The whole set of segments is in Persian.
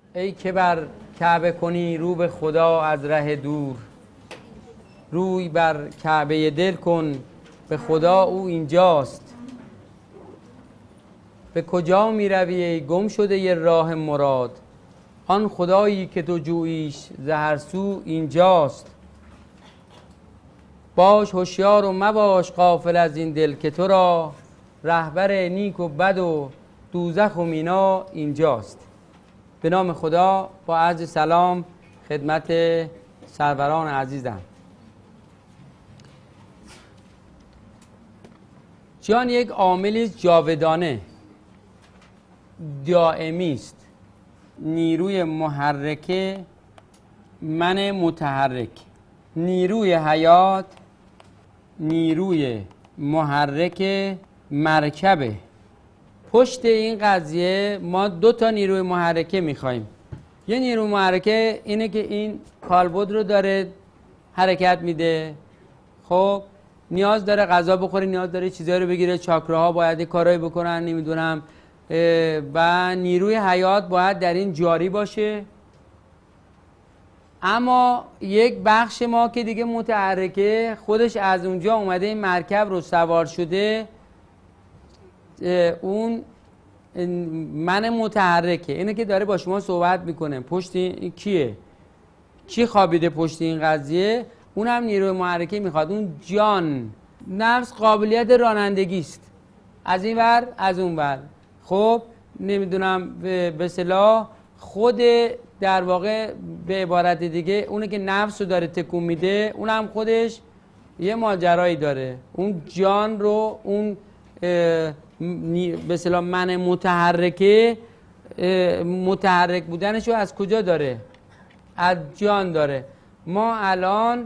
ای که بر کعبه کنی رو به خدا از ره دور، روی بر کعبه دل کن به خدا او اینجاست. به کجا می روی ای گم شده ی راه مراد، آن خدایی که تو جوییش ز هر سو اینجاست. باش هوشیار و مباش غافل از این دل که تو را رهبر نیک و بد و دوزخ و مینا اینجاست. به نام خدا، با عرض سلام خدمت سروران عزیزم. جان یک عاملی جاودانه دائمی است. نیروی محرکه من متحرک، نیروی حیات، نیروی محرک مرکبه. پشت این قضیه ما دو تا نیروی محرکه میخوایم. یه نیروی محرکه اینه که این کالبد رو داره حرکت میده، خب نیاز داره غذا بخوره، نیاز داره چیزایی رو بگیره، چاکراها باید کارایی بکنن، نمیدونم، و نیروی حیات باید در این جاری باشه. اما یک بخش ما که دیگه متحرکه، خودش از اونجا اومده این مرکب رو سوار شده، اون من متحرکه، اینه که داره با شما صحبت میکنه. پشت این کیه؟ کی خوابیده پشت این قضیه؟ اون هم نیروی محرکه میخواد. اون جان، نفس قابلیت رانندگی است، از این ور از اون ور. خب نمیدونم، به اصطلاح خود در واقع به عبارت دیگه اونه که نفس رو داره تکون میده، اون هم خودش یه ماجرایی داره. اون جان رو، اون به اصطلاح من متحرکه، متحرک بودنش رو از کجا داره؟ از جان داره. ما الان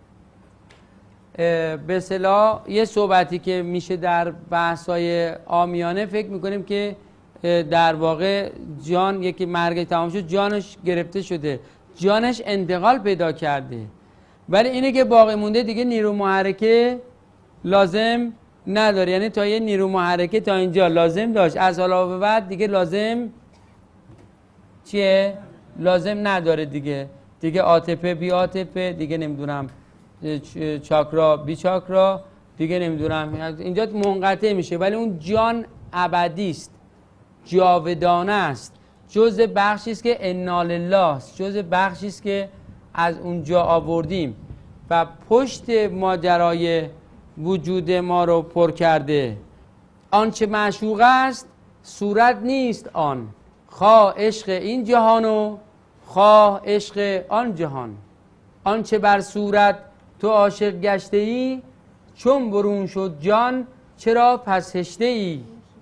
به اصطلاح یه صحبتی که میشه در بحث‌های عامیانه، فکر میکنیم که در واقع جان یکی مرگ تمام شد، جانش گرفته شده، جانش انتقال پیدا کرده. ولی اینه که باقی مونده دیگه نیرو محرکه لازم نداره. یعنی تا یه نیرو محرکه تا اینجا لازم داشت، از حالا به بعد دیگه لازم چیه؟ لازم نداره دیگه عاطفه بی عاطفه، دیگه نمیدونم چاکرا بی چاکرا، دیگه نمیدونم، اینجا منقطع میشه. ولی اون جان ابدی است، جاودانه است، جزء بخشی است که انا لله است، جزء بخشی است که از اونجا آوردیم و پشت ماجرای وجود ما رو پر کرده. آنچه معشوق است صورت نیست آن، خواه عشق این جهان و خواه عشق آن جهان. آنچه بر صورت تو عاشق گشته ای، چون برون شد جان چرا پس هشته ای.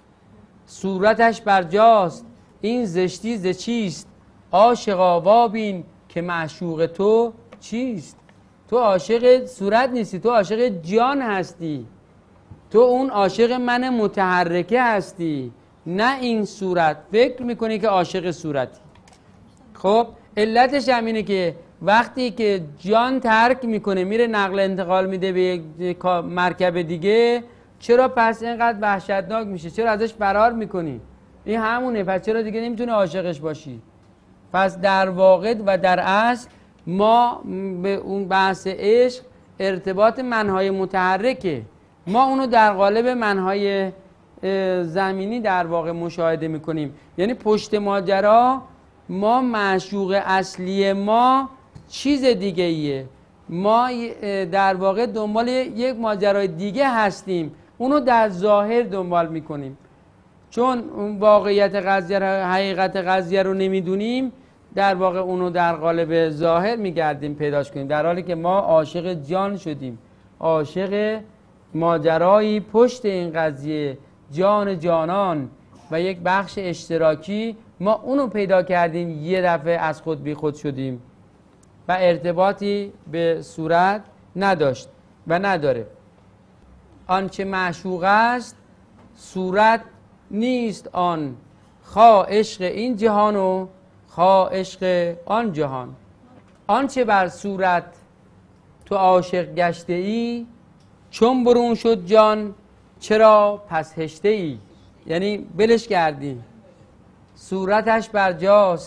صورتش بر جاست این زشتی ز چیست، عاشقا وابین که معشوق تو چیست. تو عاشق صورت نیستی، تو عاشق جان هستی، تو اون عاشق من متحرکه هستی، نه این صورت. فکر میکنی که عاشق صورتی. خب علتش هم اینه که وقتی که جان ترک میکنه، میره نقل انتقال میده به یک مرکب دیگه، چرا پس اینقدر وحشتناک میشه؟ چرا ازش فرار میکنی؟ این همونه. پس چرا دیگه نمیتونی عاشقش باشی؟ پس در واقع و در اصل ما به اون بحث عشق ارتباط منهای متحرکه، ما اونو در قالب منهای زمینی در واقع مشاهده میکنیم. یعنی پشت ماجرا ما معشوق اصلی ما چیز دیگه ایه، ما در واقع دنبال یک ماجرای دیگه هستیم، اونو در ظاهر دنبال میکنیم. چون اون واقعیت قضیه رو، حقیقت قضیه رو نمیدونیم، در واقع اونو در قالب ظاهر میگردیم پیداش کنیم، در حالی که ما عاشق جان شدیم، عاشق ماجرایی پشت این قضیه، جان جانان و یک بخش اشتراکی، ما اونو پیدا کردیم، یه دفعه از خود بی خود شدیم و ارتباطی به صورت نداشت و نداره. آنچه معشوق است صورت نیست آن، خواه عشق این جهان و خواه عشق آن جهان. آنچه بر صورت تو عاشق گشته ای، چون برون شد جان چرا پس هشته ای. یعنی بلش کردی، صورتش بر جاست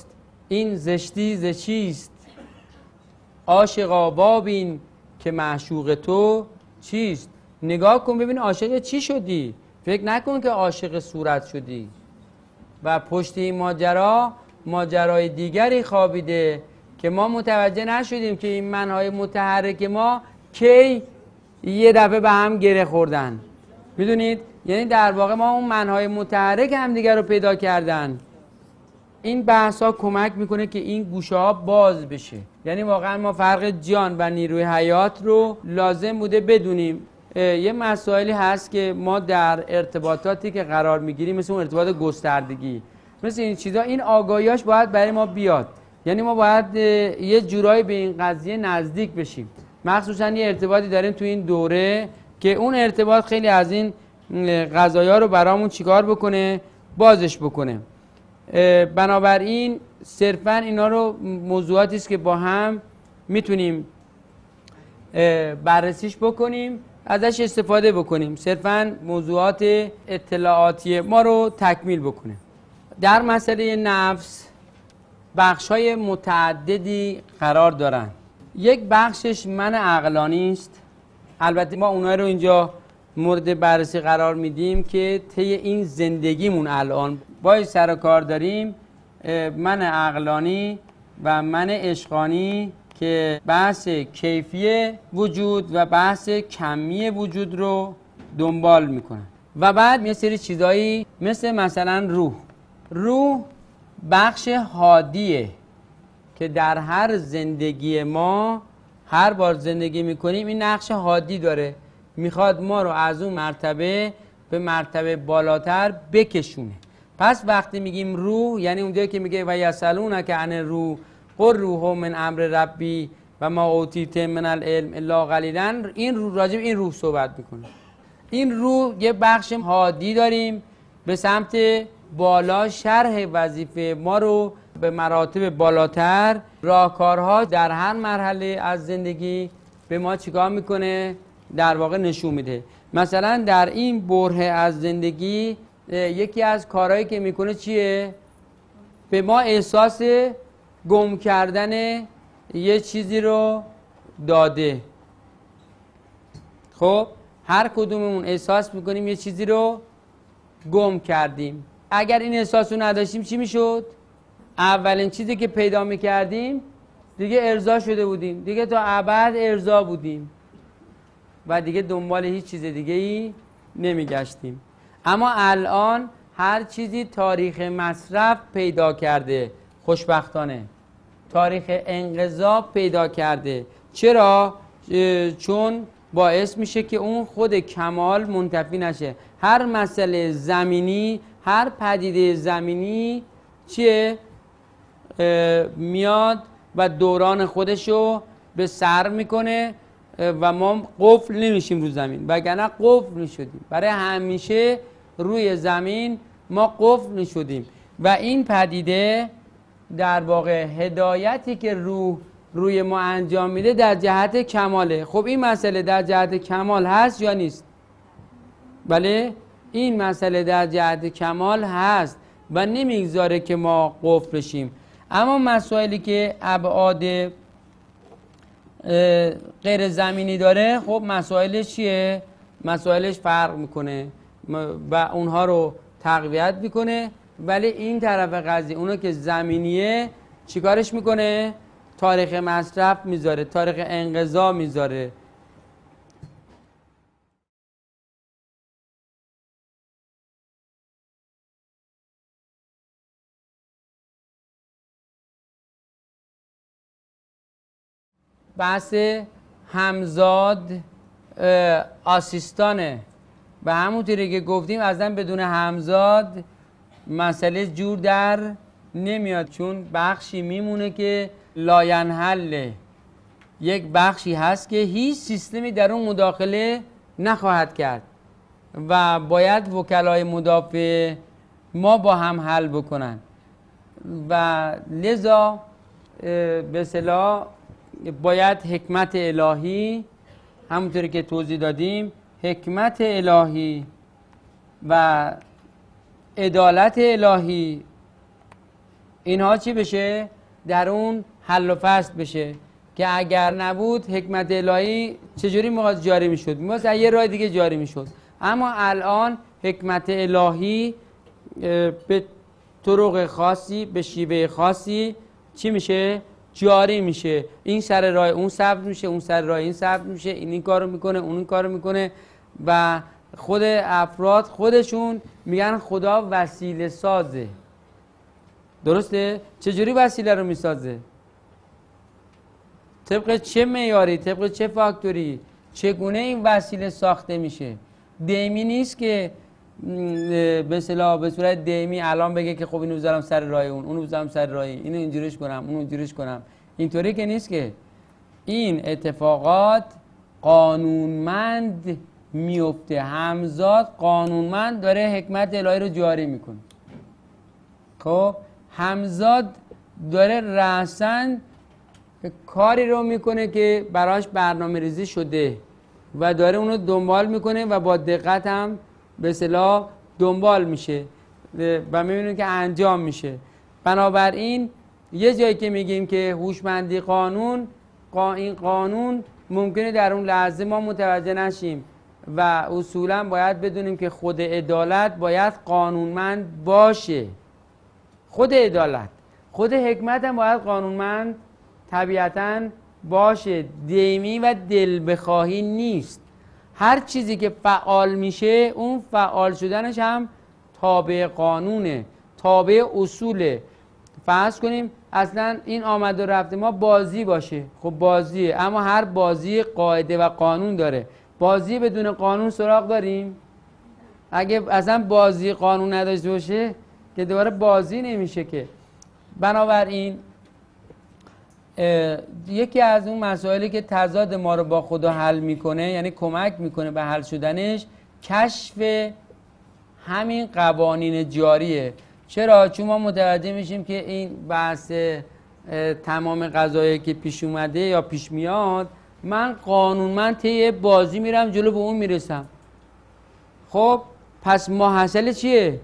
این زشتی ز چیست؟ عاشقا بابین که معشوق تو چیست؟ نگاه کن ببین عاشق چی شدی، فکر نکن که عاشق صورت شدی. و پشت این ماجرا ماجرای دیگری خوابیده که ما متوجه نشدیم که این منهای متحرک ما کی یه دفعه به هم گره خوردن. میدونید یعنی در واقع ما اون منهای متحرک هم دیگر رو پیدا کردن. این بحث ها کمک میکنه که این گوشه ها باز بشه. یعنی واقعا ما فرق جان و نیروی حیات رو لازم بوده بدونیم. یه مسائلی هست که ما در ارتباطاتی که قرار میگیریم، مثل اون ارتباط گستردگی، مثل این چیزا، این آگاهیاش باید برای ما بیاد. یعنی ما باید یه جورایی به این قضیه نزدیک بشیم. مخصوصا یه ارتباطی داریم تو این دوره که اون ارتباط خیلی از این قضایا رو برامون چیکار بکنه؟ بازش بکنه. بنابراین صرفا اینا رو موضوعاتی است که با هم میتونیم بررسیش بکنیم، ازش استفاده بکنیم، صرفا موضوعات اطلاعاتی ما رو تکمیل بکنه. در مسئله نفس بخش‌های متعددی قرار دارن. یک بخشش من عقلانی است. البته ما اونها رو اینجا مورد بررسی قرار میدیم که طی این زندگیمون الان با سر و کار داریم. من عقلانی و من عشقانی که بحث کیفی وجود و بحث کمی وجود رو دنبال میکنن. و بعد یه سری چیزایی مثلا روح بخش حادیه که در هر زندگی ما هر بار زندگی میکنیم این نقش حادی داره، میخواد ما رو از اون مرتبه به مرتبه بالاتر بکشونه. پس وقتی میگیم روح یعنی اونجایی که میگه و یسالونک عن الروح قل روح من امر ربی و ما اوتیت من العلم الا قلیلا، این روح راجع به این روح صحبت میکنه. این روح یه بخش حادی داریم به سمت بالا، شرح وظیفه ما رو به مراتب بالاتر، راهکارها در هر مرحله از زندگی به ما چیکار میکنه؟ در واقع نشون میده. مثلا در این برهه از زندگی یکی از کارهایی که میکنه چیه؟ به ما احساس گم کردن یه چیزی رو داده. خب هر کدوممون احساس میکنیم یه چیزی رو گم کردیم. اگر این احساس رو نداشتیم چی میشد؟ اولین چیزی که پیدا میکردیم دیگه ارضا شده بودیم، دیگه تا ابد ارضا بودیم و دیگه دنبال هیچ چیز دیگه ای نمیگشتیم. اما الان هر چیزی تاریخ مصرف پیدا کرده، خوشبختانه تاریخ انقضا پیدا کرده. چرا؟ چون باعث میشه که اون خود کمال منتفی نشه. هر مسئله زمینی، هر پدیده زمینی چیه؟ میاد و دوران خودشو به سر میکنه و ما قفل نمیشیم رو زمین، وگرنه قفل میشدیم. برای همیشه روی زمین ما قفل میشدیم. و این پدیده در واقع هدایتی که روی ما انجام میده در جهت کماله. خب این مسئله در جهت کمال هست یا نیست؟ بله، این مسئله در جهت کمال هست و نمیگذاره که ما قفل بشیم. اما مسائلی که ابعاد غیر زمینی داره، خب مسائلش چیه؟ مسائلش فرق میکنه و اونها رو تقویت میکنه. ولی این طرف قضیه، اونو که زمینیه چیکارش میکنه؟ تاریخ مصرف میذاره، تاریخ انقضا میذاره. بحث همزاد آسیستانه و همونطوری که گفتیم اصلا بدون همزاد مسئله جور در نمیاد، چون بخشی میمونه که لاینحله. یک بخشی هست که هیچ سیستمی در اون مداخله نخواهد کرد و باید وکلای مدافع ما با هم حل بکنن و لذا به اصطلاح باید حکمت الهی، همونطوری که توضیح دادیم، حکمت الهی و عدالت الهی، اینها چی بشه؟ در اون حل و فصل بشه که اگر نبود حکمت الهی چجوری میخواست جاری میشد؟ میخواست یه راه دیگه جاری میشد. اما الان حکمت الهی به طرق خاصی، به شیوه خاصی چی میشه؟ جاری میشه. این سر راه اون ثبت میشه، اون سر راه این ثبت میشه، این کارو میکنه، اون کارو میکنه و خود افراد خودشون میگن خدا وسیله سازه. درسته؟ چجوری وسیله رو میسازه؟ طبق چه معیاری، طبق چه فاکتوری، چگونه این وسیله ساخته میشه؟ دیمی نیست که به صورت دیمی الان بگه که خب اینو بذارم سر راه اونو بذارم سر راه اینو اینجوریش کنم، اونو اینجوریش کنم. اینطوری که نیست که. این اتفاقات قانونمند میفته، همزاد قانونمند داره حکمت الهی رو جاری میکنه. خب همزاد داره رأساً کاری رو میکنه که براش برنامه ریزی شده و داره اونو دنبال میکنه و با دقت هم به اصطلاح دنبال میشه و میبینیم که انجام میشه. بنابراین یه جایی که میگیم که هوشمندی این قانون ممکنه در اون لحظه ما متوجه نشیم و اصولا باید بدونیم که خود عدالت باید قانونمند باشه. خود عدالت، خود حکمت هم باید قانونمند طبیعتاً باشه. دیمی و دل بخواهی نیست. هر چیزی که فعال میشه اون فعال شدنش هم تابع قانونه، تابع اصوله. فرض کنیم اصلا این آمد و رفت ما بازی باشه، خب بازیه، اما هر بازی قاعده و قانون داره. بازی بدون قانون سراغ داریم؟ اگه اصلا بازی قانون نداشته باشه که دوباره بازی نمیشه که. بنابراین یکی از اون مسائلی که تضاد ما رو با خدا حل میکنه، یعنی کمک میکنه به حل شدنش، کشف همین قوانین جاریه. چرا؟ چون ما متوجه میشیم که این بحث تمام قضایی که پیش اومده یا پیش میاد، من قانونمند طی بازی میرم جلو به اون میرسم. خب پس ماحصل چیه؟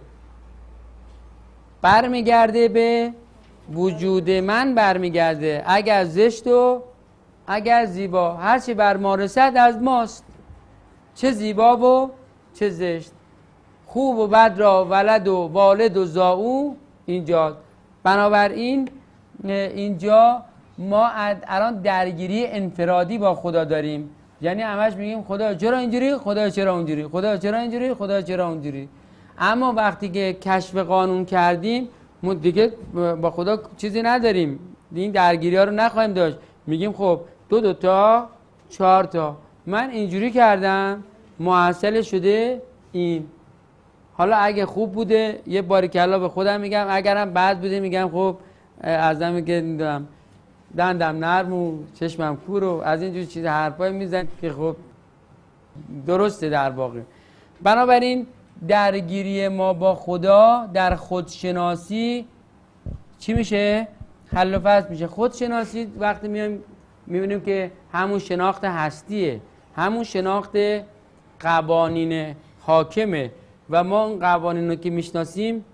برمیگرده به وجود من، برمیگرده. اگر زشت و اگر زیبا، هرچی بر ما رسد از ماست، چه زیبا و چه زشت، خوب و بد را ولد و والد و زاو اینجا. بنابراین اینجا ما الان درگیری انفرادی با خدا داریم، یعنی همش میگیم خدا چرا اینجوری، خدا چرا اونجوری، خدا چرا اینجوری، خدا چرا اونجوری. اما وقتی که کشف قانون کردیم ما دیگه با خدا چیزی نداریم، این درگیری ها رو نخواهیم داشت. میگیم خب دو تا 4 تا من اینجوری کردم محصل شده این. حالا اگه خوب بوده یه باریکلا به خودم میگم، اگرم بد بوده میگم خب ازم که میدونم دندم نرم و چشمم کور و از اینجور چیز حرفای میزن که خب درسته در واقع. بنابراین درگیری ما با خدا در خودشناسی چی میشه؟ حل و فصل میشه. خودشناسی وقتی میایم میبینیم که همون شناخت هستیه، همون شناخت قوانین حاکمه و ما اون قوانین رو که میشناسیم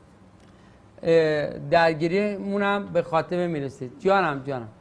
درگیریمون هم به خاتمه میرسه. جانم محل یا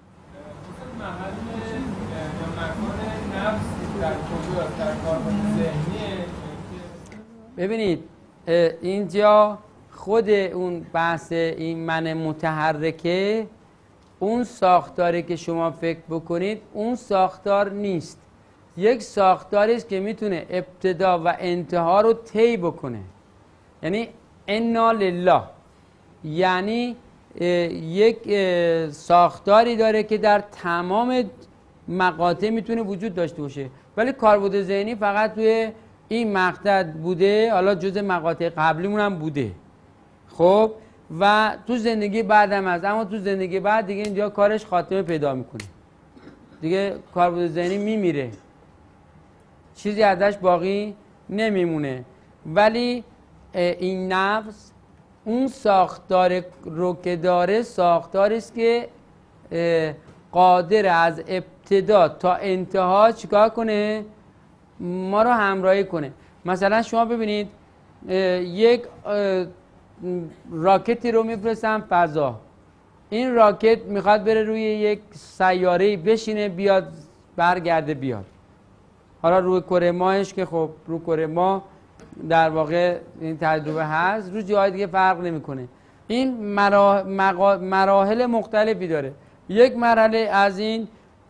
مکان نفس در کجاست؟ در کاربرد ذهنیه؟ ببینید اینجا خود اون بحث این من متحرکه، اون ساختاری که شما فکر بکنید اون ساختار نیست. یک ساختاری است که میتونه ابتدا و انتها رو طی بکنه. یعنی انا لله، یعنی یک ساختاری داره که در تمام مقاطع میتونه وجود داشته باشه، ولی کاربرد ذهنی فقط توی این مقطع بوده، حالا جزء مقاطع قبلیمون هم بوده. خب و تو زندگی بعد هم هست، اما تو زندگی بعد دیگه اینجا کارش خاتمه پیدا میکنه، دیگه کاربرد ذهنی میمیره، چیزی ازش باقی نمیمونه. ولی این نفس اون ساختار رو که داره ساختاری است که قادر از ابتدا تا انتها چیکار کنه؟ ما رو همراهی کنه. مثلا شما ببینید یک راکتی رو میفرستن فضا، این راکت میخواد بره روی یک سیاره بشینه بیاد برگرده بیاد. حالا روی کره ماهش که خب روی کره ماه در واقع این تجربه هست، روی جای دیگه فرق نمیکنه. این مراحل مختلفی داره. یک مرحله از این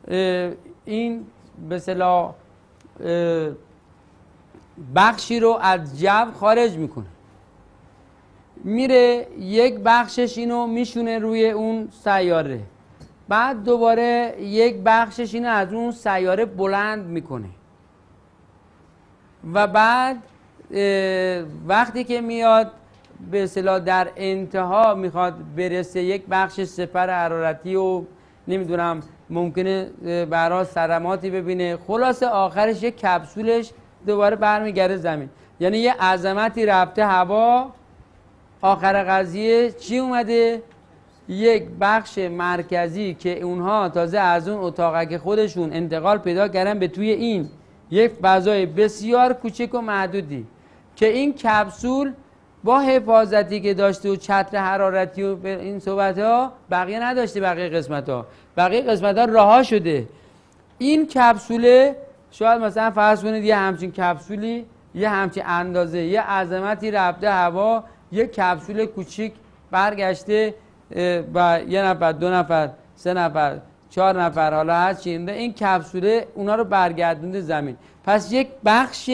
به اصطلاح بخشی رو از جو خارج میکنه، میره یک بخشش اینو میشونه روی اون سیاره، بعد دوباره یک بخشش اینو از اون سیاره بلند میکنه و بعد وقتی که میاد به اصطلاح در انتها میخواد برسه یک بخش سپر حرارتی و نمیدونم ممکنه برای صدماتی ببینه، خلاصه آخرش یک کپسولش دوباره برمیگرده زمین. یعنی یه عظمتی رفته هوا، آخر قضیه چی اومده؟ یک بخش مرکزی که اونها تازه از اون اتاقک خودشون انتقال پیدا کردن به توی این یک فضای بسیار کوچک و محدودی که این کپسول با حفاظتی که داشته و چتر حرارتی و این صحبت ها بقیه نداشته، بقیه قسمت ها رها شده. این کپسوله شاید مثلا فرض کنید یه همچین کپسولی یه همچین اندازه یه عظمتی رفته هوا، یه کپسول کوچیک برگشته و یه نفر، دو نفر، سه نفر، چهار نفر، حالا هر چی این کپسوله اونا رو برگردونده زمین. پس یک بخش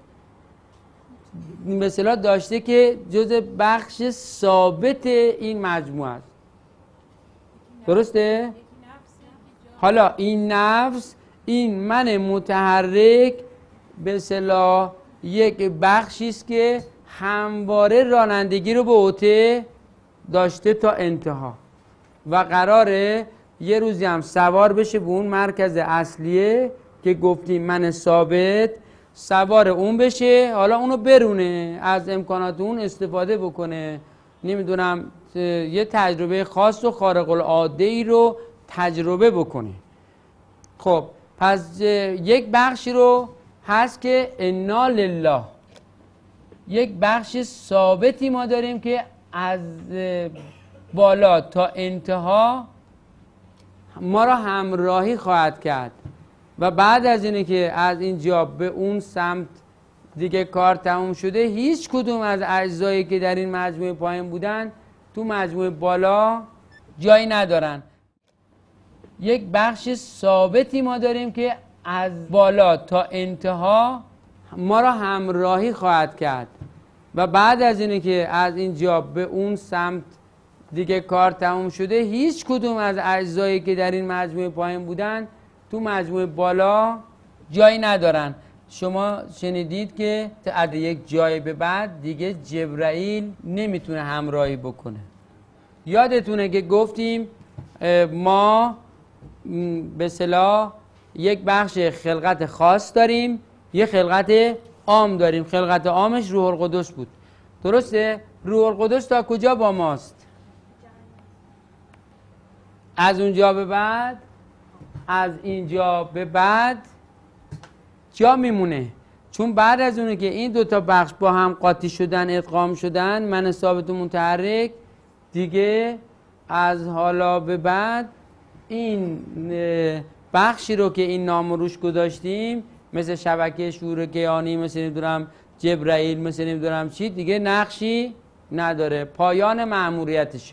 مثلا داشته که جزء بخش ثابت این مجموعه است. درسته؟ حالا این نفس، این من متحرک به اصطلاح یک بخشی است که همواره رانندگی رو به عهده داشته تا انتها و قراره یه روزی هم سوار بشه به اون مرکز اصلیه که گفتیم من ثابت، سوار اون بشه، حالا اونو برونه، از امکانات اون استفاده بکنه، نمیدونم یه تجربه خاص و خارق العاده ای رو تجربه بکنه. خب پس یک بخشی رو هست که انا لله، یک بخش ثابتی ما داریم که از بالا تا انتها ما را همراهی خواهد کرد و بعد از اینه که از اینجا به اون سمت دیگه کار تموم شده، هیچ کدوم از اجزایی که در این مجموعه پایین بودن تو مجموعه بالا جایی ندارن. یک بخش ثابتی ما داریم که از بالا تا انتها ما را همراهی خواهد کرد و بعد از اینه که از اینجا به اون سمت دیگه کار تموم شده، هیچ کدوم از اجزایی که در این مجموعه پایین بودن تو مجموعه بالا جایی ندارن. شما شنیدید که از یک جای به بعد دیگه جبرائیل نمیتونه همراهی بکنه. یادتونه که گفتیم ما به اصطلاح یک بخش خلقت خاص داریم، یک خلقت عام داریم. خلقت عامش روح القدس بود. درسته؟ روح القدس تا کجا با ماست؟ از اونجا به بعد، از اینجا به بعد جا میمونه، چون بعد از اونه که این دوتا بخش با هم قاطی شدن، ادغام شدن، من ثابت و متحرک، دیگه از حالا به بعد این بخشی رو که این نام روش گذاشتیم مثل شبکه شعور کیهانی، مثل نمیدونم جبرائیل، مثل نمیدونم چی، دیگه نقشی نداره، پایان مأموریتشه.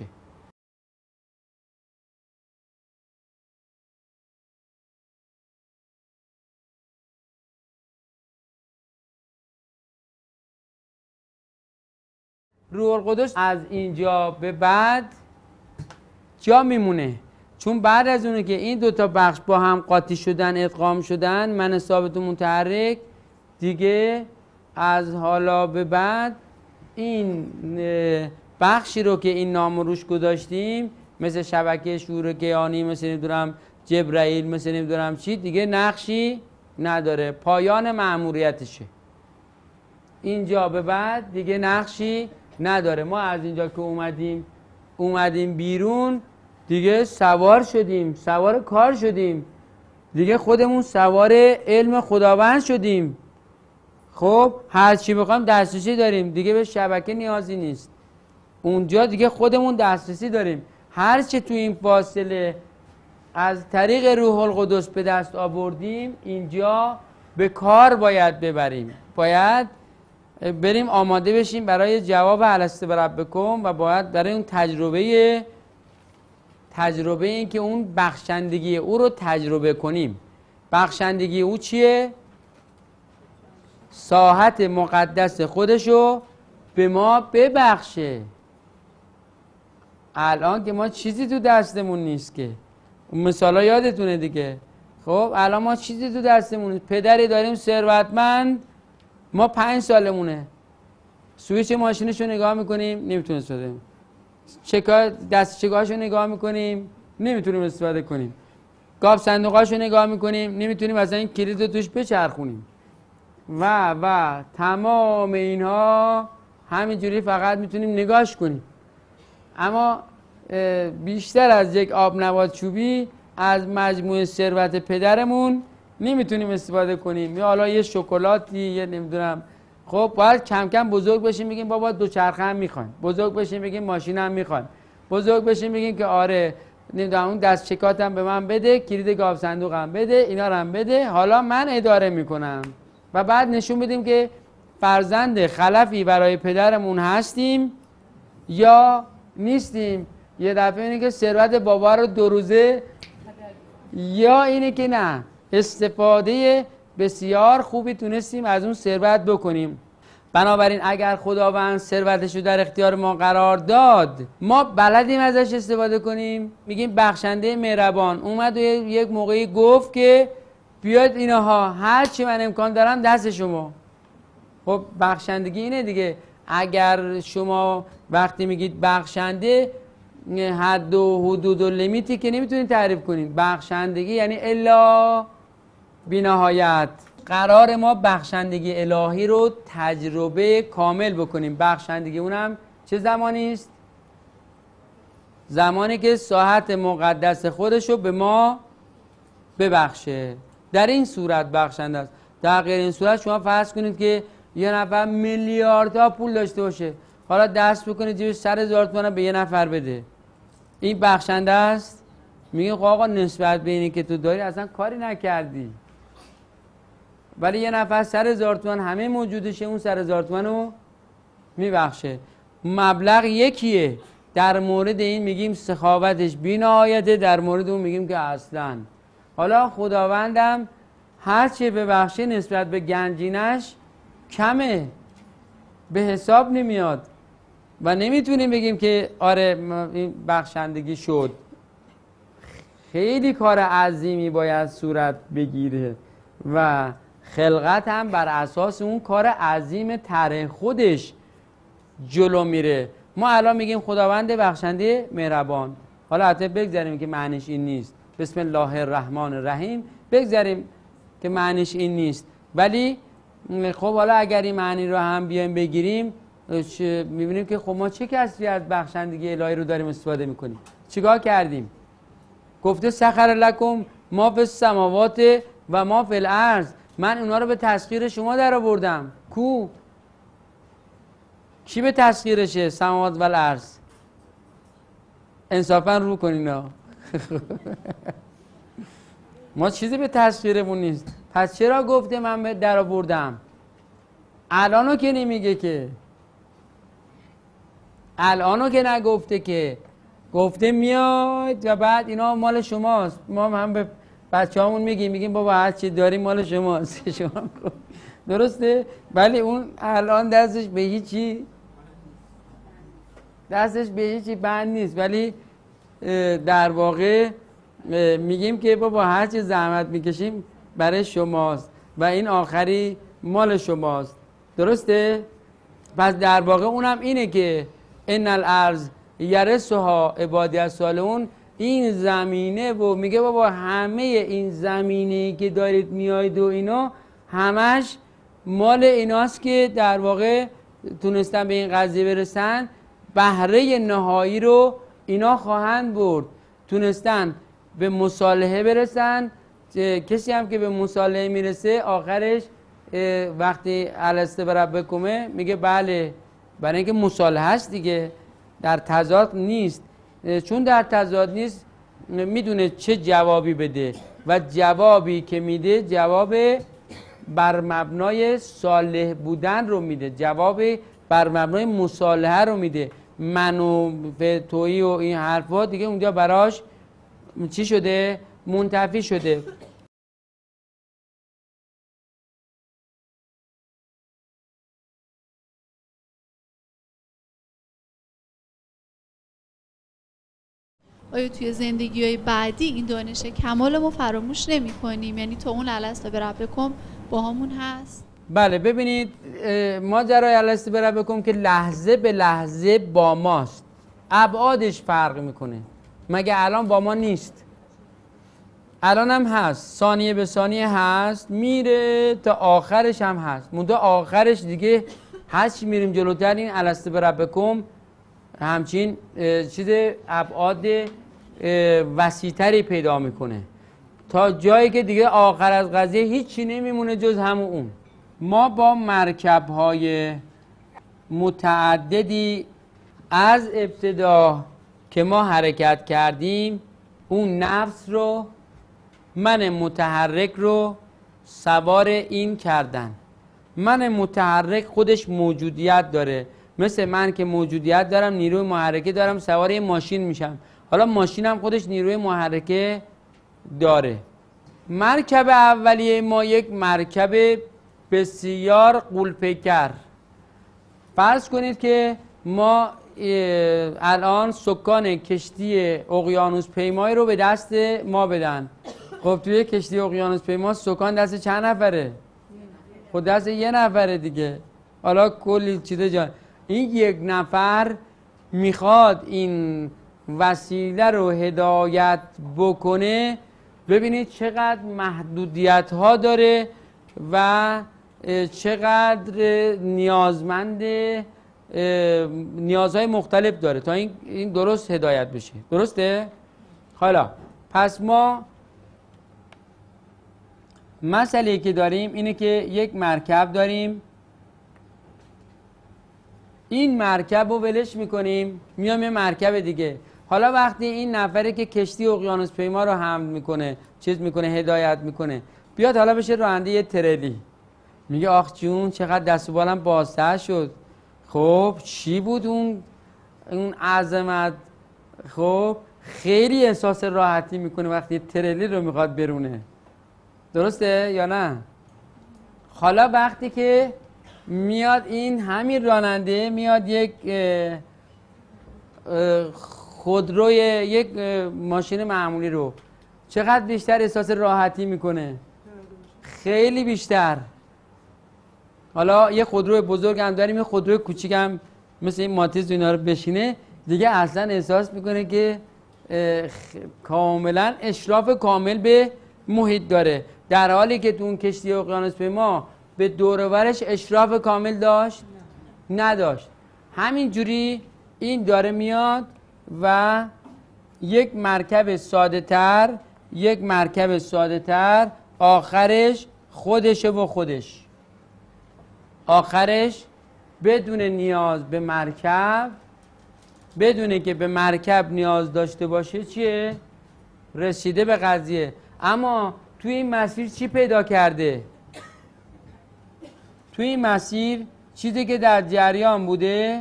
روح القدس از اینجا به بعد جا میمونه، چون بعد از اونه که این دوتا بخش با هم قاطی شدن، ادغام شدن، من ثابت و متحرک، دیگه از حالا به بعد این بخشی رو که این نام روش گذاشتیم مثل شبکه شعور کیهانی، مثل نمیدونم جبرائیل، مثل نمیدونم چی، دیگه نقشی نداره، پایان مأموریتشه. اینجا به بعد دیگه نقشی نداره. ما از اینجا که اومدیم بیرون، دیگه سوار شدیم، سوار کار شدیم، دیگه خودمون سوار علم خداوند شدیم. خب هر چی بخوایم دسترسی داریم، دیگه به شبکه نیازی نیست. اونجا دیگه خودمون دسترسی داریم، هر چه تو این فاصله از طریق روح القدس به دست آوردیم اینجا به کار باید ببریم، باید بریم آماده بشیم برای جواب الست بربکم و باید برای اون تجربه این که اون بخشندگی او رو تجربه کنیم. بخشندگی او چیه؟ ساحت مقدس خودشو به ما ببخشه. الان که ما چیزی تو دستمون نیست که، اون مثالا یادتونه دیگه. خب الان ما چیزی تو دستمون نیست. پدری داریم ثروتمند، ما 5 سالمونه، سویچ ماشینشو نگاه میکنیم نمیتونیم استفاده کنیم، دست چکاشو نگاه میکنیم نمیتونیم استفاده کنیم، گاف صندوقاشو نگاه میکنیم نمیتونیم اصلا این کلید رو توش بچرخونیم و تمام اینها همینجوری فقط میتونیم نگاش کنیم. اما بیشتر از یک آب نبات چوبی از مجموعه ثروت پدرمون نمیتونیم استفاده کنیم. یا حالا یه شکلاتی، یه نمیدونم. خب باید کم کم بزرگ بشیم بگیم بابا دوچرخه هم میخوایم، بزرگ بشیم بگیم ماشین هم میخوایم، بزرگ بشیم بگیم که آره نمیدونم اون دست چکاتم به من بده، کلید گاف صندوقم بده، اینا رو هم بده، حالا من اداره میکنم. و بعد نشون بدیم که فرزند خلفی برای پدرمون هستیم یا نیستیم. یه دفعه اینه که ثروت بابا رو 2 روزه، یا اینه که نه استفاده بسیار خوبی تونستیم از اون ثروت بکنیم. بنابراین اگر خداوند ثروتش رو در اختیار ما قرار داد، ما بلدیم ازش استفاده کنیم. میگیم بخشنده مهربان اومد و یک موقعی گفت که بیاید اینها هر چی من امکان دارم دست شما. خب بخشندگی اینه دیگه. اگر شما وقتی میگید بخشنده، حد و حدود و لیمیتی که نمیتونید تعریف کنید. بخشندگی یعنی الا بی‌نهایت. قرار ما بخشندگی الهی رو تجربه کامل بکنیم. بخشندگی اونم چه زمانی است؟ زمانی که ساحت مقدس خودش رو به ما ببخشه. در این صورت بخشنده است. در غیر این صورت شما فرض کنید که یه نفر میلیاردها پول داشته باشه، حالا دست بکنید جیبش 100,000 تومان به یه نفر بده، این بخشنده است؟ میگه خب آقا نسبت به اینی که تو داری اصلا کاری نکردی. ولی یه نفر 100,000 تومان همه موجودشه، اون 100,000 تومان رو میبخشه. مبلغ یکیه. در مورد این میگیم سخاوتش بی‌نهایته، در مورد اون میگیم که اصلا. حالا خداوندم هر چی ببخشه نسبت به گنجینش کمه، به حساب نمیاد و نمیتونیم بگیم که آره این بخشندگی شد. خیلی کار عظیمی باید صورت بگیره و خلقت هم بر اساس اون کار عظیم طرح خودش جلو میره. ما الان میگیم خداوند بخشنده مهربان، حالا حتی بگذاریم که معنیش این نیست، بسم الله الرحمن الرحیم بگذاریم که معنیش این نیست، ولی خب حالا اگر این معنی رو هم بیایم بگیریم میبینیم که خب ما چه کسری از بخشندگی الهی رو داریم استفاده میکنیم. چیکار کردیم؟ گفته سخر لکم ما فی السماوات و ما فی الارض، من اونا رو به تسخیر شما در آوردم. کو؟ کی به تسخیرشه؟ سماوات و الارض. انصافا رو کنین ما چیزی به تسخیرمون نیست. پس چرا گفته من به در آوردم؟ الانو که نمیگه که، الانو که نگفته که، گفته میاد و بعد اینا مال شماست. ما هم به بچه هامون میگیم بابا هر چی داریم مال شماست. شما درسته؟ ولی اون الان دستش به هیچی بند نیست، ولی در واقع میگیم که بابا هر چی زحمت میکشیم برای شماست و این آخری مال شماست. درسته؟ پس در واقع اونم اینه که ان الارض یرثها عبادی الصالحون، این زمینه و میگه بابا همه این زمینه‌ای که دارید میایید و اینا همش مال ایناست که در واقع تونستن به این قضیه برسن، بهره نهایی رو اینا خواهند برد. تونستن به مصالحه برسن. کسی هم که به مصالحه میرسه آخرش وقتی الست بربکمه میگه بله، برای اینکه مصالحه است دیگه، در تضاد نیست. چون در تضاد نیست میدونه چه جوابی بده و جوابی که میده جواب بر مبنای صالح بودن رو میده، جواب بر مبنای مصالحه رو میده. من و تویی و این حرفا دیگه اونجا براش چی شده؟ منتفی شده. آیا توی زندگی‌های بعدی این دانش کمال ما فراموش نمی‌کنیم؟ یعنی تو اون الست بربکم با همون هست؟ بله ببینید ماجرای الست بربکم که لحظه به لحظه با ماست، ابعادش فرق میکنه. مگه الان با ما نیست؟ الان هم هست، ثانیه به ثانیه هست، میره تا آخرش هم هست. منتها آخرش دیگه هست میریم جلوتر این الست بربکم همچین چیز ابعاد وسیع‌تری پیدا میکنه تا جایی که دیگه آخر از قضیه هیچی نمیمونه جز همون اون. ما با مرکب‌های متعددی از ابتدا که ما حرکت کردیم اون نفس رو، من متحرک رو سوار این کردن. من متحرک خودش موجودیت داره، مثل من که موجودیت دارم، نیروی محرکه دارم، سوار این ماشین میشم. حالا ماشین هم خودش نیروی محرکه داره. مرکب اولیه ما یک مرکب بسیار غول‌پیکر. فرض کنید که ما الان سکان کشتی اقیانوس پیمایی رو به دست ما بدن. خب توی کشتی اقیانوس پیما سکان دست چند نفره؟ خب دست یه نفره دیگه. حالا کلی چیزه جان این یک نفر میخواد این وسیله رو هدایت بکنه. ببینید چقدر محدودیت ها داره و چقدر نیازمند نیازهای مختلف داره تا این درست هدایت بشه. درسته؟ حالا پس ما مسئله که داریم اینه که یک مرکب داریم، این مرکب رو ولش میکنیم میام یه مرکب دیگه. حالا وقتی این نفره که کشتی اقیانوس پیما رو حمل میکنه چیز میکنه هدایت میکنه بیاد حالا بشه راننده یه ترلی، میگه آخ جون چقدر دست و بالم بازتر شد. خب چی بود اون عظمت؟ خب خیلی احساس راحتی میکنه وقتی ترلی رو میخواد برونه. درسته یا نه؟ حالا وقتی که میاد این همین راننده میاد یک خودروی یک ماشین معمولی رو چقدر بیشتر احساس راحتی میکنه؟ خیلی بیشتر. حالا یه خودرو بزرگ هم داریم، یه خودرو کوچیک هم مثل این ماتیز و اینا رو بشینه دیگه اصلا احساس میکنه که کاملا اشراف کامل به محیط داره، در حالی که تو اون کشتی اقیانوس پیما به دور و برش اشراف کامل داشت؟ نداشت. همین جوری این داره میاد و یک مرکب ساده تر آخرش خودشه و خودش آخرش بدون نیاز به مرکب، بدونه که به مرکب نیاز داشته باشه چیه؟ رسیده به قضیه. اما توی این مسیر چی پیدا کرده؟ توی این مسیر چیزی که در جریان بوده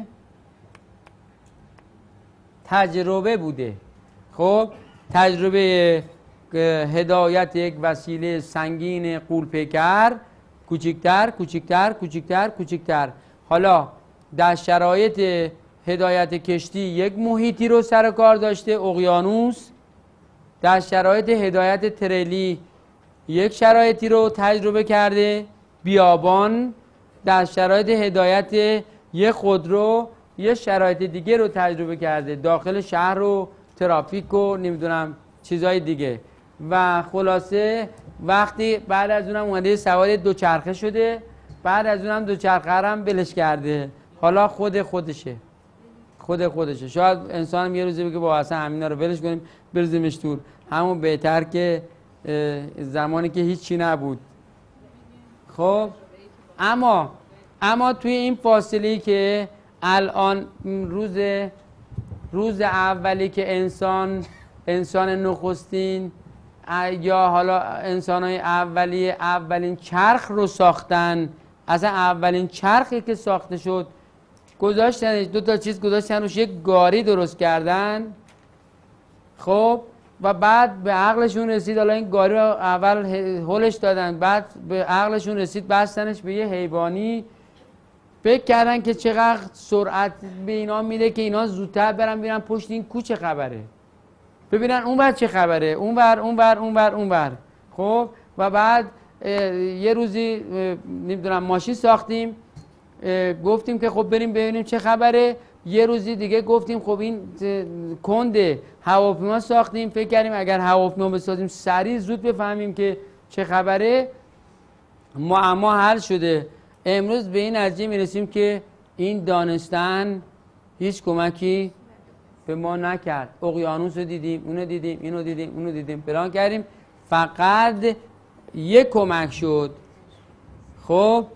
تجربه بوده. خب تجربه هدایت یک وسیله سنگین غول‌پیکر کوچکتر. حالا در شرایط هدایت کشتی یک محیطی رو سر کار داشته اقیانوس، در شرایط هدایت تریلی یک شرایطی رو تجربه کرده بیابان، در شرایط هدایت یک خودرو یه شرایط دیگه رو تجربه کرده داخل شهر و ترافیک و نمیدونم چیزهای دیگه. و خلاصه وقتی بعد از اونم اومده سوار دوچرخه شده، بعد از اونم دوچرخه هم بلش کرده، حالا خودشه. شاید انسان هم یه روزی بگه با اصلا همینا رو ولش کنیم بریزیمش دور، همون بهتر که زمانی که هیچی نبود. خب اما توی این فاصله که الان روز اولی که انسان نخستین یا حالا انسان‌های اولیه اولین چرخ رو ساختن، اصلا اولین چرخی که ساخته شد گذاشتن دو تا چیز گذاشتن روش، یک گاری درست کردن. خب و بعد به عقلشون رسید، حالا این گاری رو اول هلش دادن، بعد به عقلشون رسید بستنش به یه حیوانی. فکر کردن که چقدر سرعت به اینا میده که اینا زودتر برن ببینن پشت این کو چه خبره، ببینن اون ور چه خبره، اون ور. خب و بعد یه روزی نمیدونم ماشین ساختیم، گفتیم که خب بریم ببینیم چه خبره. یه روزی دیگه گفتیم خب این کنده، هواپیما ساختیم، فکر کردیم اگر هواپیما بسازیم سریع زود بفهمیم که چه خبره. معما حل شده. امروز به این نتیجه میرسیم که این دانستن هیچ کمکی به ما نکرد. اقیانوس رو دیدیم، اونو دیدیم، اینو دیدیم، اونو دیدیم، پلان کردیم، فقط یک کمک شد. خب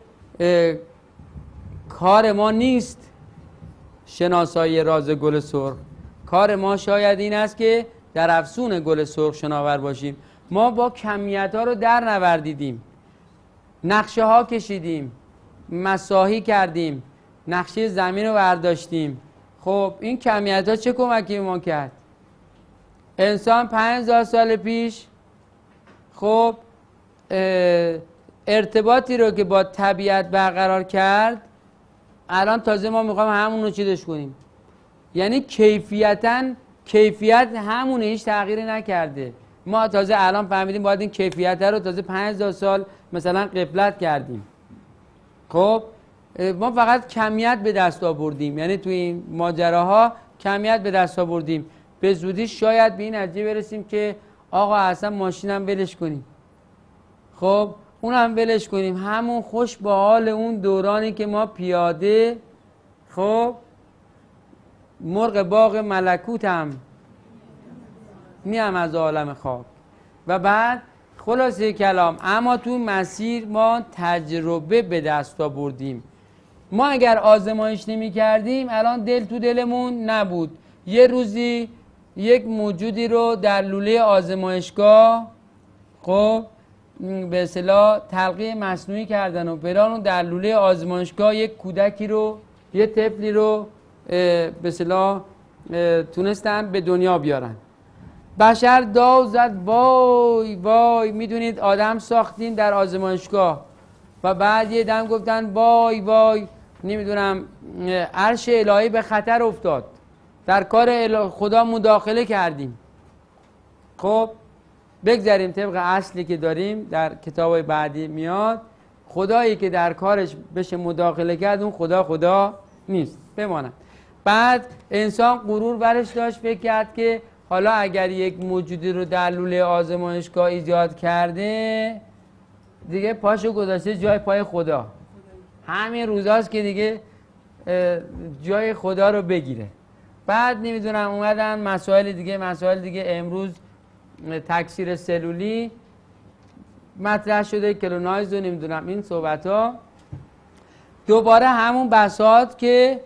کار ما نیست شناسایی راز گل سرخ. کار ما شاید این است که در افسون گل سرخ شناور باشیم. ما با کمیت ها رو در نوردیدیم، نقشه ها کشیدیم، مساحی کردیم، نقشه زمین رو برداشتیم. خب این کمیت ها چه کمکی به ما کرد؟ انسان 5000 سال پیش خب ارتباطی رو که با طبیعت برقرار کرد، الان تازه ما میخوایم همون رو چیزش کنیم. یعنی کیفیت همونه، هیچ تغییری نکرده. ما تازه الان فهمیدیم باید این کیفیت رو تازه 5000 سال مثلا غفلت کردیم. خب ما فقط کمیت به دست آوردیم، یعنی توی این ماجراها کمیت به دست آوردیم. به زودی شاید به این نتیجه برسیم که آقا اصلا ماشینم ولش کنیم، خب اونم ولش کنیم، همون خوش با حال اون دورانی که ما پیاده خب مرغ باغ ملکوتم میم از عالم خاک. و بعد خلاصه کلام، اما تو مسیر ما تجربه به دست آوردیم. ما اگر آزمایش نمی کردیم الان دل تو دلمون نبود. یه روزی یک موجودی رو در لوله آزمایشگاه خب به اصطلاح تلقیح مصنوعی کردن و فلان، در لوله آزمایشگاه یک کودکی رو، یه طفلی رو به اصطلاح تونستن به دنیا بیارن. بشر داو زد وای وای، میدونید آدم ساختین در آزمایشگاه و بعد یه دم گفتن وای وای، نمیدونم عرش الهی به خطر افتاد، در کار خدا مداخله کردیم. خب بگذاریم طبق اصلی که داریم در کتابای بعدی میاد، خدایی که در کارش بشه مداخله کرد اون خدا نیست، بماند. بعد انسان غرور برش داشت، فکر کرد که حالا اگر یک موجودی رو در لوله آزمایشگاه ایجاد کرده دیگه پاشو گذاشته جای پای خدا، همین روزاست که دیگه جای خدا رو بگیره. بعد نمیدونم اومدن مسائل دیگه امروز تکثیر سلولی مطرح شده، کلونایز و نمیدونم این صحبت ها، دوباره همون بساط که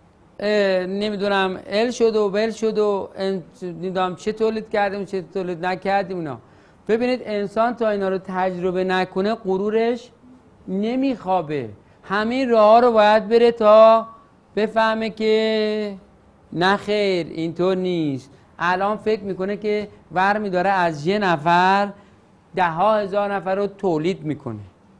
نمیدونم ال شد و بل شد و نمیدونم چه تولید کردیم چه تولید نکردیم اینا. ببینید انسان تا اینا رو تجربه نکنه غرورش نمیخوابه، همین راه رو باید بره تا بفهمه که نه خیر اینطور نیست. الان فکر میکنه که ور میداره از یه نفر 10,000 نفر رو تولید میکنه.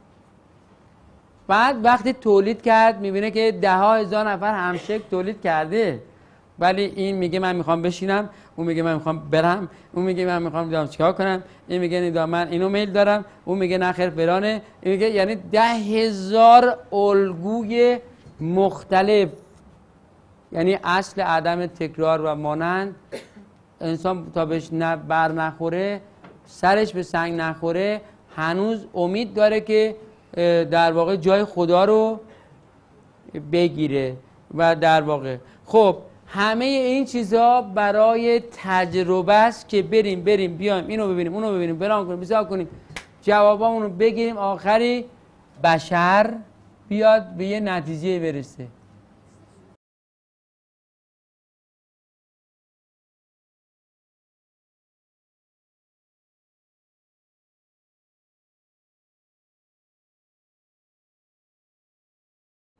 بعد وقتی تولید کرد میبینه که 10,000 نفر همشکل تولید کرده، ولی این میگه من میخوام بشینم، اون میگه من میخوام برم، اون میگه من میخوام دیدم چیکار کنم، این میگه نیدم من اینو میل دارم، اون میگه نه خیر فلانه، این میگه، یعنی 10,000 الگوی مختلف. یعنی اصل عدم تکرار و مانند. انسان تا بهش بر نخوره، سرش به سنگ نخوره، هنوز امید داره که در واقع جای خدا رو بگیره. و در واقع خب همه این چیزها برای تجربه است که بریم بیایم اینو ببینیم اونو ببینیم فلان کنیم بسیار کنیم، جوابامون رو بگیریم، آخری بشر بیاد به یه نتیجه برسه.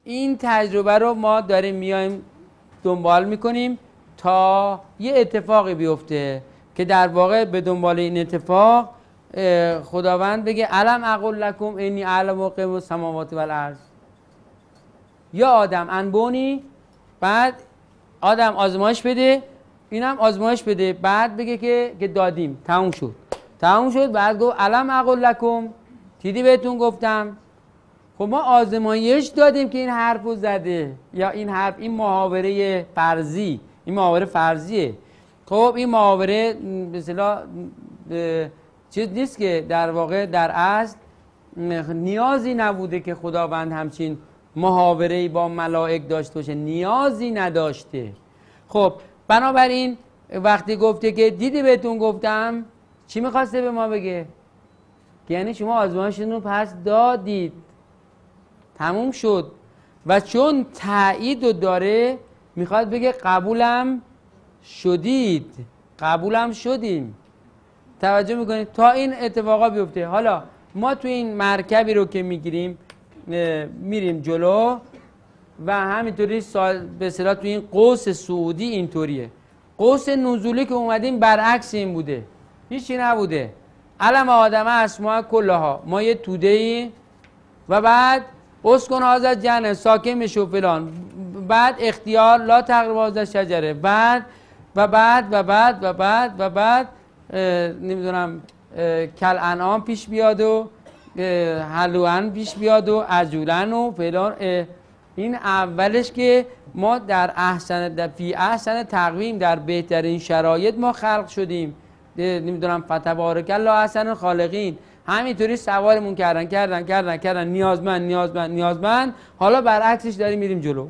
این تجربه رو ما داریم میایم دنبال میکنیم تا یه اتفاقی بیفته که در واقع به دنبال این اتفاق خداوند بگه الم اقول لکم انی اعلم غیب السماوات و الارض. یا آدم انبونی، بعد آدم آزمایش بده، اینم آزمایش بده، بعد بگه که دادیم، تموم شد. بعد گفت الم اقول لکم، دیدی بهتون گفتم. خب ما آزمایش دادیم که این حرفو زده، یا این حرف، این محاوره فرضی، این محاوره فرضیه. خب این محاوره به اصطلاح چیز نیست که در واقع در اصل نیازی نبوده که خداوند همچین محاوره‌ای با ملائک داشته باشه، نیازی نداشته. خب بنابراین وقتی گفته که دیدی بهتون گفتم، چی میخواسته به ما بگه؟ که یعنی شما آزمایشتون رو پس دادید، تموم شد. و چون تایید رو داره میخواد بگه قبولم شدید، قبولم شدیم. توجه میکنید تا این اتفاقا بیفته. حالا ما تو این مرکبی رو که میگیریم میریم جلو و همینطوری به اصطلاح تو این قوس صعودی اینطوریه. قوس نزولی که اومدیم برعکس این بوده، هیچی نبوده. علم آدم اسماء کلها، ما یه توده ای و بعد اسکن هذا جنه ساکن میشو فلان، بعد اختیار لا تقربوا هذا شجره، بعد و بعد و بعد و بعد و بعد نمیدونم کل انعام پیش بیاد و حلوان پیش بیاد و عجولن و فلان. این اولش که ما در فی احسن تقویم، در بهترین شرایط ما خلق شدیم، نمیدونم فتبارک الله احسن الخالقین. همینطوری سوارمون کردن نیازمند. حالا برعکسش داریم میریم جلو،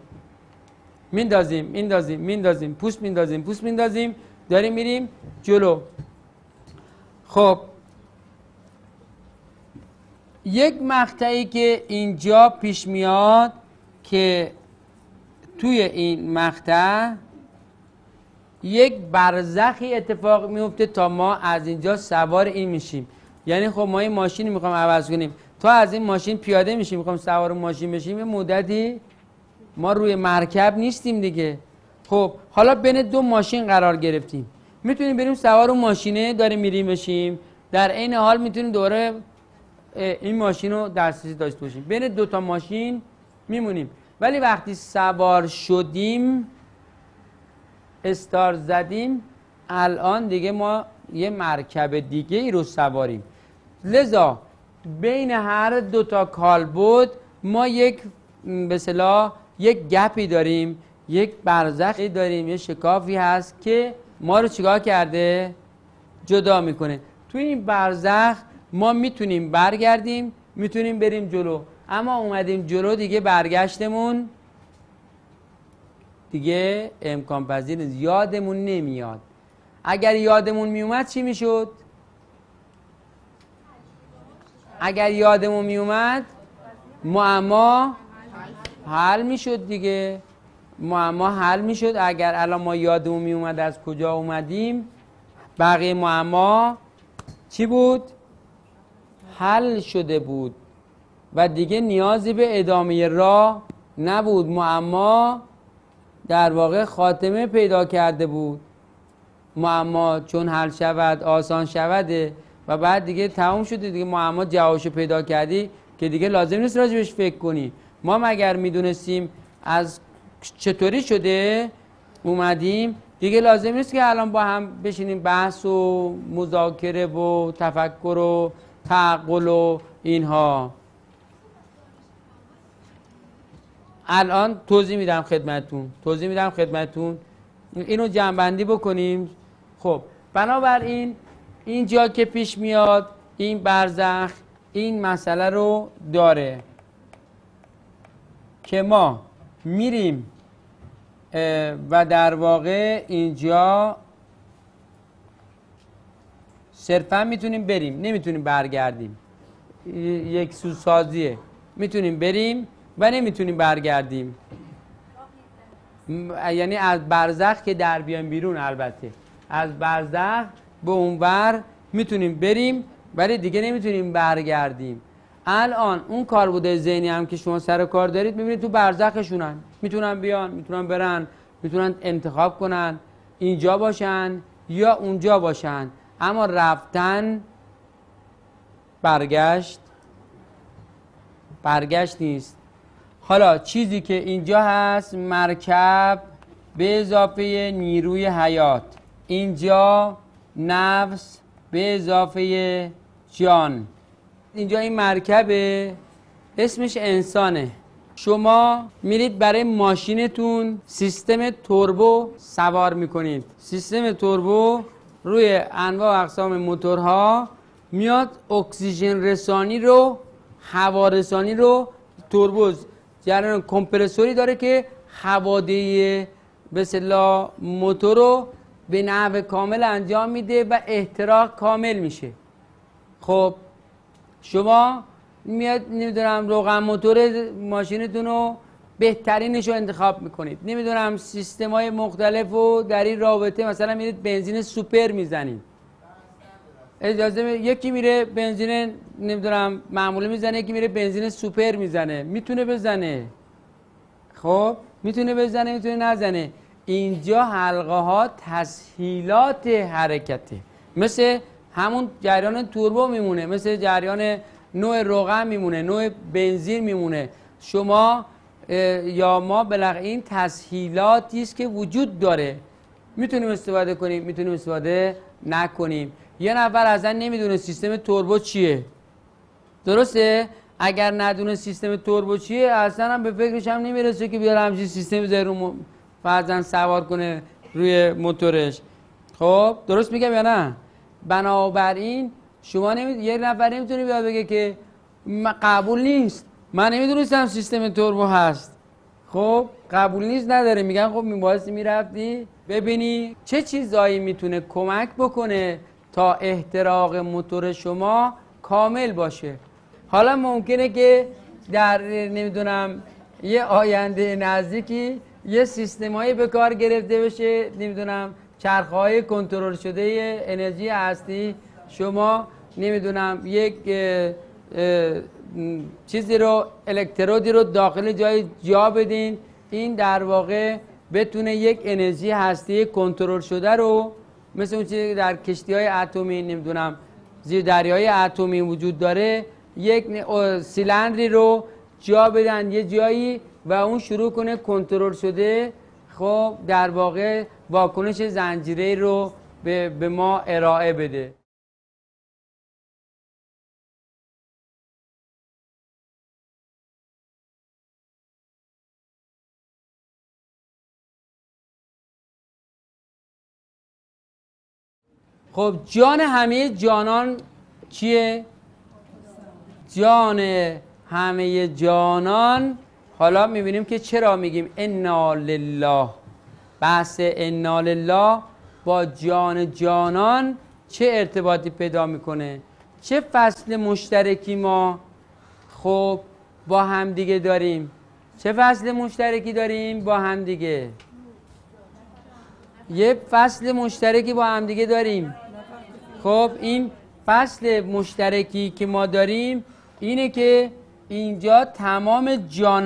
میندازیم پوست میندازیم داریم میریم جلو. خب یک مقطعی که اینجا پیش میاد که توی این مقطع یک برزخی اتفاق میفته تا ما از اینجا سوار این میشیم. یعنی خب ما این ماشین میخوام عوض کنیم، تا از این ماشین پیاده میشیم میخوام سوار ماشین بشیم، یه مدتی ما روی مرکب نیستیم دیگه. خب حالا بین دو ماشین قرار گرفتیم، میتونیم بریم سوار اون ماشینه داریم میریم بشیم، در عین حال میتونیم دوره این ماشین رو دسترسی داشته باشیم، بین دو تا ماشین میمونیم. ولی وقتی سوار شدیم، استارت زدیم، الان دیگه ما یه مرکب دیگه ای رو سواریم. لذا بین هر دو تا کالبد ما یک به اصطلاح یک گپی داریم، یک برزخی داریم، یه شکافی هست که ما رو چیکار کرده؟ جدا میکنه. توی این برزخ ما میتونیم برگردیم، میتونیم بریم جلو، اما اومدیم جلو دیگه برگشتمون دیگه امکان پذیر نیست، یادمون نمیاد. اگر یادمون میومد چی میشد؟ اگر یادمون میومد معما حل میشد دیگه، معما حل میشد. اگر الان ما یادمون میومد از کجا اومدیم، بقیه معما چی بود؟ حل شده بود و دیگه نیازی به ادامه راه نبود. معما در واقع خاتمه پیدا کرده بود. معما چون حل شود آسان شوده و بعد دیگه تموم شده دیگه. معما جوابشو پیدا کردی که دیگه لازم نیست راجبش فکر کنی. ما مگر میدونستیم از چطوری شده اومدیم، دیگه لازم نیست که الان با هم بشینیم بحث و مذاکره و تفکر و تعقل و اینها. الان توضیح میدم خدمتتون اینو جمع‌بندی بکنیم. خب بنابراین اینجا که پیش میاد این برزخ این مسئله رو داره که ما میریم و در واقع اینجا صرفا میتونیم بریم، نمیتونیم برگردیم. یک سوسازیه، میتونیم بریم و نمیتونیم برگردیم. یعنی از برزخ که در بیایم بیرون، البته از برزخ به اونور میتونیم بریم ولی دیگه نمیتونیم برگردیم. الان اون کاربرد ذهنی هم که شما سر کار دارید میبینید تو برزخشونن، میتونن بیان، میتونن برن، میتونن انتخاب کنن اینجا باشن یا اونجا باشن، اما رفتن برگشت نیست. حالا چیزی که اینجا هست مرکب به اضافه نیروی حیات، اینجا نفس به اضافه جان، اینجا این مرکبه اسمش انسانه. شما میرید برای ماشینتون سیستم توربو سوار میکنید. سیستم توربو روی انواع و اقسام موتورها میاد اکسیژن رسانی رو، هوا رسانی رو، توربو جریان کمپرسوری داره که هوادهی به اصطلاح موتور رو به نحو کامل انجام میده و احتراق کامل میشه. خب شما میاد نمیدونم روغن موتور ماشینتون رو بهترینش رو انتخاب میکنید، نمیدونم سیستم های مختلف رو در این رابطه مثلا میرید بنزین سوپر میزنید، اجازه یکی میره بنزین نمیدونم معمولی میزنه، یکی میره بنزین سوپر میزنه، میتونه بزنه، خب میتونه بزنه میتونه نزنه. اینجا حلقه ها تسهیلات حرکته، مثل همون جریان توربو میمونه، مثل جریان نوع روغن میمونه، نوع بنزین میمونه. شما یا ما بالاخره این تسهیلاتی است که وجود داره، میتونیم استفاده کنیم میتونیم استفاده نکنیم. یه نفر اصلا نمیدونه سیستم توربو چیه، درسته؟ اگر ندونه سیستم توربو چیه اصلا هم به فکرش هم نمیرسه که بیاره همچین سیستمی زیر رو فرضاً سوار کنه روی موتورش. خب درست میگم یا نه؟ بنابراین شما یه نفر نمیتونه بیاد بگه که قبول نیست، من نمیدونستم سیستم توربو هست. خب قبول نیست نداره، میگن خب میبایستی میرفتی ببینی چه چیزایی میتونه کمک بکنه تا احتراق موتور شما کامل باشه. حالا ممکنه که در نمیدونم یه آینده نزدیکی یه سیستمایی به کار گرفته بشه، نمیدونم چرخه‌های کنترل شده انرژی هستی، شما نمیدونم یک چیزی رو الکترودی رو داخل جای جا بدین، این در واقع بتونه یک انرژی هستی کنترل شده رو مثل اون چیزی که در کشتی‌های اتمی نمیدونم زیر دریای اتمی وجود داره، یک سیلندری رو جا بدن یه جایی و اون شروع کنه کنترل شده، خب در واقع واکنش زنجیره رو به ما ارائه بده. خب جان همه جانان چیه؟ جان همه جانان. حالا میبینیم که چرا میگیم انا لله. بحث انا لله با جان جانان چه ارتباطی پیدا میکنه؟ چه فصل مشترکی ما خب با همدیگه داریم؟ چه فصل مشترکی داریم با همدیگه؟ یه فصل مشترکی با همدیگه داریم. خب این فصل مشترکی که ما داریم اینه که اینجا تمام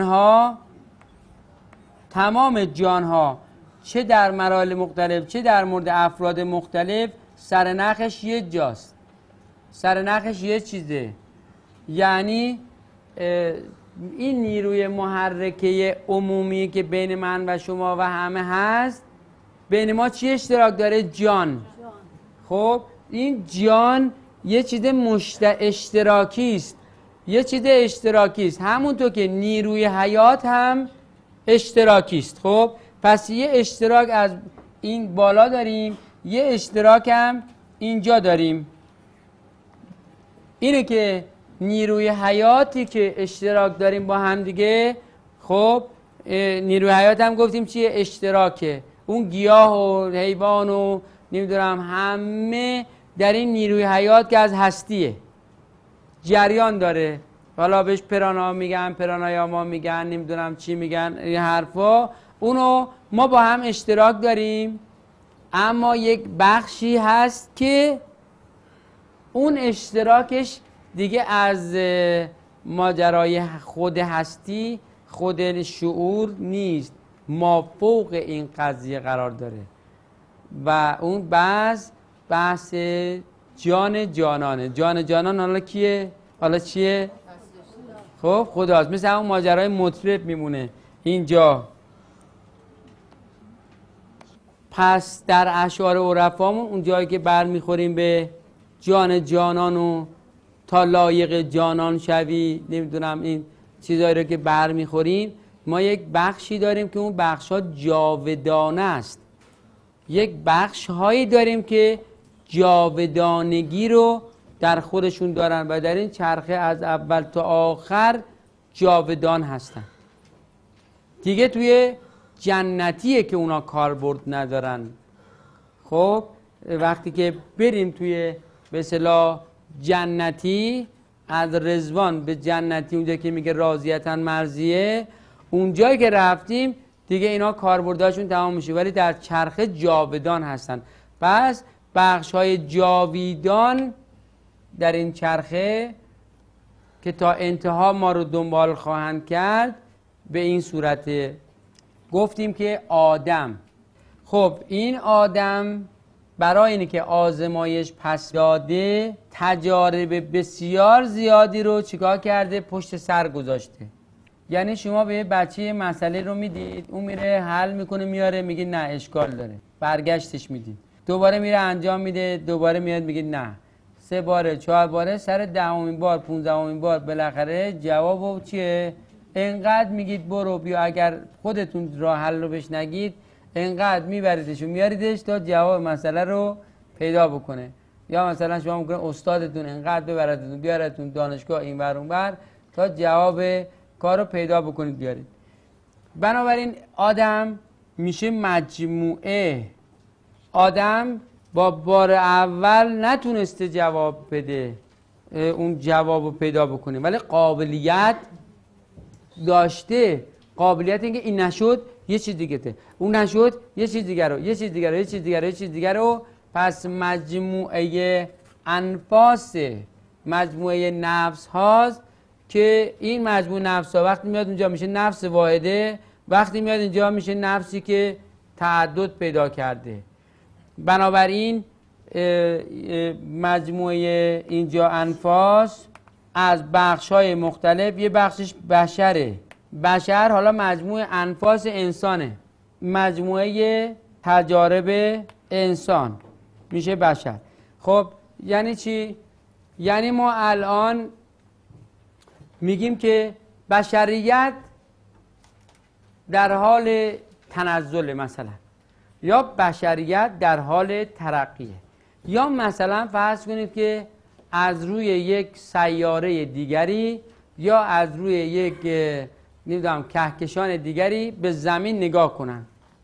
جانها چه در مراحل مختلف چه در مورد افراد مختلف سرنخش یه جاست، سرنخش یه چیزه. یعنی این نیروی محرکه عمومی که بین من و شما و همه هست، بین ما چی اشتراک داره؟ جان. خب این جان یه چیز اشتراکی است، یه چیز اشتراکی است، همونطور که نیروی حیات هم اشتراکی است. خب پس یه اشتراک از این بالا داریم، یه اشتراک هم اینجا داریم. اینه که نیروی حیاتی که اشتراک داریم با هم دیگه، خب نیروی حیات هم گفتیم چیه؟ اشتراکه. اون گیاه و حیوان و نمیدونم همه در این نیروی حیات که از هستیه جریان داره، حالا بهش پرانا میگن، پرانایاما میگن، نمیدونم چی میگن، این حرفا، اونو ما با هم اشتراک داریم. اما یک بخشی هست که اون اشتراکش دیگه از ماجرای خود هستی خود شعور نیست، ما فوق این قضیه قرار داره و اون بحث جان جانانه. جان جانان حالا کیه؟ حالا چیه؟ خب خداست. مثل همون ماجرای مطرب میمونه اینجا. پس در اشعار عرفامون اون جایی که برمیخوریم به جان جانان و تا لایق جانان شوی، نمیدونم این چیزایی رو که برمیخوریم، ما یک بخشی داریم که اون بخش ها جاودانه است، یک بخش هایی داریم که جاودانگی رو در خودشون دارن و در این چرخه از اول تا آخر جاودان هستن. دیگه توی جنتیه که اونا کاربرد ندارن. خب وقتی که بریم توی به اصطلاح جنتی، از رضوان به جنتی، اونجا که میگه راضیتاً مرضیه، اونجایی که رفتیم دیگه اینا کاربرداشون تمام میشه، ولی در چرخه جاودان هستن. پس بخش‌های جاویدان در این چرخه که تا انتها ما رو دنبال خواهند کرد به این صورته. گفتیم که آدم، خب این آدم برای اینه که آزمایش پس داده تجارب بسیار زیادی رو چیکار کرده؟ پشت سر گذاشته. یعنی شما به یه بچه مسئله رو میدید، اون میره حل میکنه میاره، میگه نه اشکال داره، برگشتش میدید، دوباره میره انجام میده، دوباره میاد میگه نه، 3 باره 4 باره، سر 10مین بار 15مین بار بالاخره جوابو چیه؟ انقدر میگید برو بیا، اگر خودتون راه حل رو بهش نگید انقدر میبریدش و میاریدش تا جواب مسئله رو پیدا بکنه. یا مثلا شما میگن استادتون انقدر ببردتون بیارتون دانشگاه این ور اون ور تا جواب کار رو پیدا بکنید بیارید. بنابراین آدم میشه مجموعه. آدم با بار اول نتونسته جواب بده، اون جواب رو پیدا بکنه، ولی قابلیت داشته. قابلیت اینکه این نشد یه چیز دیگه ته، اون نشد یه چیز دیگه رو، یه چیز دیگه رو، یه چیز دیگه رو، یه چیز دیگه رو. پس مجموعه انفاس، مجموعه نفس هاست که این مجموعه نفس ها وقتی میاد اونجا میشه نفس واحده، وقتی میاد اینجا میشه نفسی که تعدد پیدا کرده. بنابراین مجموعه اینجا انفاس از بخش های مختلف، یه بخشش بشره. بشر حالا مجموعه انفاس انسانه، مجموعه تجارب انسان میشه بشر. خب یعنی چی؟ یعنی ما الان میگیم که بشریت در حال تنزل مثلا، یا بشریت در حال ترقیه، یا مثلا فرض کنید که از روی یک سیاره دیگری یا از روی یک نمیدونم کهکشان دیگری به زمین نگاه کنن.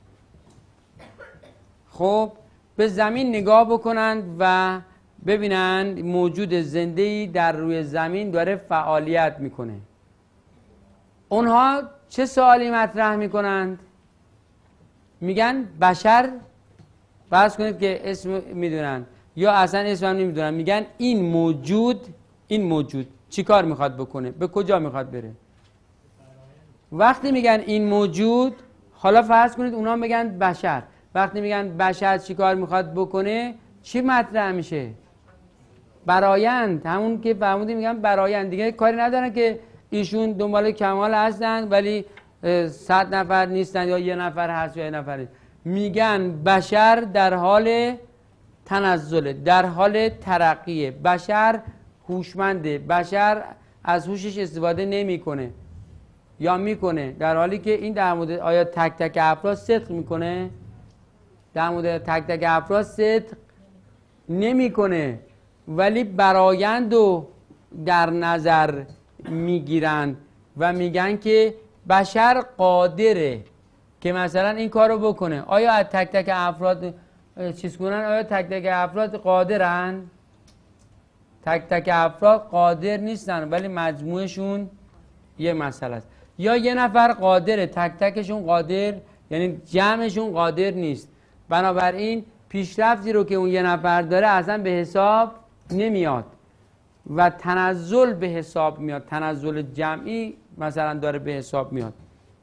خب به زمین نگاه بکنند و ببینند موجود زنده‌ای در روی زمین داره فعالیت میکنه. اونها چه سوالی مطرح میکنند؟ میگن بشر، فرض کنید که اسم میدونن یا اصلا اسم هم نمیدونن، میگن این موجود چی کار میخواد بکنه، به کجا میخواد بره. وقتی میگن این موجود، حالا فرض کنید اونا میگن بشر، وقتی میگن بشر چی کار میخواد بکنه، چی مطرح میشه؟ برایند. همون که فهمیدیم میگن برایند، دیگه کاری ندارن که ایشون دنبال کمال هستن ولی 100 نفر نیستن یا 1 نفر هست یا 1 نفر نیست. میگن بشر در حال تنزله، در حال ترقیه، بشر هوشمنده، بشر از هوشش استفاده نمیکنه یا میکنه، در حالی که این در مورد آیا تک تک افراد صدق میکنه؟ در مورد تک تک افراد صدق نمیکنه، ولی برایند رو در نظر میگیرن و میگن که بشر قادره که مثلا این کار رو بکنه. آیا از تک تک افراد چیز کنن؟ آیا تک تک افراد قادرن؟ تک تک افراد قادر نیستن، ولی مجموعشون یه مسئله است. یا 1 نفر قادره، تک تکشون قادر، یعنی جمعشون قادر نیست. بنابراین پیشرفتی رو که اون 1 نفر داره اصلا به حساب نمیاد. و تنزل به حساب میاد، تنزل جمعی مثلا داره به حساب میاد.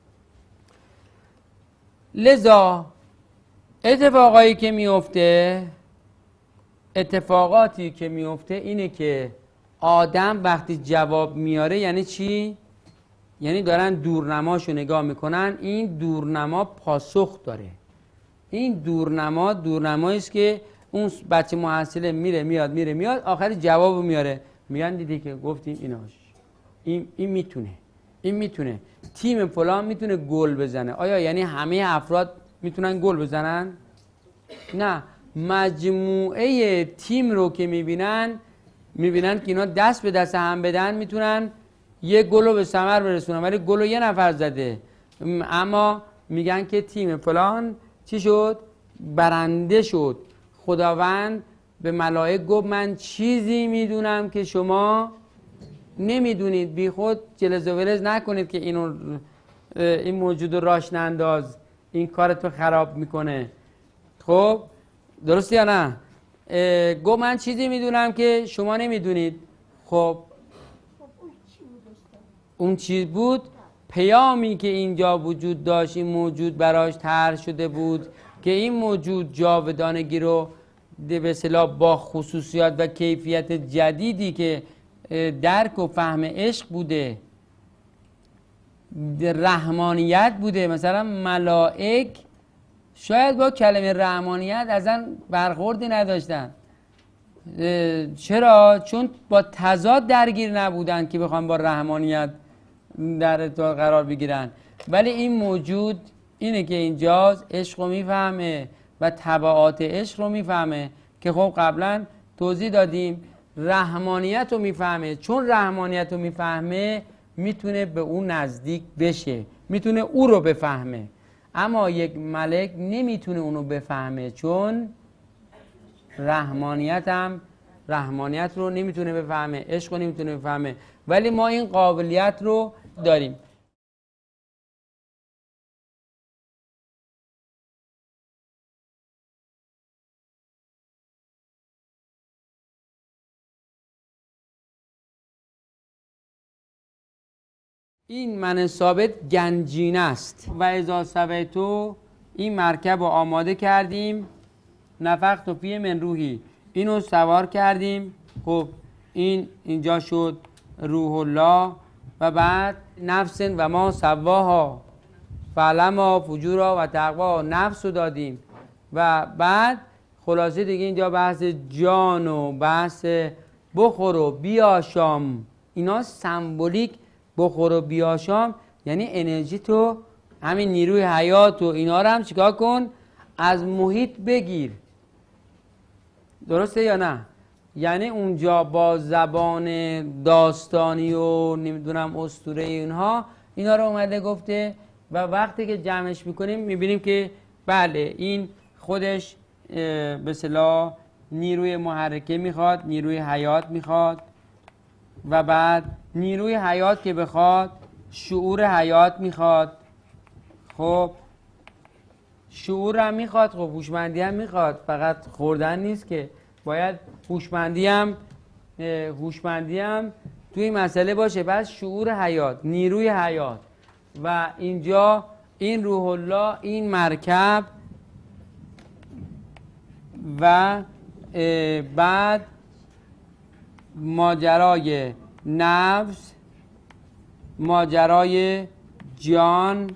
لذا اتفاقاتی که میفته اینه که آدم وقتی جواب میاره یعنی چی؟ یعنی دارن دورنماشو نگاه میکنن، این دورنما پاسخ داره. این دورنمایی است که اون بچه محصله میره میاد آخری جواب میاره، میگن دیدی که گفتیم ایناش، این میتونه تیم فلان میتونه گل بزنه. آیا یعنی همه افراد میتونن گل بزنن؟ نه، مجموعه تیم رو که میبینن که اینا دست به دست هم بدن میتونن یک گل رو به ثمر برسونن، ولی گل رو یه نفر زده، اما میگن که تیم فلان چی شد؟ برنده شد. خداوند به ملائک گفت من چیزی میدونم که شما نمیدونید، بی خود جلز و ولز نکنید که این موجود راش ننداز، این کارتو خراب میکنه. خب درست یا نه؟ گفت من چیزی میدونم که شما نمیدونید. خب اون چیز بود پیامی که اینجا وجود داشت، این موجود براش طرح شده بود که این موجود جاودانگی رو به اصطلاح با خصوصیات و کیفیت جدیدی که درک و فهم عشق بوده، رحمانیت بوده. مثلا ملائک شاید با کلمه رحمانیت ازن برخوردی نداشتن. چرا؟ چون با تضاد درگیر نبودن که بخوان با رحمانیت در ارتباط قرار بگیرن. ولی این موجود اینه که اینجاست، عشق رو میفهمه و تبعات عشق رو میفهمه که خب قبلا توضیح دادیم. رحمانیت رو میفهمه، چون رحمانیت رو میفهمه میتونه به اون نزدیک بشه، میتونه او رو بفهمه. اما یک ملک نمیتونه اونو بفهمه، چون رحمانیت رو نمیتونه بفهمه، عشق رو نمیتونه بفهمه. ولی ما این قابلیت رو داریم. این من ثابت گنجینه است و اذا سویتو، این مرکب رو آماده کردیم، نفخت فیه من روحی، اینو سوار کردیم. خب این اینجا شد روح الله. و بعد نفس و ما سواها فعلما فجورا و تقوا، نفس رو دادیم. و بعد خلاصه دیگه اینجا بحث جان و بحث بخور و بیاشام، اینا سمبولیک. بخور و بیاشام یعنی انرژی تو، همین نیروی حیات و اینا رو هم چیکار کن؟ از محیط بگیر. درسته یا نه؟ یعنی اونجا با زبان داستانی و نمیدونم اسطوره اینها اینا رو اومده گفته و وقتی که جمعش میکنیم میبینیم که بله این خودش به اصطلاح نیروی محرکه میخواد، نیروی حیات میخواد و بعد نیروی حیات که بخواد شعور حیات میخواد. خب شعور هم میخواد، خب هوشمندی هم میخواد، فقط خوردن نیست که، باید هوشمندی هم توی این مسئله باشه. بس شعور حیات، نیروی حیات و اینجا این روح الله، این مرکب و بعد ماجرای نفس، ماجرای جان.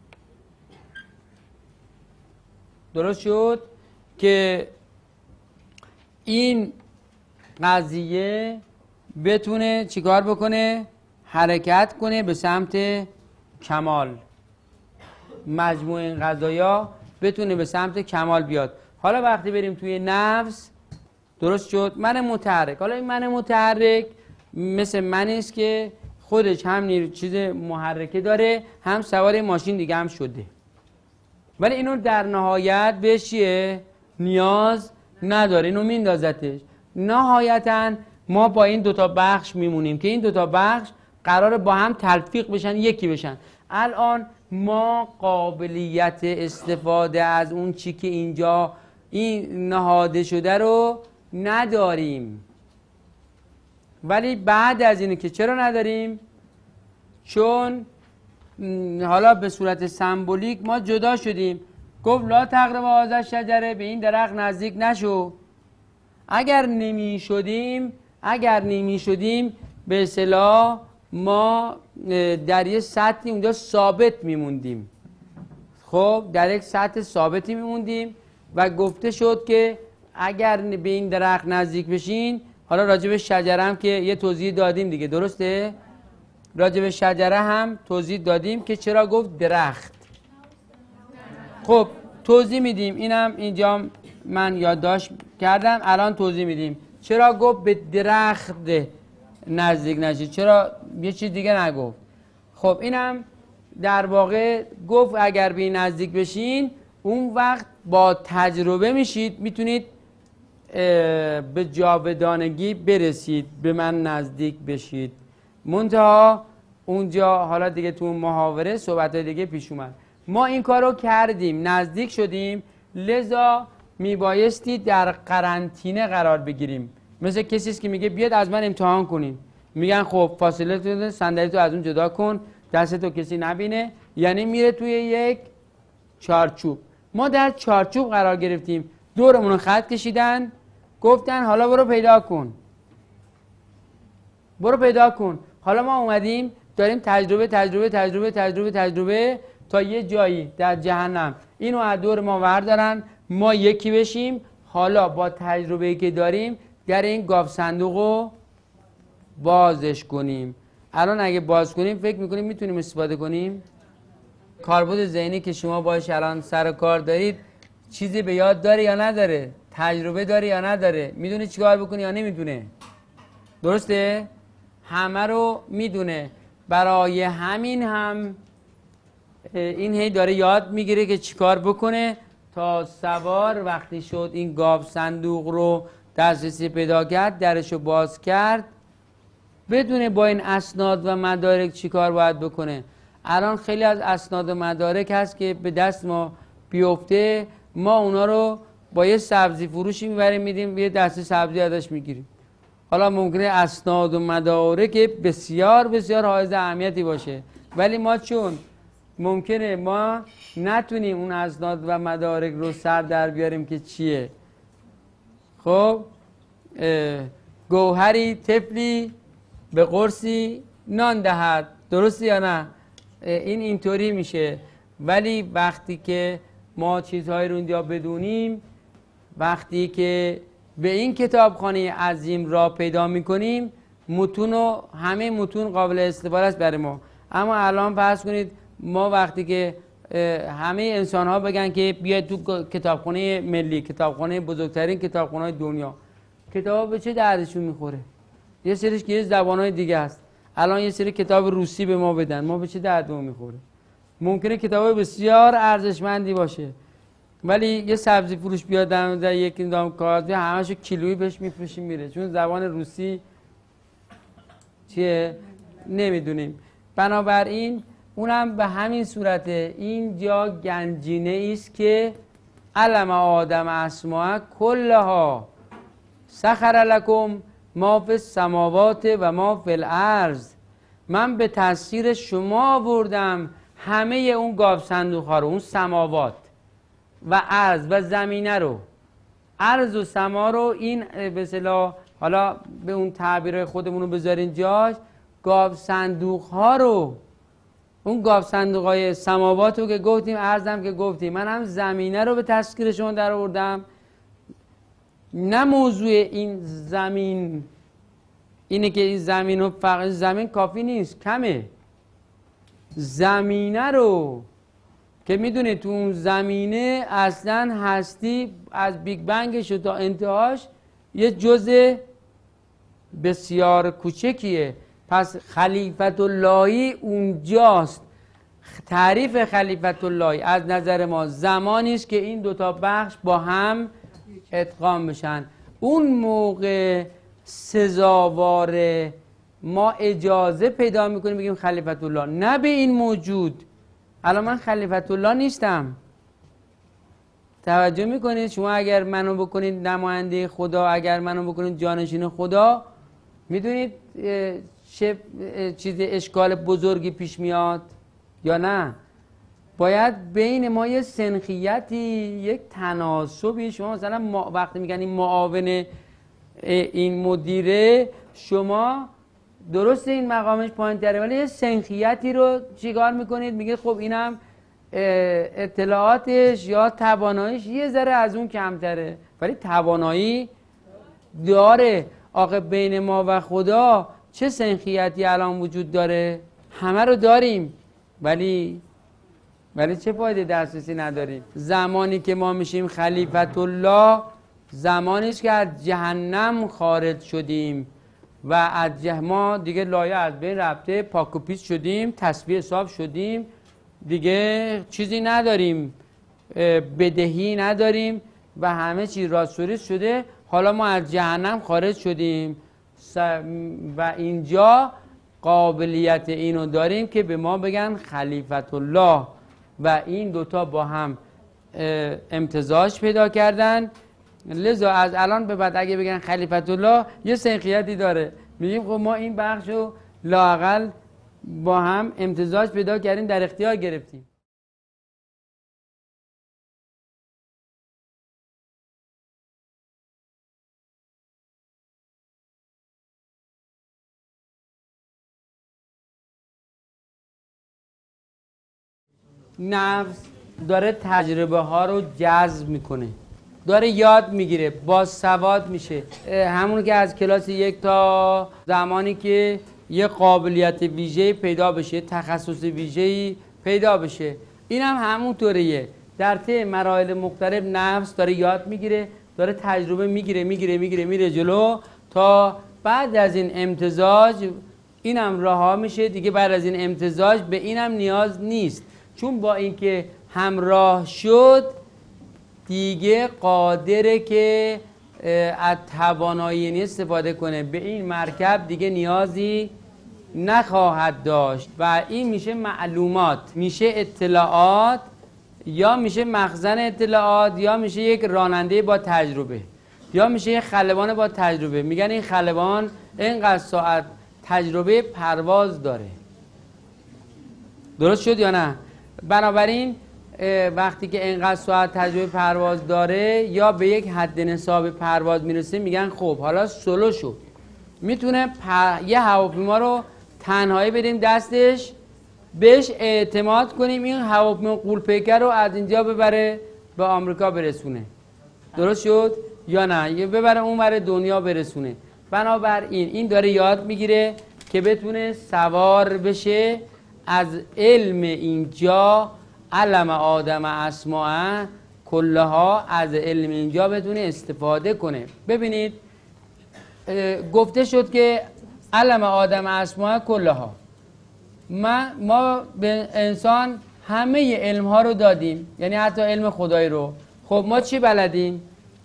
درست شد که این قضیه بتونه چیکار بکنه؟ حرکت کنه به سمت کمال. مجموع این قضایا بتونه به سمت کمال بیاد. حالا وقتی بریم توی نفس، درست شد، من متحرک. حالا این من متحرک مثل منی است که خودش هم چیز محرکه داره، هم سوار ماشین دیگه هم شده، ولی اینو در نهایت بهش چیه؟ نیاز نداره، اینو میندازتش. نهایتا ما با این دوتا بخش میمونیم که این دوتا بخش قراره با هم تلفیق بشن، یکی بشن. الان ما قابلیت استفاده از اون چی که اینجا این نهاده شده رو نداریم. ولی بعد از اینه که چرا نداریم؟ چون حالا به صورت سمبولیک ما جدا شدیم. گفت لا تقرب هذا الشجره، به این درخت نزدیک نشو. اگر نمی شدیم به اصطلاح ما در یه سطحی اونجا ثابت میموندیم. خب در یک سطح ثابتی میموندیم و گفته شد که اگر به این درخت نزدیک بشین، حالا راجع به شجره هم که یه توضیح دادیم دیگه، درسته؟ راجع به شجره هم توضیح دادیم که چرا گفت درخت. خب توضیح میدیم، اینم اینجا من یادداشت کردم، الان توضیح میدیم چرا گفت به درخت نزدیک نشید، چرا یه چیز دیگه نگفت. خب اینم در واقع گفت اگر به این نزدیک بشین اون وقت با تجربه میشید، میتونید به جاودانگی برسید، به من نزدیک بشید. منتها اونجا حالا دیگه تو محاوره صحبت‌های دیگه پیش اومد. ما این کارو کردیم، نزدیک شدیم، لذا میبایستی در قرنطینه قرار بگیریم. مثل کسی است که میگه بیاد از من امتحان کنین، میگن خب فاصله تو صندلی تو از اون جدا کن، دستتو کسی نبینه، یعنی میره توی یک چارچوب. ما در چارچوب قرار گرفتیم، دورمون رو خط کشیدن، گفتن حالا برو پیدا کن، برو پیدا کن. حالا ما اومدیم داریم تجربه تا یه جایی در جهنم اینو از دور ما وردارن، ما یکی بشیم. حالا با تجربه‌ای که داریم در این گاو صندوق رو بازش کنیم. الان اگه باز کنیم فکر میکنیم میتونیم استفاده کنیم؟ کاربرد ذهنی که شما باش الان سر کار دارید چیزی به یاد داره یا نداره؟ تجربه داره یا نداره؟ میدونه چیکار بکنه یا نمیدونه؟ درسته؟ همه رو میدونه. برای همین هم این هی داره یاد میگیره که چیکار بکنه تا سوار وقتی شد این گاو صندوق رو دسترسی پیدا کرد، درشو باز کرد، بدونه با این اسناد و مدارک چیکار باید بکنه. الان خیلی از اسناد و مدارک هست که به دست ما بیفته، ما اونا رو با یه سبزی فروشی میبریم میدیم، یه دسته سبزی ازش میگیریم. حالا ممکنه اسناد و مدارک بسیار بسیار حائز اهمیتی باشه، ولی ما چون ممکنه ما نتونیم اون اسناد و مدارک رو سر در بیاریم که چیه. خب گوهری طفلی به قرصی نان دهد، درسته یا نه؟ این اینطوری میشه. ولی وقتی که ما چیزهایی رو اونجا بدونیم، وقتی که به این کتابخانه عظیم را پیدا میکنیم، متون و همه متون قابل استفاده است برای ما. اما الان فرض کنید ما وقتی که همه انسان ها بگن که بیاید تو کتابخانه ملی، کتابخانه بزرگترین کتابخانه دنیا، کتاب به چه دردشون میخوره؟ یه سریش که یه زبانهای دیگه هست. الان یه سری کتاب روسی به ما بدن، ما به چه دردمون میخوره؟ ممکنه کتاب بسیار ارزشمندی باشه، ولی یه سبزی فروش بیاد در یک اندام کاغذی همشو کیلویی بهش میفروشیم میره، چون زبان روسی چیه نمیدونیم. بنابراین اونم به همین صورته. اینجا گنجینه است که علم آدم اسماء کلها سخر لکم ما فی السماوات و ما فی الارض. من به تسخیر شما آوردم همه اون گاو صندوق ها رو، اون سماوات و ارض و زمینه رو، ارض و سما رو، این به اصطلاح حالا به اون تعبیر خودمون رو بذارین جاش، گاو صندوق ها رو، اون گاو صندوق های سماوات رو که گفتیم، ارضم که گفتیم، من هم زمینه رو به تسخیر شما در آوردم. نه موضوع این زمین اینه که این زمین رو فقط زمین کافی نیست، کمه. زمینه رو که میدونه تو اون زمینه اصلا هستی از بیگ بنگش تا انتهاش یه جزء بسیار کوچکیه. پس خلیفت اللهی اونجاست. تعریف خلیفت اللهی از نظر ما زمانی است که این دوتا بخش با هم ادغام بشن. اون موقع سزاوار ما اجازه پیدا میکنیم بگیم خلیفت الله، نه به این موجود. الان من خلیفت الله نیستم. توجه میکنید؟ شما اگر منو بکنید نماینده خدا، اگر منو بکنید جانشین خدا، میدونید چه چیز اشکال بزرگی پیش میاد یا نه؟ باید بین ما یه سنخیتی، یک تناسبی، شما مثلا وقتی میگن این معاون این مدیره، شما درسته این مقامش پایین تره ولی یه سنخیتی رو چیکار میکنید؟ میگه خب اینم اطلاعاتش یا تواناییش یه ذره از اون کمتره ولی توانایی داره. آخه بین ما و خدا چه سنخیتی الان وجود داره؟ همه رو داریم ولی چه فایده دسترسی نداریم؟ زمانی که ما میشیم خلیفت الله زمانیش که از جهنم خارج شدیم و از ما دیگه لایه از بین رفته، پاک و پیش شدیم، تسبیح حساب شدیم، دیگه چیزی نداریم، بدهی نداریم و همه چیز راستوریست شده. حالا ما از جهنم خارج شدیم و اینجا قابلیت اینو داریم که به ما بگن خلیفت الله و این دوتا با هم امتزاج پیدا کردن. لذا از الان به بعد اگه بگن خلیفت الله یه سنخیتی داره، میگیم خب ما این بخشو لااقل با هم امتزاج پیدا کردیم، در اختیار گرفتیم. نفس داره تجربه ها رو جذب میکنه، داره یاد میگیره، با سواد میشه. همون که از کلاس 1 تا زمانی که یه قابلیت ویژه‌ای پیدا بشه، تخصص ویژه‌ای پیدا بشه، این هم همونطوریه. در طی مراحل مختلف نفس داره یاد میگیره، داره تجربه میره جلو تا بعد از این امتزاج اینم رها میشه. دیگه بعد از این امتزاج به اینم نیاز نیست، چون با اینکه همراه شد دیگه قادره که از توانایی استفاده کنه، به این مرکب دیگه نیازی نخواهد داشت و این میشه معلومات، میشه اطلاعات، یا میشه مخزن اطلاعات، یا میشه یک راننده با تجربه، یا میشه یک خلبان با تجربه. میگن این خلبان اینقدر ساعت تجربه پرواز داره. درست شد یا نه؟ بنابراین وقتی که اینقدر ساعت تجربه پرواز داره یا به یک حد نصاب پرواز میرسه، میگن خب حالا سولو شد، میتونه یه هواپیما رو تنهایی بدیم دستش، بهش اعتماد کنیم این هواپیما قولپیکر رو از اینجا ببره به آمریکا برسونه. درست شد یا نه؟ یه ببره اون ور دنیا برسونه. بنابراین این داره یاد میگیره که بتونه سوار بشه از علم اینجا، علم آدم اسماء کلها، از علم اینجا بتونه استفاده کنه. ببینید گفته شد که علم آدم اسماء کلها، ما به انسان همه علم ها رو دادیم، یعنی حتی علم خدایی رو. خب ما چی بلدیم؟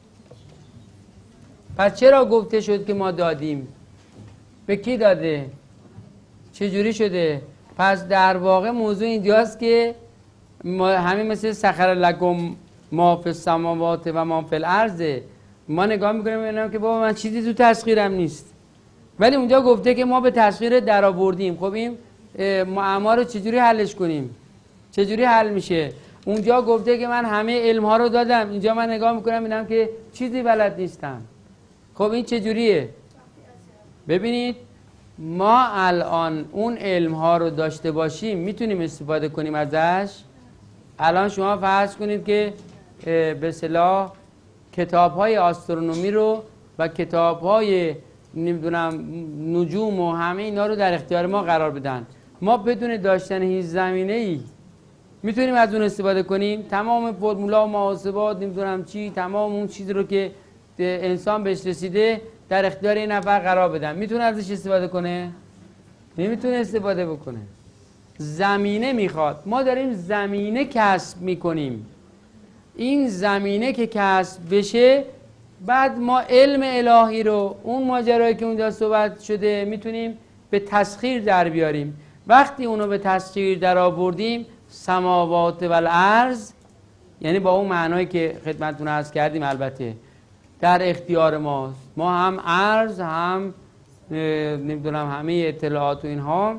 پس چرا گفته شد که ما دادیم؟ به کی داده؟ چجوری شده؟ پس در واقع موضوع اینجاست که ما همین مثل سخر لکم ما فی السماوات و ما فی الارض، ما نگاه میکنیم میبینیم که بابا من چیزی تو تسخیرم نیست، ولی اونجا گفته که ما به تسخیر در آوردیم. خب این معما رو چجوری حلش کنیم؟ چجوری حل میشه؟ اونجا گفته که من همه علم ها رو دادم، اینجا من نگاه میکنم میبینم که چیزی بلد نیستم. خب این چجوریه؟ ببینید ما الان اون علم ها رو داشته باشیم میتونیم استفاده کنیم ازش. الان شما فرض کنید که به اصطلاح کتاب های آسترونومی رو و کتاب های نمیدونم نجوم و همه اینا رو در اختیار ما قرار بدن، ما بدون داشتن هیچ زمینه‌ای میتونیم از اون استفاده کنیم؟ تمام فرمولا و محاسبات نمیدونم چی، تمام اون چیزی رو که انسان بهش رسیده در اختیار این نفر قرار بدن، میتونه ازش استفاده کنه؟ نمیتونه استفاده بکنه. زمینه میخواد. ما داریم زمینه کسب میکنیم. این زمینه که کسب بشه بعد ما علم الهی رو، اون ماجرایی که اونجا صحبت شده، میتونیم به تسخیر در بیاریم. وقتی اونو به تسخیر در آوردیم، سماوات و الارض، یعنی با اون معنایی که خدمتتون عرض کردیم البته در اختیار ماست. ما هم ارض هم نمیدونم همه اطلاعات و اینها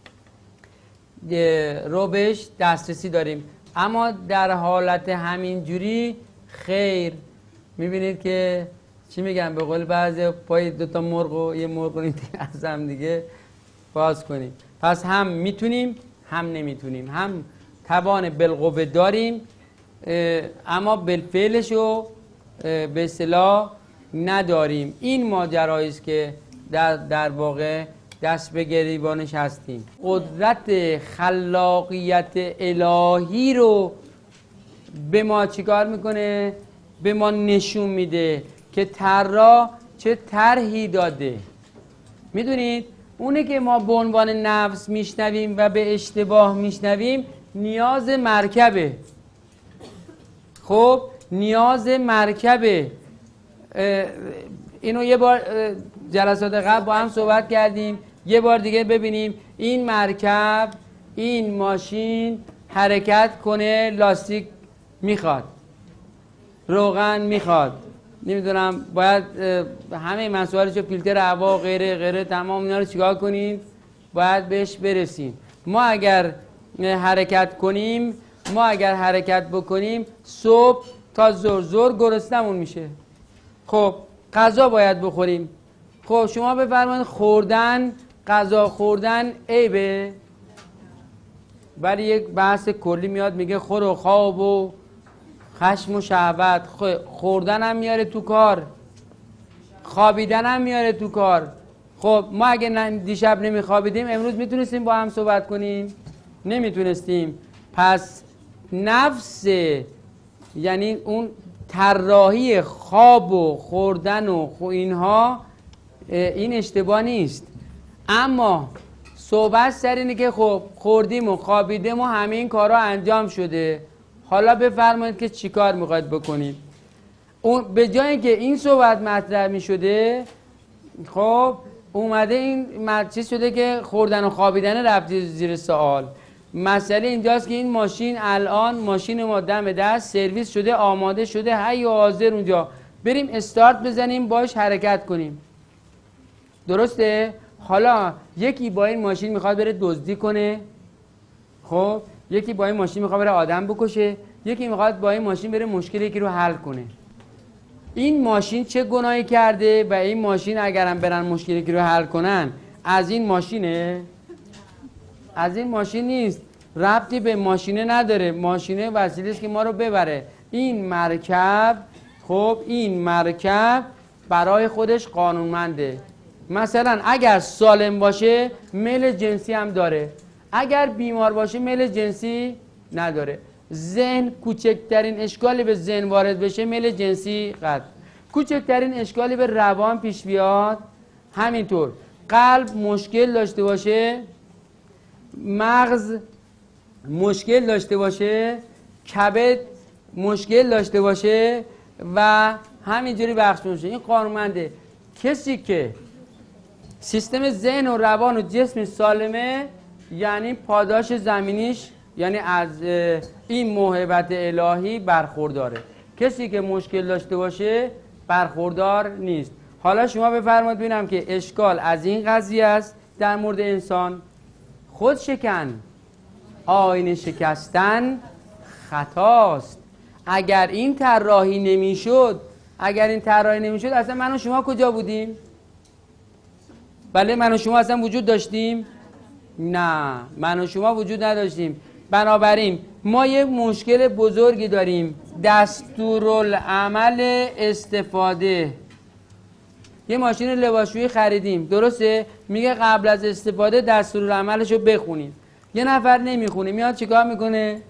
رو بهش دسترسی داریم. اما در حالت همینجوری خیر، میبینید که چی میگن به قول بعضی پای دوتا مرغ و یه مرغ رو از هم دیگه باز کنیم. پس هم میتونیم هم نمیتونیم، هم توان بالقوه داریم اما بالفعلش رو به اصطلاح نداریم. این ماجرایی است که در واقع دست به گریبانش هستیم. قدرت خلاقیت الهی رو به ما چیکار میکنه؟ به ما نشون میده که طراح چه طرحی داده. میدونید اونه که ما به عنوان نفس میشنویم و به اشتباه میشنویم نیاز مرکبه. خب نیاز مرکبه. اینو یه بار جلسات قبل با هم صحبت کردیم، یه بار دیگه ببینیم. این مرکب، این ماشین حرکت کنه، لاستیک میخواد، روغن میخواد، نمیدونم باید همه مسائلش، فیلتر هوا غیره غیره، تمام اینا رو چیکار کنیم؟ باید بهش برسیم. ما اگر حرکت بکنیم صبح تا ظهر گرسنمون میشه. خب غذا باید بخوریم. خب شما بفرمایید غذا خوردن عیبه؟ ولی یک بحث کلی میاد میگه خور و خواب و خشم و شهوت. خوردن هم میاره تو کار، خوابیدن هم میاره تو کار. خب ما اگه دیشب نمیخوابیدیم امروز میتونستیم با هم صحبت کنیم؟ نمیتونستیم. پس نفس، یعنی اون طراحی خواب و خوردن و اینها، این اشتباه نیست. اما صحبت سر اینه که خب خوردیم و خوابیدیم و همه این کارها انجام شده، حالا بفرمایید که چی کار میخواید بکنید. اون به جای که این صحبت مطرح میشده، خب اومده این چیز شده که خوردن و خوابیدن رفتی زیر سوال. مسئله اینجاست که این ماشین الان ماشین ما دم دست سرویس شده، آماده شده، حی و حاضر اونجا، بریم استارت بزنیم باش حرکت کنیم. درسته؟ حالا یکی با این ماشین میخواد بره دزدی کنه، خب یکی با این ماشین میخواد بره آدم بکشه، یکی میخواد با این ماشین بره مشکلی یکی رو حل کنه. این ماشین چه گناهی کرده؟ و این ماشین اگرم برن مشکلی یکی رو حل کنن از این ماشینه؟ از این ماشین نیست، ربطی به ماشینه نداره. ماشینه وسیله است که ما رو ببره. این مرکب، خب این مرکب برای خودش قانونمنده. مثلا اگر سالم باشه میل جنسی هم داره، اگر بیمار باشه میل جنسی نداره. ذهن کوچکترین اشکالی به ذهن وارد بشه میل جنسی قطع. کوچکترین اشکالی به روان پیش بیاد همینطور. قلب مشکل داشته باشه، مغز مشکل داشته باشه، کبد مشکل داشته باشه و همینجوری بخش میشه. این قانونمنده. کسی که سیستم ذهن و روان و جسم سالمه یعنی پاداش زمینیش، یعنی از این موهبت الهی برخورداره. کسی که مشکل داشته باشه برخوردار نیست. حالا شما بفرمایید ببینم که اشکال از این قضیه است در مورد انسان. خود شکن، آینه شکستن خطاست. اگر این طراحی نمیشد اصلا من و شما کجا بودیم؟ بله من و شما اصلا وجود داشتیم؟ نه، من و شما وجود نداشتیم. بنابراین ما یه مشکل بزرگی داریم، دستورالعمل استفاده. یه ماشین لباسشویی خریدیم، درسته؟ میگه قبل از استفاده دستورالعملشو بخونید. یه نفر نمیخونه، میاد چیکار میکنه؟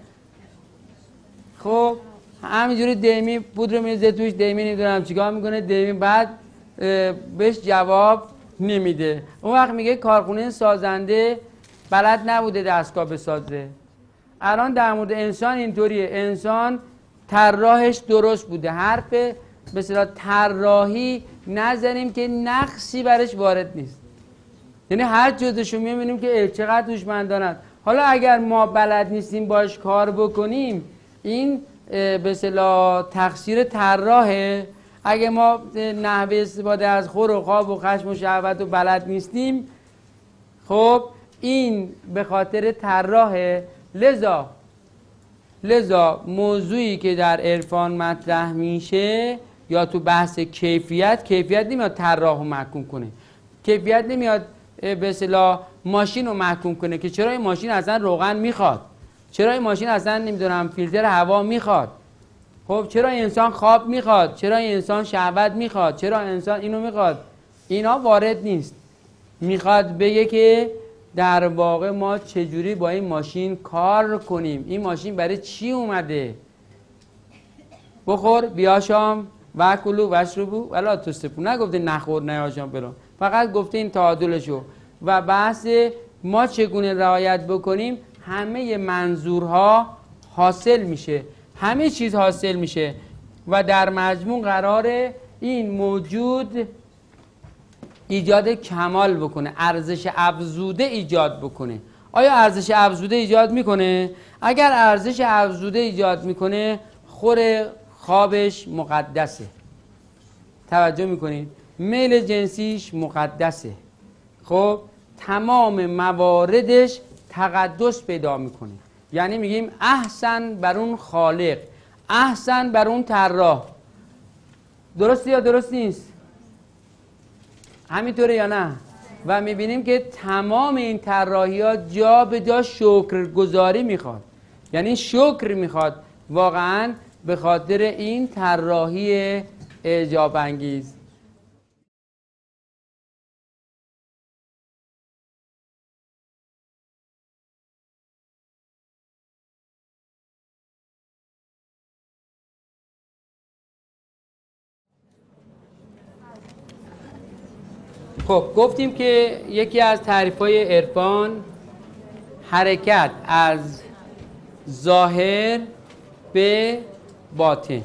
خب همینجوری دیمی پودر میریزه توش، دیمی نمیدونم چیکار میکنه، دیمی بعد بهش جواب نمیده. اون وقت میگه کارخونه سازنده بلد نبوده دستگاه بسازه. الان در مورد انسان اینطوریه، انسان طراحش درست بوده. حرف به اصطلاح طراحی نزنیم که نقصی برش وارد نیست. یعنی هر جزشو میبینیم که چقدر هوشمندانه. حالا اگر ما بلد نیستیم باش کار بکنیم، این به اصطلاح تقصیر طراحه. اگه ما نحوه استفاده از خور و خواب و خشم و شهوت و بلد نیستیم، خب این به خاطر طراحه. لذا موضوعی که در عرفان مطرح میشه یا تو بحث کیفیت نمیاد طراح رو محکوم کنه. کیفیت نمیاد به اصطلاح ماشین رو محکوم کنه که چرا این ماشین اصلا روغن میخواد، چرا این ماشین اصلا نمیدونم فیلتر هوا میخواد، خب چرا انسان خواب میخواد، چرا انسان شهوت میخواد، چرا انسان اینو میخواد. اینا وارد نیست. میخواد بگه که در واقع ما چجوری با این ماشین کار کنیم، این ماشین برای چی اومده. بخور بیا شام و کلو و اشربو ولا تسرفوا. نگفته نخور نه شام برو، فقط گفته این تعادلشو. و بحث ما چگونه رعایت بکنیم، همه منظورها حاصل میشه، همه چیز حاصل میشه و در مجموع قراره این موجود ایجاد کمال بکنه، ارزش افزوده ایجاد بکنه. آیا ارزش افزوده ایجاد میکنه؟ اگر ارزش افزوده ایجاد میکنه، خور خوابش مقدسه. توجه میکنید؟ میل جنسیش مقدسه. خب تمام مواردش تقدس پیدا میکنه. یعنی میگیم احسن بر اون خالق، احسن بر اون طراح. درسته یا درست نیست؟ همینطوره یا نه؟ و میبینیم که تمام این طراحی ها جا به جا شکرگزاری میخواد. یعنی شکر میخواد واقعا به خاطر این طراحی اعجاب انگیز. خب گفتیم که یکی از تعریف‌های عرفان حرکت از ظاهر به باطن.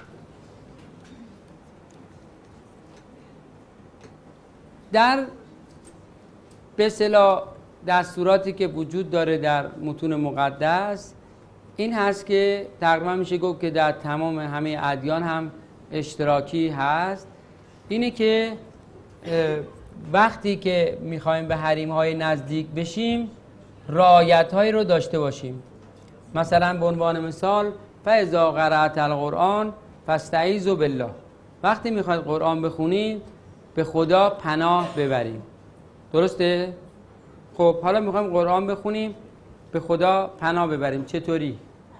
در به اصطلاح دستوراتی که وجود داره در متون مقدس این هست که تقریبا میشه گفت که در تمام همه ادیان هم اشتراکی هست، اینه که وقتی که میخوایم به حریم‌های نزدیک بشیم رعایت‌هایی رو داشته باشیم. مثلا به عنوان مثال فاذا قرأت القرآن فاستعیذوا بالله، وقتی میخواید قرآن بخونید به خدا پناه ببریم. درسته؟ خب حالا میخوایم قرآن بخونیم به خدا پناه ببریم، چطوری؟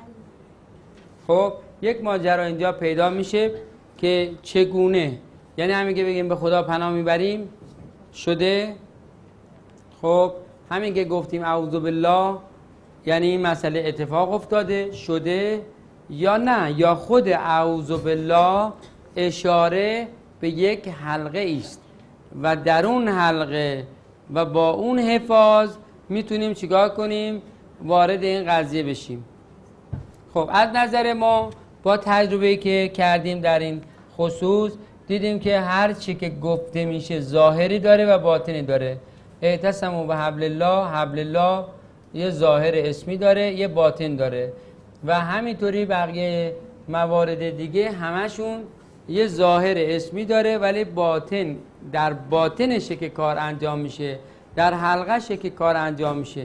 خب یک ماجرا اینجا پیدا میشه که چگونه، یعنی همین که بگیم به خدا پناه میبریم شده. خب همین که گفتیم اعوذ بالله یعنی این مسئله اتفاق افتاده شده یا نه، یا خود اعوذ بالله اشاره به یک حلقه است و در اون حلقه و با اون حفاظ میتونیم چیکار کنیم؟ وارد این قضیه بشیم. خب از نظر ما با تجربه‌ای که کردیم در این خصوص دیدیم که هر چی که گفته میشه ظاهری داره و باطنی داره. اعتصموا بحبل الله، حبل الله یه ظاهر اسمی داره یه باطن داره و همینطوری بقیه موارد دیگه همشون یه ظاهر اسمی داره ولی باطن در باطنشه که کار انجام میشه، در حلقشه که کار انجام میشه.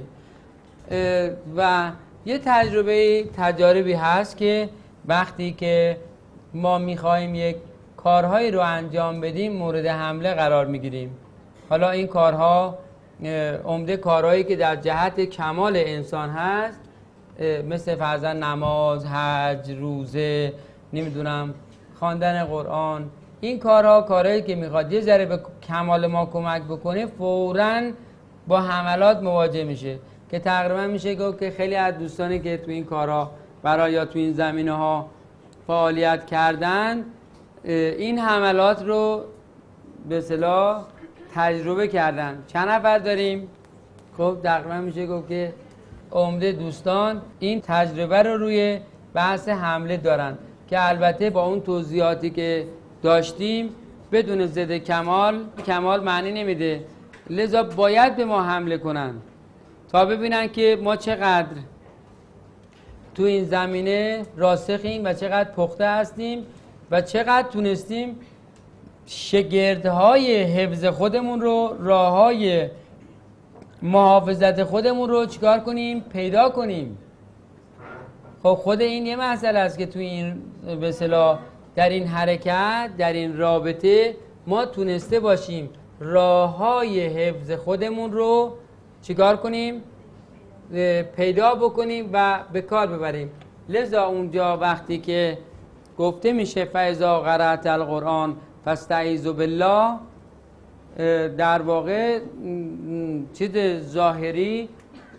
و یه تجاربی هست که وقتی که ما میخوایم یک کارهایی رو انجام بدیم مورد حمله قرار میگیریم. حالا این کارها عمده کارهایی که در جهت کمال انسان هست، مثل فرضاً نماز، حج، روزه، نمیدونم خواندن قرآن، این کارها کارهایی که میخواد یه ذره به کمال ما کمک بکنه فوراً با حملات مواجه میشه که تقریبا میشه گفت که خیلی از دوستانی که تو این کارها برای یا تو این زمینه‌ها فعالیت کردن این حملات رو به اصطلاح تجربه کردن. چند نفر داریم؟ خب تقریبا میشه گفت که عمده دوستان این تجربه رو روی بحث حمله دارن که البته با اون توضیحاتی که داشتیم بدون ضد کمال معنی نمیده، لذا باید به ما حمله کنن تا ببینن که ما چقدر تو این زمینه راسخیم و چقدر پخته هستیم و چقدر تونستیم شگردهای حفظ خودمون رو، راههای محافظت خودمون رو چیکار کنیم؟ پیدا کنیم. خب خود این یه مسئله است که توی این به اصطلاح در این حرکت، در این رابطه ما تونسته باشیم راههای حفظ خودمون رو چیکار کنیم؟ پیدا بکنیم و به کار ببریم. لذا اونجا وقتی که گفته میشه فاذا قرأت القرآن فاستعیذ بالله، در واقع چیز ظاهری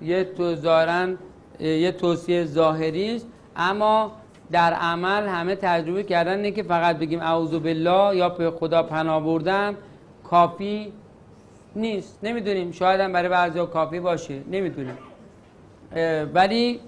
یه توصیه ظاهری است، اما در عمل همه تجربه کردن اینه که فقط بگیم اعوذ بالله یا به خدا پناه بردم کافی نیست. نمیدونیم، شاید هم برای بعضیا کافی باشه، نمیدونیم. ولی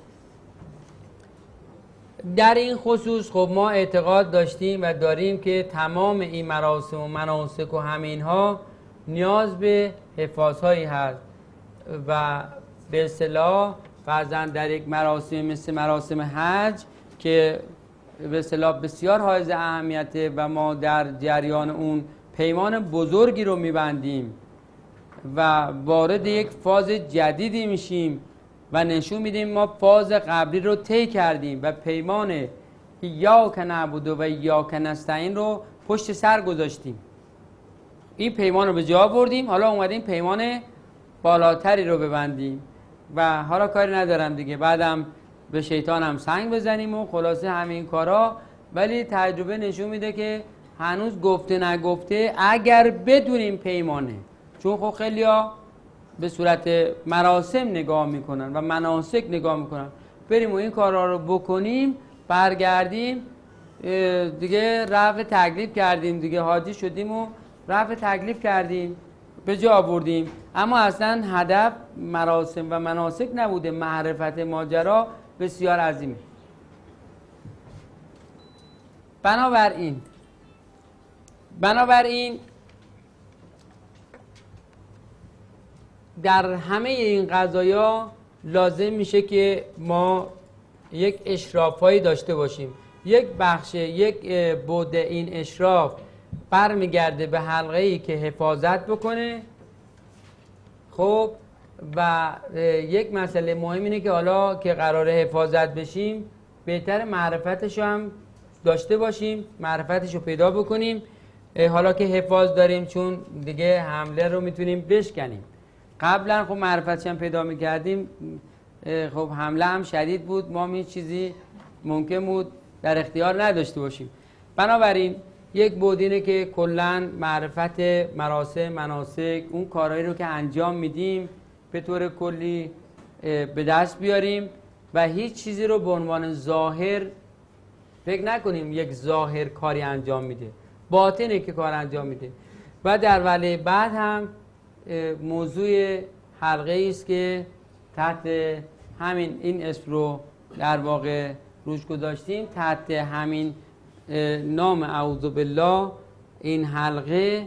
در این خصوص خب ما اعتقاد داشتیم و داریم که تمام این مراسم و مناسک و همینها نیاز به حفاظهایی هست و به اصطلاح فرضاً در یک مراسم مثل مراسم حج که به اصطلاح بسیار حائز اهمیته و ما در جریان اون پیمان بزرگی رو میبندیم و وارد یک فاز جدیدی میشیم و نشون میدیم ما فاز قبلی رو طی کردیم و پیمان ایاک نعبد و ایاک نستعین رو پشت سر گذاشتیم. این پیمان رو به جا بردیم، حالا اومدیم پیمان بالاتری رو ببندیم و حالا کاری ندارم دیگه، بعدم به شیطان هم سنگ بزنیم و خلاصه همین کارا. ولی تجربه نشون میده که هنوز گفته نگفته اگر بدونیم پیمانه، چون خب خیلیا به صورت مراسم نگاه میکنن و مناسک نگاه میکنن، بریم و این کارا رو بکنیم برگردیم دیگه رفع تکلیف کردیم، دیگه حاجی شدیم و رفع تکلیف کردیم به جا آوردیم، اما اصلا هدف مراسم و مناسک نبوده. معرفت ماجرا بسیار عظیمه. بنابراین در همه این قضایا لازم میشه که ما یک اشرافایی داشته باشیم. یک بخش، یک بعد این اشراف برمیگرده به حلقه‌ای که حفاظت بکنه. خب و یک مسئله مهم اینه که حالا که قراره حفاظت بشیم بهتر معرفتش هم داشته باشیم، معرفتش رو پیدا بکنیم. حالا که حفاظ داریم چون دیگه حمله رو میتونیم بشکنیم. قبلا خب معرفتش هم پیدا میکردیم، خب حمله هم شدید بود، ما هیچ چیزی ممکن بود در اختیار نداشته باشیم. بنابراین یک بود اینه که کلن معرفت مراسم مناسک، اون کارهایی رو که انجام میدیم به طور کلی به دست بیاریم و هیچ چیزی رو به عنوان ظاهر فکر نکنیم یک ظاهر کاری انجام میده، باطنه که کار انجام میده. و در وله بعد هم موضوع حلقه است که تحت همین این اسم رو در واقع روش گذاشتیم، تحت همین نام اعوذ بالله این حلقه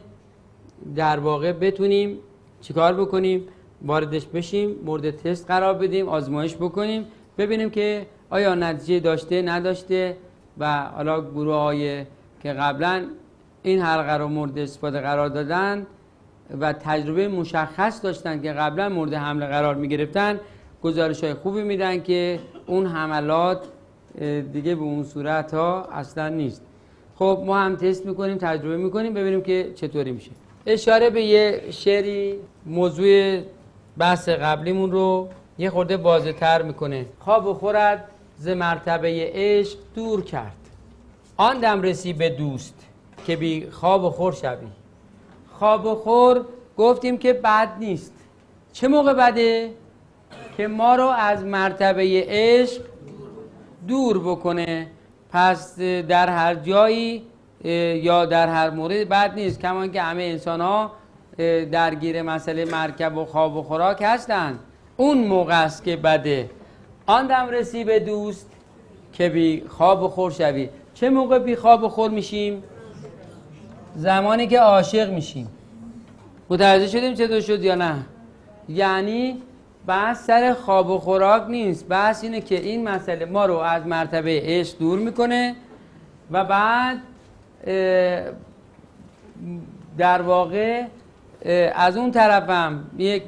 در واقع بتونیم چیکار بکنیم؟ واردش بشیم، مورد تست قرار بدیم، آزمایش بکنیم، ببینیم که آیا نتیجه داشته نداشته. و حالا گروه های که قبلا این حلقه رو مورد استفاده قرار دادن و تجربه مشخص داشتن که قبلا مورد حمله قرار می گرفتن، گزارش های خوبی میدن که اون حملات دیگه به اون صورت ها اصلا نیست. خب ما هم تست میکنیم، تجربه میکنیم، ببینیم که چطوری میشه. اشاره به یه شعری موضوع بحث قبلیمون رو یه خورده واضح تر میکنه. خواب و خورد ز مرتبه عشق دور کرد، آن دم رسی به دوست که بی خواب و خور شوی. خواب و خور گفتیم که بد نیست. چه موقع بده؟ که ما رو از مرتبه عشق دور بکنه. پس در هر جایی یا در هر مورد بد نیست، کما که همه انسان ها درگیر مسئله مرکب و خواب و خوراک هستن. اون موقع است که بده. آن دم رسی به دوست که بی خواب و خور شوی. چه موقع بی خواب و خور میشیم؟ زمانی که عاشق میشیم. متوجه شدیم چطور شد یا نه؟ یعنی بحث سر خواب و خوراک نیست، بحث اینه که این مسئله ما رو از مرتبه عشق دور میکنه و بعد در واقع از اون طرفم یک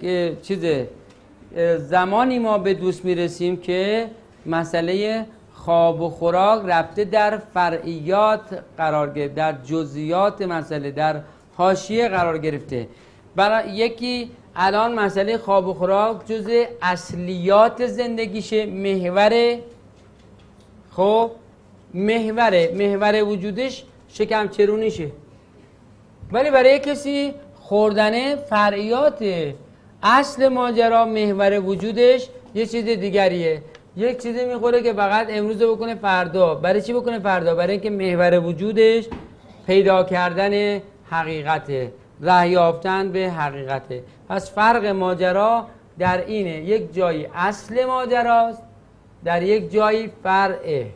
زمانی ما به دوست میرسیم که مسئله خواب و خوراک رفته در فرعیات قرار گرفت، در جزئیات مسئله، در حاشیه قرار گرفته. برای یکی الان مسئله خواب و خوراک جزء اصلیات زندگیشه، محور، خب محور وجودش شکم چرونیشه، ولی برای کسی خوردن فرعیاته. اصل ماجرا محور وجودش یه چیز دیگریه، یک چیزی میخوره که فقط امروز بکنه فردا. برای چی بکنه فردا؟ برای اینکه محور وجودش پیدا کردن حقیقته، راه یافتن به حقیقته. پس فرق ماجرا در اینه، یک جایی اصل ماجراست، در یک جایی فرعه.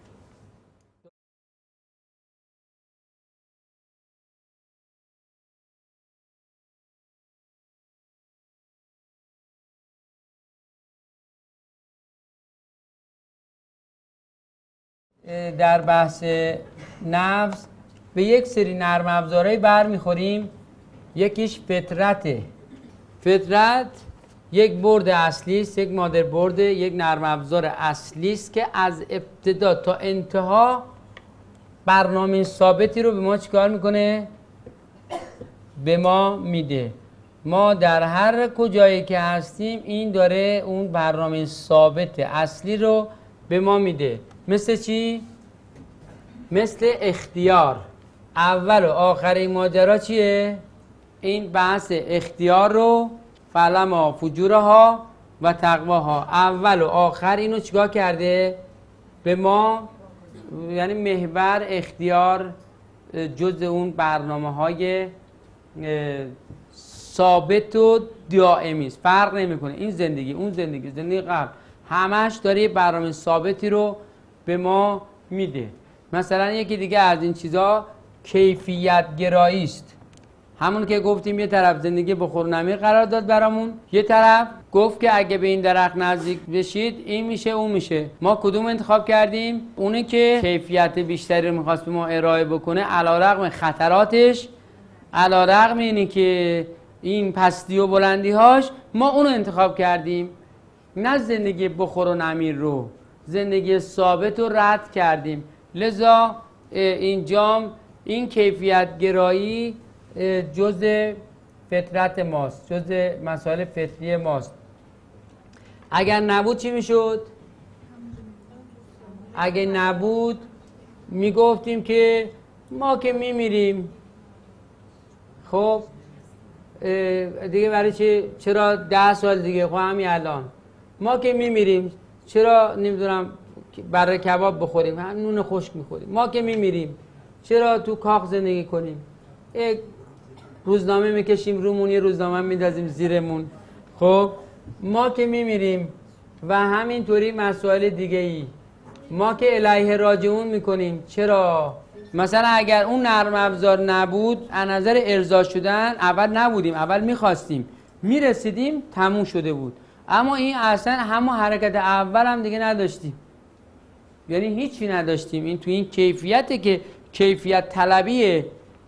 در بحث نفس به یک سری نرم افزارهایی برمیخوریم. یکیش فطرته. فطرت یک برد اصلی است، یک مادر برد، یک نرم افزار اصلی است که از ابتدا تا انتها برنامه ثابتی رو به ما چیکار میکنه؟ به ما میده. ما در هر کجایی که هستیم این داره اون برنامه ثابت اصلی رو به ما میده. مثل چی؟ مثل اختیار. اول و آخر این ماجرا چیه؟ این بحث اختیار رو فلما فجورها و تقواها، اول و آخر اینو چیکار کرده؟ به ما، یعنی محور اختیار جز اون برنامه های ثابت و دائمی است، فرق نمیکنه. این زندگی، اون زندگی، زندگی قبل، همش داره یه برنامه ثابتی رو به ما میده. مثلا یکی دیگه از این چیزا کیفیت گرایی است. همون که گفتیم یه طرف زندگی بخور نمیر قرار داد برامون، یه طرف گفت که اگه به این درخت نزدیک بشید این میشه اون میشه. ما کدوم انتخاب کردیم؟ اونه که کیفیت بیشتری رو میخواست به ما ارائه بکنه، علیرغم خطراتش، علیرغم اینی که این پستی و بلندی هاش، ما اونو انتخاب کردیم، نه زندگی بخور و نمیر رو، زندگی ثابت رو رد کردیم. لذا اینجام این کیفیت گرایی جزء فطرت ماست، جزء مسائل فطری ماست. اگر نبود چی میشد؟ اگه نبود میگفتیم که ما که میمیریم، خب دیگه برای چرا 10 سال دیگه، خب همین الان ما که میمیریم چرا نمیدونم برای کباب بخوریم، هم نون خشک میخوریم، ما که میمیریم چرا تو کاخ زندگی کنیم، یک روزنامه میکشیم رومون، یه روزنامه میندازیم زیرمون، خب ما که میمیریم. و همینطوری مسائل دیگه ای ما که الیه راجعون میکنیم. چرا؟ مثلا اگر اون نرم افزار نبود، از نظر ارضا شدن اول نبودیم، اول میخواستیم، میرسیدیم، تموم شده بود. اما این اصلا همون حرکت اول هم دیگه نداشتیم، یعنی هیچی نداشتیم. این تو این کیفیته که کیفیت طلبیه،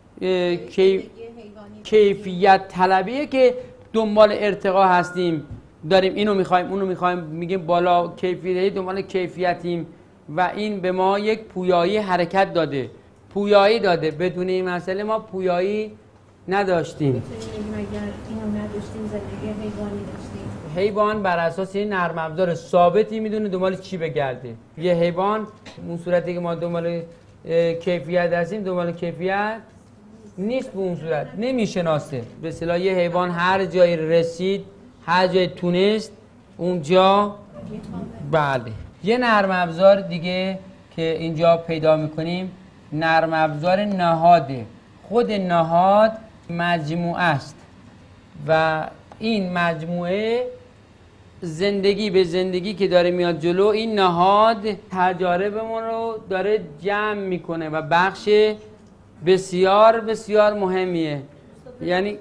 کیفیت طلبیه که دنبال ارتقا هستیم، داریم اینو میخوایم اونو میخوایم، میگیم بالا کیفیتی، دنبال کیفیتیم و این به ما یک پویایی حرکت داده، پویایی داده. بدون این مسئله ما پویایی نداشتیم. اگر اینو نداشتیم زندگی حیوانی داشتیم. حیوان بر اساس این نرم افزار ثابتی میدونه دنبال چی بگرده. یه حیوان اون صورتی که ما دنبال کیفیت هستیم، دنبال کیفیت نیست، به اون صورت نمیشناسه. به اصطلاح یه حیوان هر جایی رسید، هر جایی تونست اونجا. بله. یه نرم افزار دیگه که اینجا پیدا میکنیم نرم افزار نهاده. خود نهاد مجموعه است و این مجموعه زندگی به زندگی که داره میاد جلو، این نهاد تجاربمون رو داره جمع میکنه و بخش بسیار بسیار مهمیه. یعنی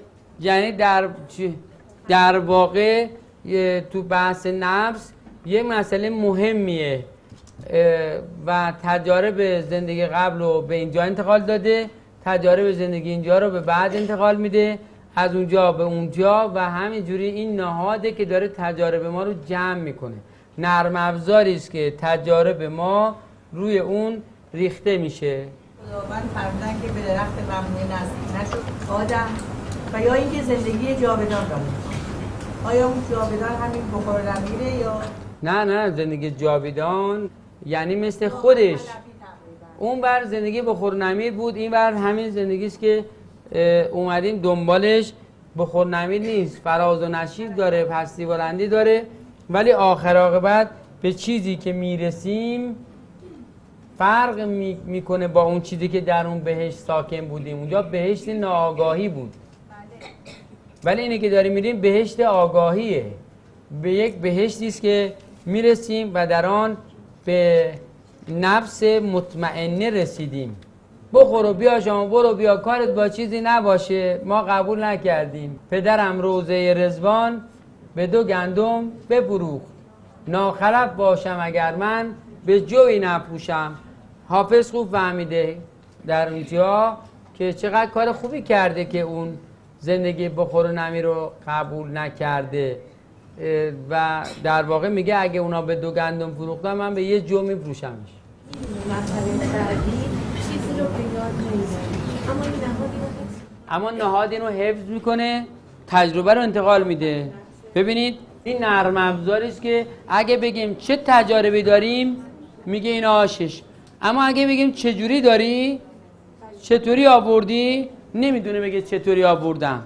در واقع تو بحث نفس یه مسئله مهمیه و تجارب زندگی قبل رو به اینجا انتقال داده، تجارب زندگی اینجا رو به بعد انتقال میده، از اونجا به اونجا و همینجوری این نهاده که داره تجارب ما رو جمع میکنه. نرم افزاری است که تجارب ما روی اون ریخته میشه. خداوند فرمودن که به درخت ممنوع نزدیک نشد آدم و یا اینکه زندگی جاودان را میخواد. آیا اون جاودان همین بخور نمیره یا نه زندگی جاودان یعنی مثل خودش. اون بر زندگی بخور نمیر بود، این بر همین زندگی است که اومدیم دنبالش. بخور نمیر نیست، فراز و نشیب داره، پستی بلندی داره، ولی آخر عاقبت به چیزی که میرسیم فرق میکنه با اون چیزی که در اون بهشت ساکن بودیم. اونجا بهشت ناآگاهی بود، ولی اینی که داریم میریم بهشت آگاهیه. به یک بهشتی است که میرسیم و در آن به نفس مطمئنه رسیدیم. بخور و بیا شما، برو بیا، کارت با چیزی نباشه، ما قبول نکردیم. پدرم روضه رضوان به 2 گندم بفروخت، ناخلف باشم اگر من به جوی نپوشم. حافظ خوب فهمیده در اونجا که چقدر کار خوبی کرده که اون زندگی بخور و نمی رو قبول نکرده و در واقع میگه اگه اونا به 2 گندم فروختن من به 1 جو میفروشمش. مرحله بعدی چیزی رو به یاد نمیاره، اما نهاد اینو حفظ میکنه، تجربه رو انتقال میده. ببینید این نرم افزاری است که اگه بگیم چه تجاربی داریم میگه این آشش، اما اگه بگیم چجوری داری، چطوری آوردی، نمیدونه بگه چطوری آوردم.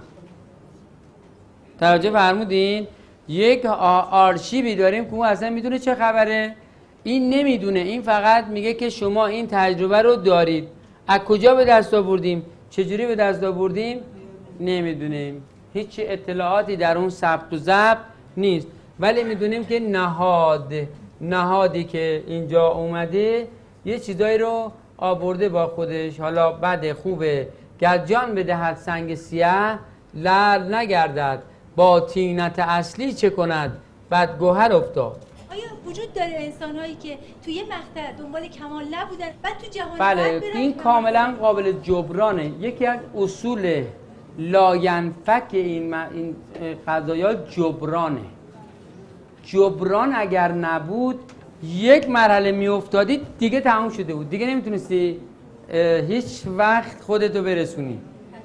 توجه فرمودین؟ یک آرشیوی داریم که اون اصلا میدونه چه خبره، این نمیدونه. این فقط میگه که شما این تجربه رو دارید. از کجا به دست آوردیم، چجوری به دست آوردیم نمیدونیم، هیچ اطلاعاتی در اون ثبت و ضبط نیست، ولی میدونیم که نهادی که اینجا اومده یه چیزایی رو آورده با خودش. حالا بده خوبه، گر جان بدهد سنگ سیاه، لعل نگردد با طینت اصلی چه کند بد گوهر افتاد. آیا وجود داره انسان‌هایی که توی یه مقطع دنبال کمال نبودن بعد تو جهان بله، این کاملا قابل جبرانه. یکی از اصول لاینفک این قضایا جبران اگر نبود یک مرحله میافتادی دیگه تموم شده بود، دیگه نمیتونستی هیچ وقت خودتو برسونی.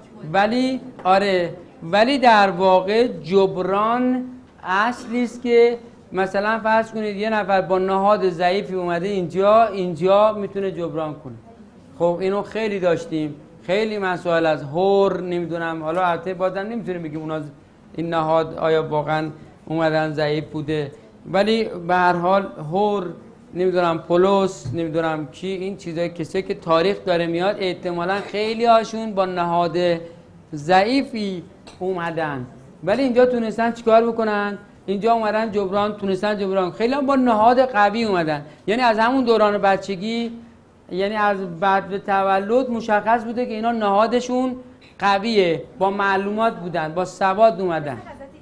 ولی در واقع جبران اصلی است که مثلا فرض کنید یه نفر با نهاد ضعیفی اومده اینجا میتونه جبران کنه. خب اینو خیلی داشتیم، خیلی مسائل از هور نمیدونم، حالا البته بازم نمیتونیم بگیم اونا این نهاد آیا واقعا اومدن ضعیف بوده، ولی به هر حال هور نمیدونم پولس نمیدونم کی، این چیزای کسی که تاریخ داره میاد احتمالاً خیلی هاشون با نهاد ضعیفی اومدن، ولی اینجا تونستن چیکار بکنن؟ اینجا اومدن جبران، تونستن جبران. خیلی هم با نهاد قوی اومدن، یعنی از همون دوران بچگی، یعنی از بعد به تولد مشخص بوده که اینا نهادشون قویه، با معلومات بودن، با سواد اومدن.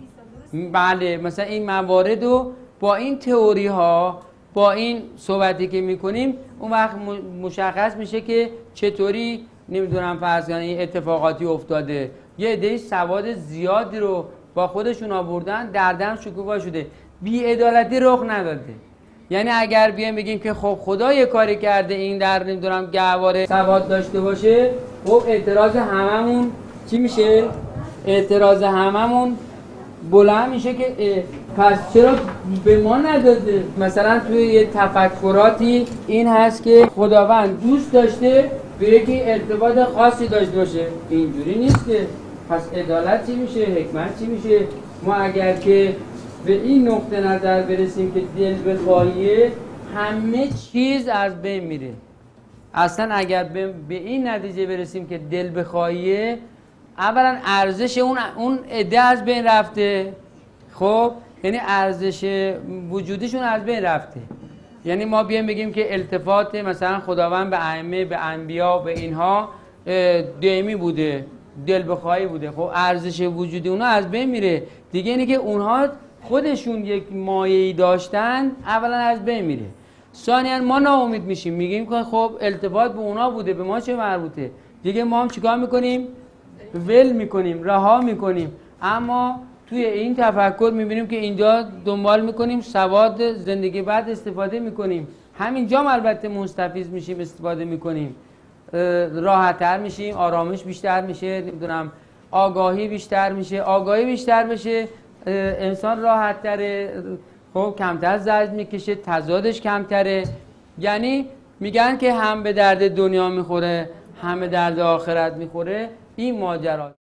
بله، مثلا این موارد رو با این تئوری ها، با این صحبتی که میکنیم اون وقت مشخص میشه که چطوری نمیدونم فرض کنید این اتفاقاتی افتاده. یه عده سواد زیادی رو با خودشون آوردن، دردم شکوفا شده، بی‌عدالتی رخ نداده. یعنی اگر بیایم بگیم که خب خدا یه کاری کرده این در نمیدونم گهواره سواد داشته باشه، خب اعتراض هممون چی میشه؟ اعتراض هممون بلند میشه که پس چرا به ما نداده؟ مثلا توی یه تفکراتی این هست که خداوند دوست داشته به یکی ارتباط خاصی داشته باشه، اینجوری نیست که پس عدالت چی میشه؟ حکمت چی میشه؟ ما اگر که به این نقطه نظر برسیم که دل بخواهیه همه چیز از بین میره. اصلا اگر به این نتیجه برسیم که دل بخواهیه، اولا ارزش اون عده از بین رفته، خب یعنی ارزش وجودیشون از بین رفته. یعنی ما بیایم بگیم که التفات مثلا خداوند به ائمه، به انبیا، به اینها دائمی بوده، دل بخواهی بوده، خب ارزش وجودی اونها از بین میره دیگه. اینی که اونها خودشون یک مایه‌ای داشتن اولا از بین میره. ثانیاً ما ناامید میشیم، میگیم که خب التفات به اونا بوده، به ما چه مربوطه دیگه. ما هم چیکار میکنیم؟ ول میکنیم، رها میکنیم. اما توی این تفکر میبینیم که اینجا دنبال میکنیم سواد زندگی بعد استفاده میکنیم. همینجا البته مستفیض میشیم، استفاده میکنیم، راحت‌تر میشیم، آرامش بیشتر میشه، نمیدونم آگاهی بیشتر میشه. آگاهی بیشتر بشه انسان راحت‌تره، خب کمتر زجر میکشه، تضادش کمتره. یعنی میگن که هم به درد دنیا میخوره هم به درد آخرت میخوره این ماجرا.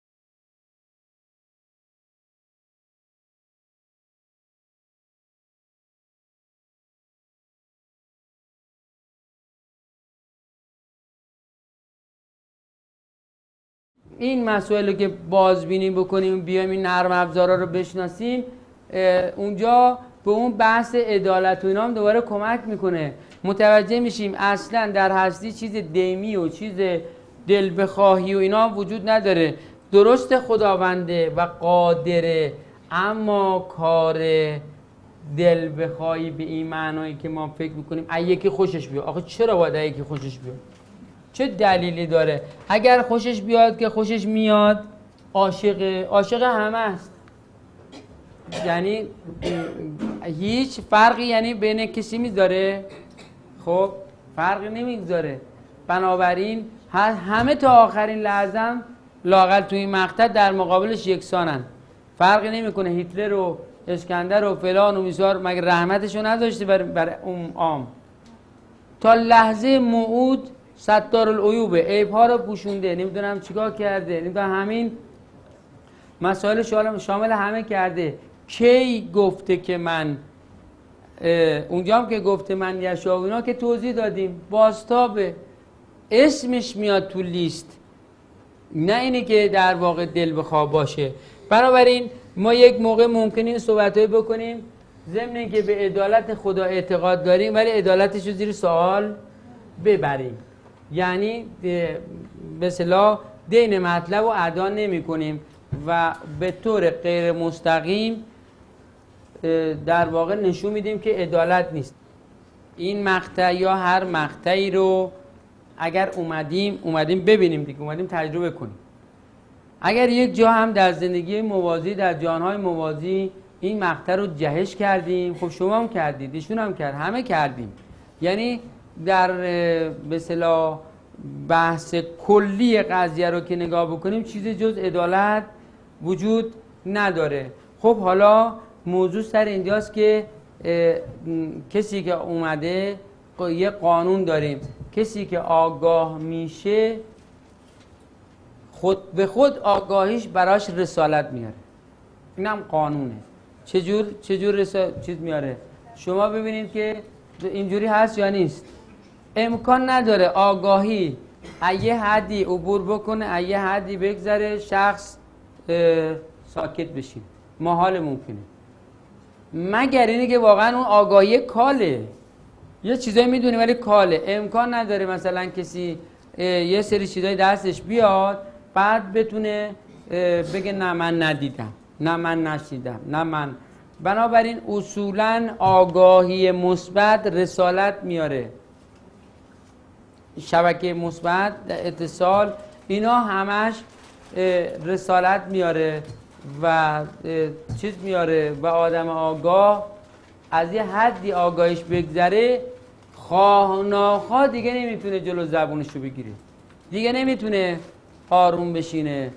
این مسائل که بازبینی بکنیم، بیایم این نرم افزارا رو بشناسیم، اونجا به اون بحث عدالت و اینا هم دوباره کمک میکنه. متوجه میشیم اصلا در هستی چیز دیمی و چیز دل بخواهی و اینا وجود نداره. درست خداونده و قادره، اما کار دل بخواهی به این معنایی که ما فکر میکنیم یکی خوشش بیاد. آخه چرا باید یکی خوشش بیاد؟ چه دلیلی داره؟ اگر خوشش بیاد که خوشش میاد، عاشق همه است. یعنی هیچ فرقی یعنی بین کسی میذاره؟ خب فرقی نمیذاره. بنابراین همه تا آخرین لحظه لااقل توی این مقطع در مقابلش یکسانن. فرقی نمیکنه هیتلر و اسکندر و فلان و میسار مگه رحمتشو نذاشته برای اون عام؟ تا لحظه موعود ستارالعیوبه، عیب‌ها رو پوشونده، نمیدونم چیکار کرده، نمیدونم همین مسائل شامل همه کرده. کی گفته که من اونجا هم که گفته من یشاء که توضیح دادیم، بازتابه، اسمش میاد تو لیست، نه اینه که در واقع دل بخواه باشه. بنابراین ما یک موقع ممکنه این صحبت‌های بکنیم ضمن اینکه به عدالت خدا اعتقاد داریم ولی عدالتش رو زیر سوال ببریم. یعنی به اصطلاح دین مطلب رو ادا نمی کنیم و به طور غیر مستقیم در واقع نشون میدیم که عدالت نیست. این مقطع یا هر مقطعی رو اگر اومدیم ببینیم دیگه، اومدیم تجربه کنیم. اگر یک جا هم در زندگی موازی، در جهانهای موازی این مقطع رو جهش کردیم، خب شما هم کردید، ایشون هم کرد، همه کردیم. یعنی در به اصطلاح بحث کلی قضیه رو که نگاه بکنیم چیزی جز عدالت وجود نداره. خب حالا موضوع سر اینجاست که کسی که اومده یه قانون داریم، کسی که آگاه میشه خود به خود آگاهیش براش رسالت میاره. اینم قانونه. چجور چیز میاره؟ شما ببینید که اینجوری هست یا نیست. امکان نداره آگاهی یه حدی عبور بکنه، یه حدی بگذره، شخص ساکت بشین. محال ممکنه، مگر اینه که واقعا اون آگاهی کاله، یه چیزایی میدونی ولی کاله. امکان نداره مثلا کسی یه سری چیزای دستش بیاد بعد بتونه بگه نه من ندیدم، نه من نشیدم، نه من. بنابراین اصولا آگاهی مثبت رسالت میاره. شبکه مثبت، اتصال، اینا همش رسالت میاره و چیز میاره و آدم آگاه از یه حدی آگاهیش بگذره خواه ناخواه دیگه نمیتونه جلو زبونش رو بگیره، دیگه نمیتونه آروم بشینه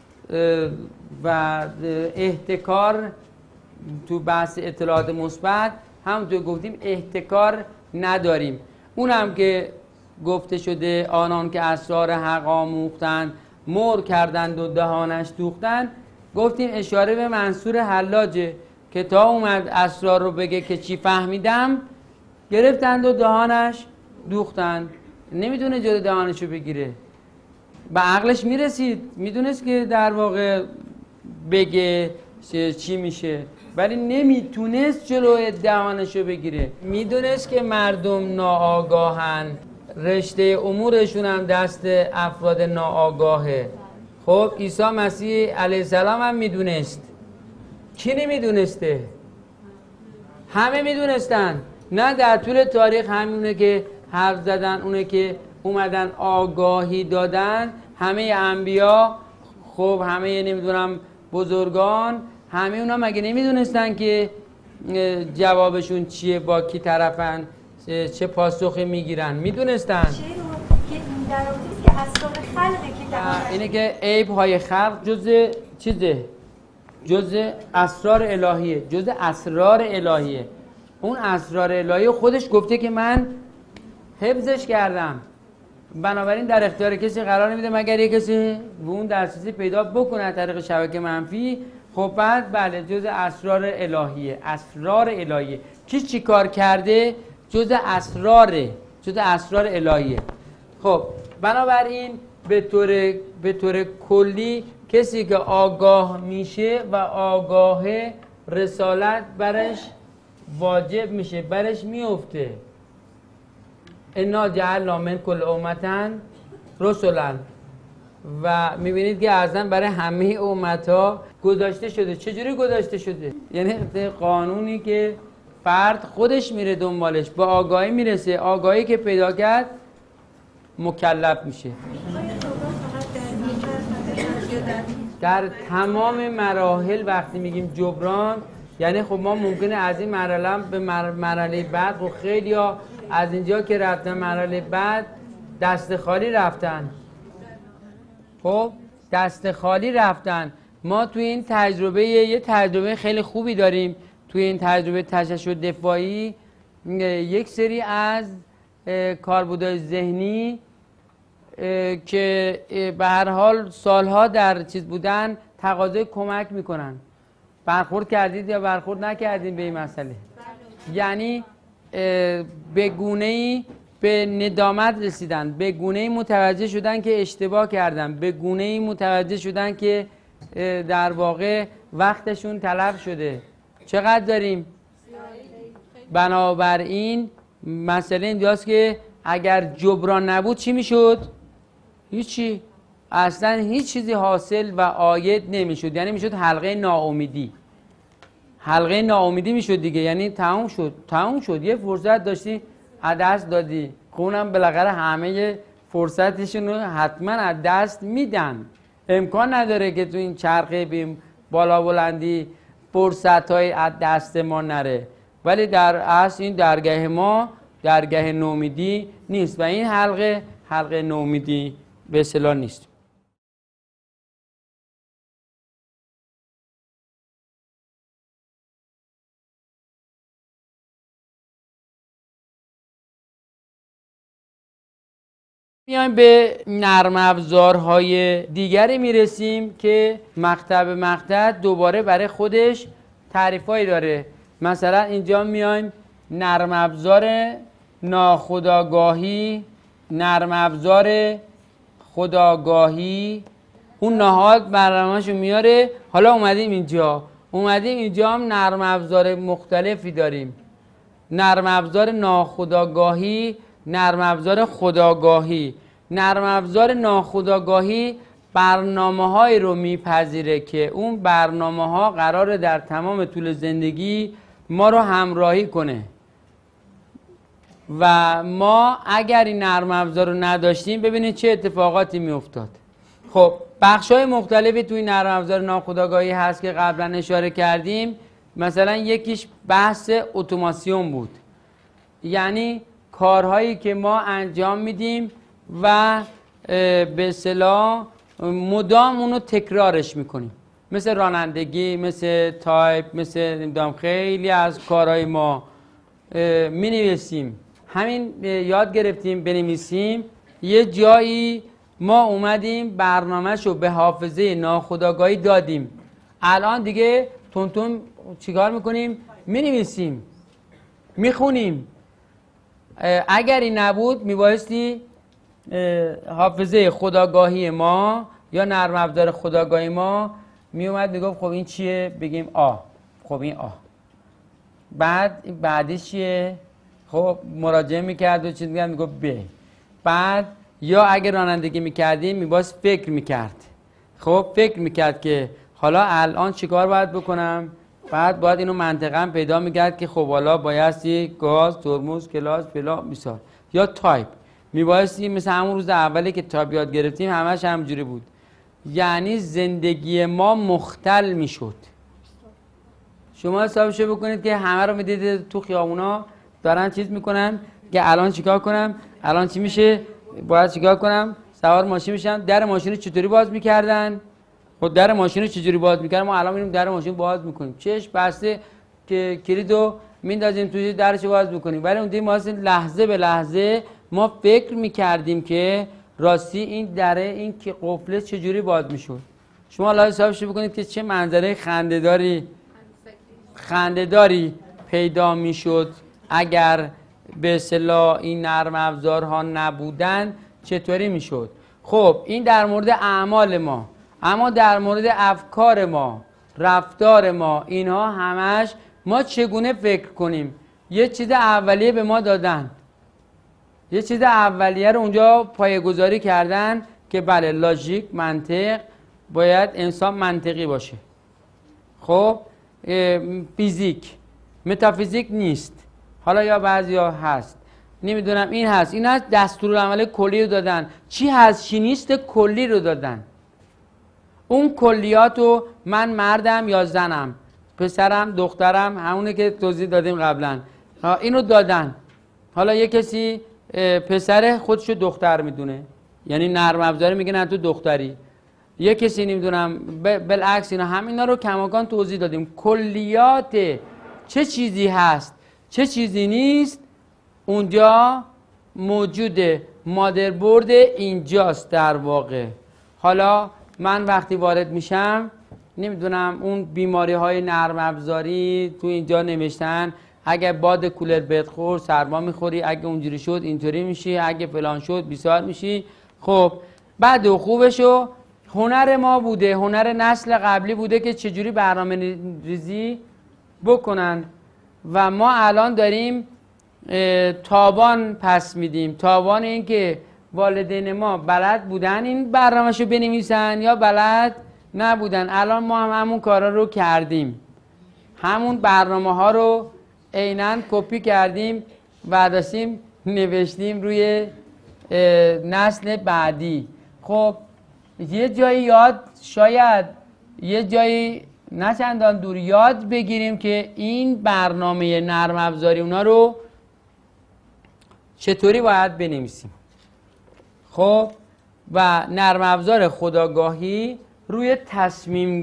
و احتکار تو بحث اطلاعات مثبت همونطور گفتیم احتکار نداریم. اونم که گفته شده آنان که اسرار حق آموختند مر کردند و دهانش دوختند، گفتیم اشاره به منصور حلاجه که تا اومد اسرار رو بگه که چی فهمیدم گرفتند و دهانش دوختند. نمیتونه جلوی دهانشو بگیره. به عقلش میرسید، میدونست که در واقع بگه چی میشه ولی نمیتونست جلوی دهانشو بگیره. میدونست که مردم ناآگاهن، رشته امورشون هم دست افراد ناآگاهه. خب عیسی مسیح علیه السلام هم میدونست. کی نمیدونسته؟ همه میدونستن. نه در طول تاریخ همونه که حرف زدن، اونه که اومدن آگاهی دادن. همه انبیا، خب همه نمیدونم بزرگان، همه اونا مگه نمیدونستن که جوابشون چیه، با کی طرفن، چه پاسخی میگیرن؟ میدونستن. چه رو که در رابطه که اسرار خلقه که در اینه که عیب های خلق جزء چیزه، جزء اسرار الهیه، جزء اسرار الهیه. اون اسرار الهی خودش گفته که من حفظش کردم، بنابراین در اختیار کسی قرار نمیده مگر یک کسی به اون دسترسی پیدا بکنه از طریق شبکه منفی. خب بعد بله جزء اسرار الهیه، اسرار الهیه. کی چی کار کرده جزء اسراره، جزء اسرار الهیه. خب بنابراین به طور کلی کسی که آگاه میشه و آگاه رسالت برش واجب میشه، برش میفته. انا جعلنا من کل امة رسلا، و میبینید که اصلا برای همه امتها گذاشته شده. چجوری گذاشته شده؟ یعنی قانونی که فرد خودش میره دنبالش، با آگاهی میرسه، آگاهی که پیدا کرد مکلف میشه. در تمام مراحل وقتی میگیم جبران، یعنی خب ما ممکنه از این مرحله به مرحله بعد، خب خیلی ها از اینجا که رفتن مرحله بعد دست خالی رفتن. خب دست خالی رفتن. ما توی این تجربه یه تجربه خیلی خوبی داریم. توی این تجربه تششع دفاعی یک سری از کاربردهای ذهنی که به هر حال سالها در چیز بودن تقاضای کمک میکنن. برخورد کردید یا برخورد نکردید به این مسئله؟ یعنی به گونه‌ای به ندامت رسیدن، به گونه‌ای متوجه شدن که اشتباه کردن، به گونه‌ای متوجه شدن که در واقع وقتشون تلف شده. چقدر داریم؟ بنابراین مسئله اینجاست که اگر جبران نبود چی میشد؟ هیچی، اصلا هیچ چیزی حاصل و عاید نمیشد. یعنی میشد حلقه ناامیدی، حلقه ناامیدی میشد دیگه. یعنی تموم شد. یه فرصت داشتی از دست دادی. اونم بالاخره همه فرصتشون رو حتما از دست میدن. امکان نداره که تو این چرخه بیم بالا بلندی فرصت های از دست ما نره. ولی در اصل این درگاه ما درگاه نومیدی نیست و این حلقه نومیدی به اصطلاح نیست. میایم به نرم افزارهای دیگری میرسیم که مقطع به مقطع دوباره برای خودش تعریفایی داره. مثلا اینجا میایم نرم افزار ناخودآگاهی، نرم افزار خودآگاهی، اون نهاد برنامه‌شو میاره. حالا اومدیم اینجا هم نرم افزار مختلفی داریم. نرم افزار ناخودآگاهی، نرم افزار خودآگاهی. نرم افزار ناخودآگاهی برنامه‌هایی رو میپذیره که اون برنامه‌ها قراره در تمام طول زندگی ما رو همراهی کنه و ما اگر این نرم افزار رو نداشتیم ببینید چه اتفاقاتی میافتاد. خب بخش‌های مختلفی توی نرم افزار ناخودآگاهی هست که قبلا اشاره کردیم. مثلا یکیش بحث اتوماسیون بود، یعنی کارهایی که ما انجام میدیم و به اصطلاح مدام اونو تکرارش میکنیم، مثل رانندگی، مثل تایپ، مثل نمیدونم خیلی از کارهای ما مینویسیم. همین یاد گرفتیم بنویسیم. یه جایی ما اومدیم برنامه‌شو به حافظه ناخودآگاهی دادیم. الان دیگه تون چیکار میکنیم؟ مینویسیم، میخونیم. اگر این نبود میبایستی حافظه خودآگاهی ما یا نرم افزار خودآگاهی ما میومد میگفت خب این چیه؟ بگیم آ. خب این آ. بعد بعدش چیه؟ خب مراجعه میکرد و چیز میگفت ب. بعد یا اگر رانندگی میکردیم میبایست فکر میکرد. خب فکر میکرد که حالا الان چیکار باید بکنم بعد باید اینو منطقاً پیدا میکرد که خب حالا بایستی گاز، ترمز، کلاس، فلان مثال یا تایپ میبایستی مثل همون روز اولی که تایپ یاد گرفتیم همش همجوری بود. یعنی زندگی ما مختل میشد. شما حسابشو بکنید که همه رو میدید تو خیابونا دارن چیز میکنن که الان چیکار کنم، الان چی میشه، باید چیکار کنم، سوار ماشین میشم. در ماشین چطوری باز میکردن؟ خب در ماشین چجوری باز میکردن؟ ما الان میریم در ماشین باز میکنیم، چشم بسته که کلیدو میندازیم توی درش باز میکنیم. ولی اون دیم لحظه به لحظه ما فکر میکردیم که راستی این دره، این که قفله چجوری باز میشد. شما حالا حسابش بکنید که چه منظره خنده‌داری پیدا میشد اگر به اصطلاح این نرم افزارها نبودن چطوری میشد. خب این در مورد اعمال ما، اما در مورد افکار ما، رفتار ما، اینها همش ما چگونه فکر کنیم. یه چیز اولیه به ما دادن، یه چیز اولیه رو اونجا پایه‌گذاری کردن که بله لاژیک، منطق، باید انسان منطقی باشه. خب فیزیک، متافیزیک نیست، حالا یا بعضیا هست، نمیدونم این هست، این هست، دستورالعمل کلی رو دادن. چی هست چی نیست کلی رو دادن. اون کلیات رو من مردم یا زنم، پسرم دخترم، همونه که توضیح دادیم قبلا، اینو دادن. حالا یه کسی پسر خودشو دختر میدونه، یعنی نرم افزاری میگه نه تو دختری. یه کسی نمیدونم بالعکس. اینا همینا رو کماکان توضیح دادیم. کلیات چه چیزی هست چه چیزی نیست اونجا موجوده. مادربرد اینجاست در واقع. حالا من وقتی وارد میشم نمیدونم اون بیماری های نرم افزاری تو اینجا نوشتن اگه باد کولر بهت خورد سرما میخوری، اگه اونجوری شد اینطوری میشی، اگه فلان شد بیسار میشی. خب بعد و خوبشو هنر ما بوده، هنر نسل قبلی بوده که چجوری برنامه ریزی بکنن و ما الان داریم تاوان پس میدیم. تاوان این که والدین ما بلد بودن این برنامه‌شو بنویسن یا بلد نبودن. الان ما هم همون کارا رو کردیم، همون برنامه ها رو عیناً کپی کردیم و داشتیم نوشتیم روی نسل بعدی. خب یه جایی یاد، شاید یه جایی نه چندان دور یاد بگیریم که این برنامه نرم افزاری اونا رو چطوری باید بنویسیم. خب و نرم افزار خودآگاهی روی تصمیم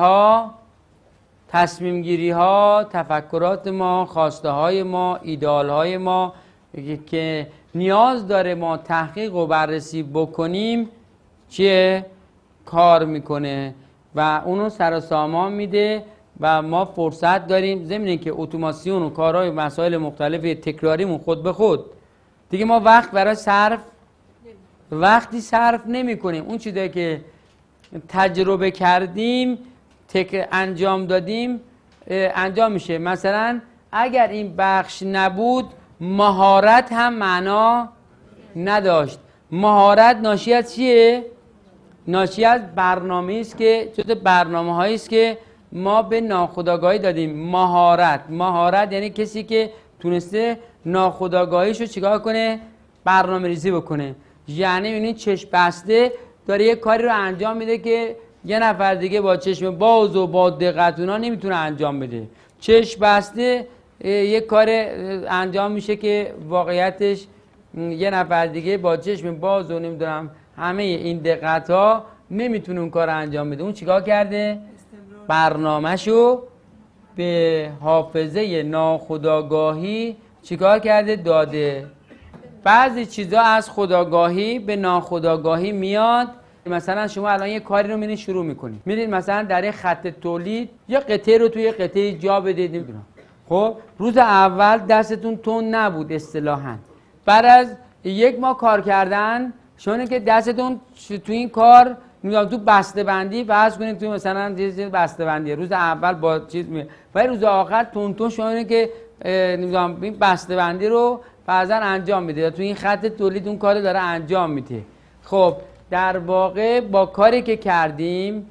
گیری ها، تفکرات ما، خواسته های ما، ایدئال های ما که نیاز داره ما تحقیق و بررسی بکنیم چیه کار میکنه و اونو سر و سامان میده و ما فرصت داریم. ضمن اینکه اتوماسیون و کارهای مسائل مختلف تکراریمون خود به خود دیگه ما وقت برای وقتی صرف نمی کنیم. اون چیزی که تجربه کردیم انجام دادیم انجام میشه. مثلا اگر این بخش نبود مهارت هم معنا نداشت. مهارت ناشی از چیه؟ ناشی از برنامه‌ای است که جزء برنامه‌هایی است که ما به ناخودآگاهی دادیم. مهارت یعنی کسی که تونسته ناخودآگاهیشو چیکار کنه؟ برنامه‌ریزی بکنه. یعنی این چشم بسته داره یه کاری رو انجام میده که یه نفر دیگه با چشم باز و با دقت اونا نمیتونه انجام بده. چشم بسته یه کار انجام میشه که واقعیتش یه نفر دیگه با چشم باز و نمیدونم همه این دقت ها نمیتونه اون کار انجام بده. اون چیکار کرده؟ برنامه‌شو به حافظه ناخودآگاهی چیکار کرده؟ داده. بعضی چیزا از خودآگاهی به ناخودآگاهی میاد. مثلا شما الان یه کاری رو میرین شروع میکنید، میرین مثلا در خط تولید یه قطعه رو توی قطعه جا بدید، نمیدونم. خب روز اول دستتون تون نبود اصطلاحاً. بعد از یک ماه کار کردن شما که دستتون تو این کار نمیدونم تو بسته بندی فرض کنید تو مثلا چیز بسته بندی روز اول با چیز ولی روز آخر تون شما که نمیدونم این بسته بندی رو فرضاً انجام میده یا تو این خط تولید اون کارو داره انجام میده. خب در واقع با کاری که کردیم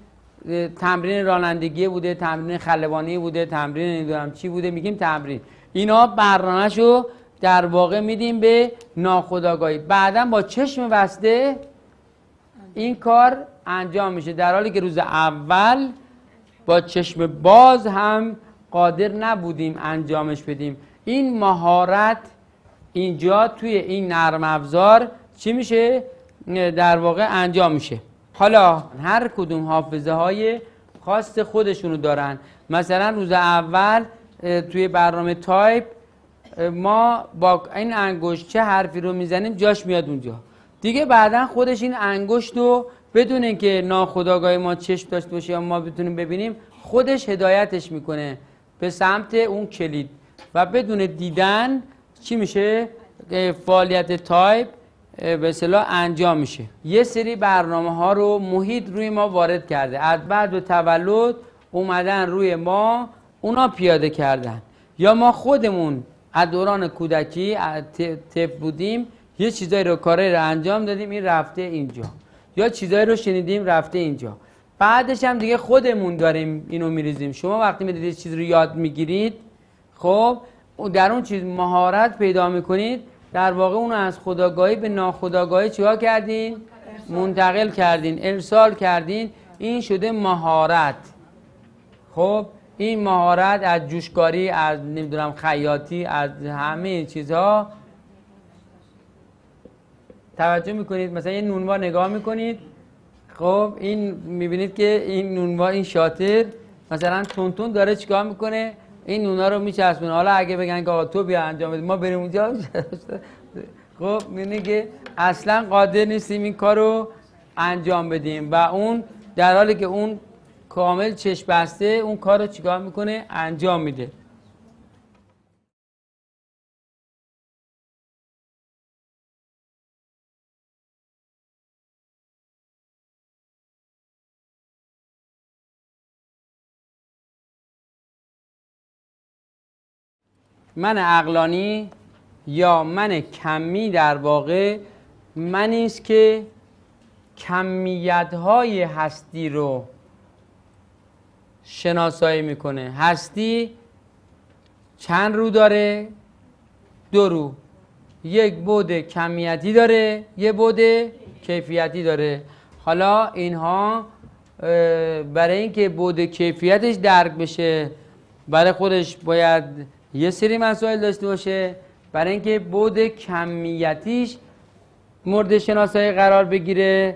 تمرین رانندگی بوده، تمرین خلبانی بوده، تمرین نمیدونم چی بوده، میگیم تمرین. اینا برنامه‌شو در واقع میدیم به ناخودآگاهی، بعداً با چشم بسته این کار انجام میشه، در حالی که روز اول با چشم باز هم قادر نبودیم انجامش بدیم. این مهارت اینجا توی این نرم افزار چی میشه؟ در واقع انجام میشه. حالا هر کدوم حافظه های خاص خودشونو دارن. مثلا روز اول توی برنامه تایپ ما با این انگشت چه حرفی رو میزنیم جاش میاد اونجا دیگه. بعدا خودش این انگشت رو بدون اینکه ناخودآگاه ما چشم داشته باشه یا ما بتونیم ببینیم، خودش هدایتش میکنه به سمت اون کلید و بدون دیدن چی میشه؟ فعالیت تایپ به اصطلاح انجام میشه. یه سری برنامه ها رو محیط روی ما وارد کرده، از بعد به تولد اومدن روی ما اونا پیاده کردن، یا ما خودمون از دوران کودکی طفل بودیم یه چیزایی رو کارایی رو انجام دادیم این رفته اینجا، یا چیزایی رو شنیدیم رفته اینجا، بعدش هم دیگه خودمون داریم اینو میریزیم. شما وقتی میدید یه چیز رو یاد میگیرید، خب در اون چیز مهارت پیدا میکنید، در واقع اونو از خودآگاهی به ناخودآگاهی چیکار کردین؟ منتقل کردین، ارسال کردین، این شده مهارت. خب این مهارت از جوشکاری، از نمیدونم خیاطی، از همه این چیزها توجه میکنید. مثلا یه نونوا نگاه میکنید، خب این میبینید که این نونوا، این شاطر مثلا تون داره چیکار میکنه؟ این نونا رو میچسبونه. حالا اگه بگن که آقا تو بیا انجام بده، ما بریم اونجا، خب میبینید که اصلا قادر نیستیم این کارو انجام بدیم و اون در حالی که اون کامل چشم بسته اون کار رو چیکار میکنه؟ انجام میده. من عقلانی یا من کمی در واقع منی است که کمیت‌های هستی رو شناسایی میکنه. هستی چند رو داره؟ 2 رو. یک بعد کمیتی داره، یک بعد کیفیتی داره. حالا اینها برای اینکه بعد کیفیتش درک بشه برای خودش باید یه سری مسائل داشته باشه، برای اینکه بعد کمیتیش مورد شناسایی قرار بگیره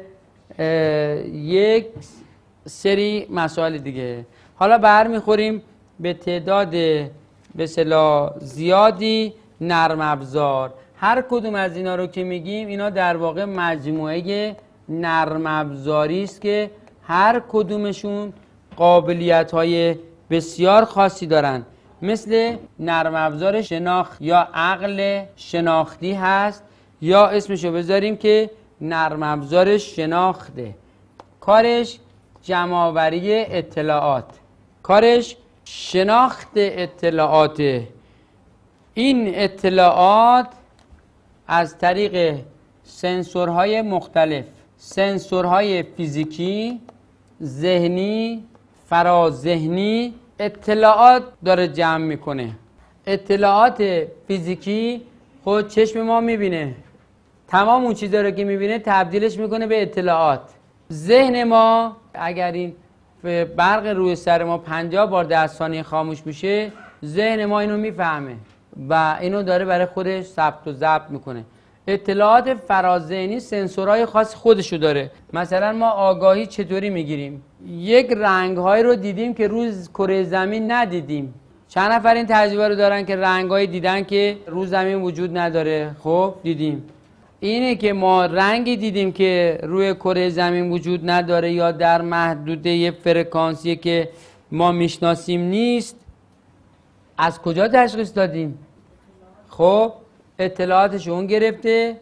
یک سری مسائل دیگه. حالا برمیخوریم به تعداد به اصطلاح زیادی نرم افزار. هر کدوم از اینا رو که میگیم اینا در واقع مجموعه نرم افزاری است که هر کدومشون قابلیت‌های بسیار خاصی دارن. مثل نرم افزار شناخت یا عقل شناختی هست، یا اسمشو بذاریم که نرم افزار شناخته. کارش جمع‌آوری اطلاعات، کارش شناخت اطلاعات. این اطلاعات از طریق سنسورهای مختلف، سنسورهای فیزیکی، ذهنی، فراذهنی، اطلاعات داره جمع میکنه. اطلاعات فیزیکی خود چشم ما میبینه، تمام اون چیزا رو که میبینه تبدیلش میکنه به اطلاعات. ذهن ما اگر این برق روی سر ما 50 بار در ثانیه خاموش میشه، ذهن ما اینو میفهمه و اینو داره برای خودش ثبت و ضبط میکنه. اطلاعات فراذهنی سنسورهای خاص خودشو داره. مثلا ما آگاهی چطوری میگیریم؟ یک رنگ‌های رو دیدیم که روز کره زمین ندیدیم. چند نفر این تجربه رو دارن که رنگ‌هایی دیدن که روز زمین وجود نداره؟ خب دیدیم. اینه که ما رنگی دیدیم که روی کره زمین وجود نداره یا در محدوده فرکانسی که ما میشناسیم نیست. از کجا تشخیص دادیم؟ خب اطلاعاتش اون گرفته،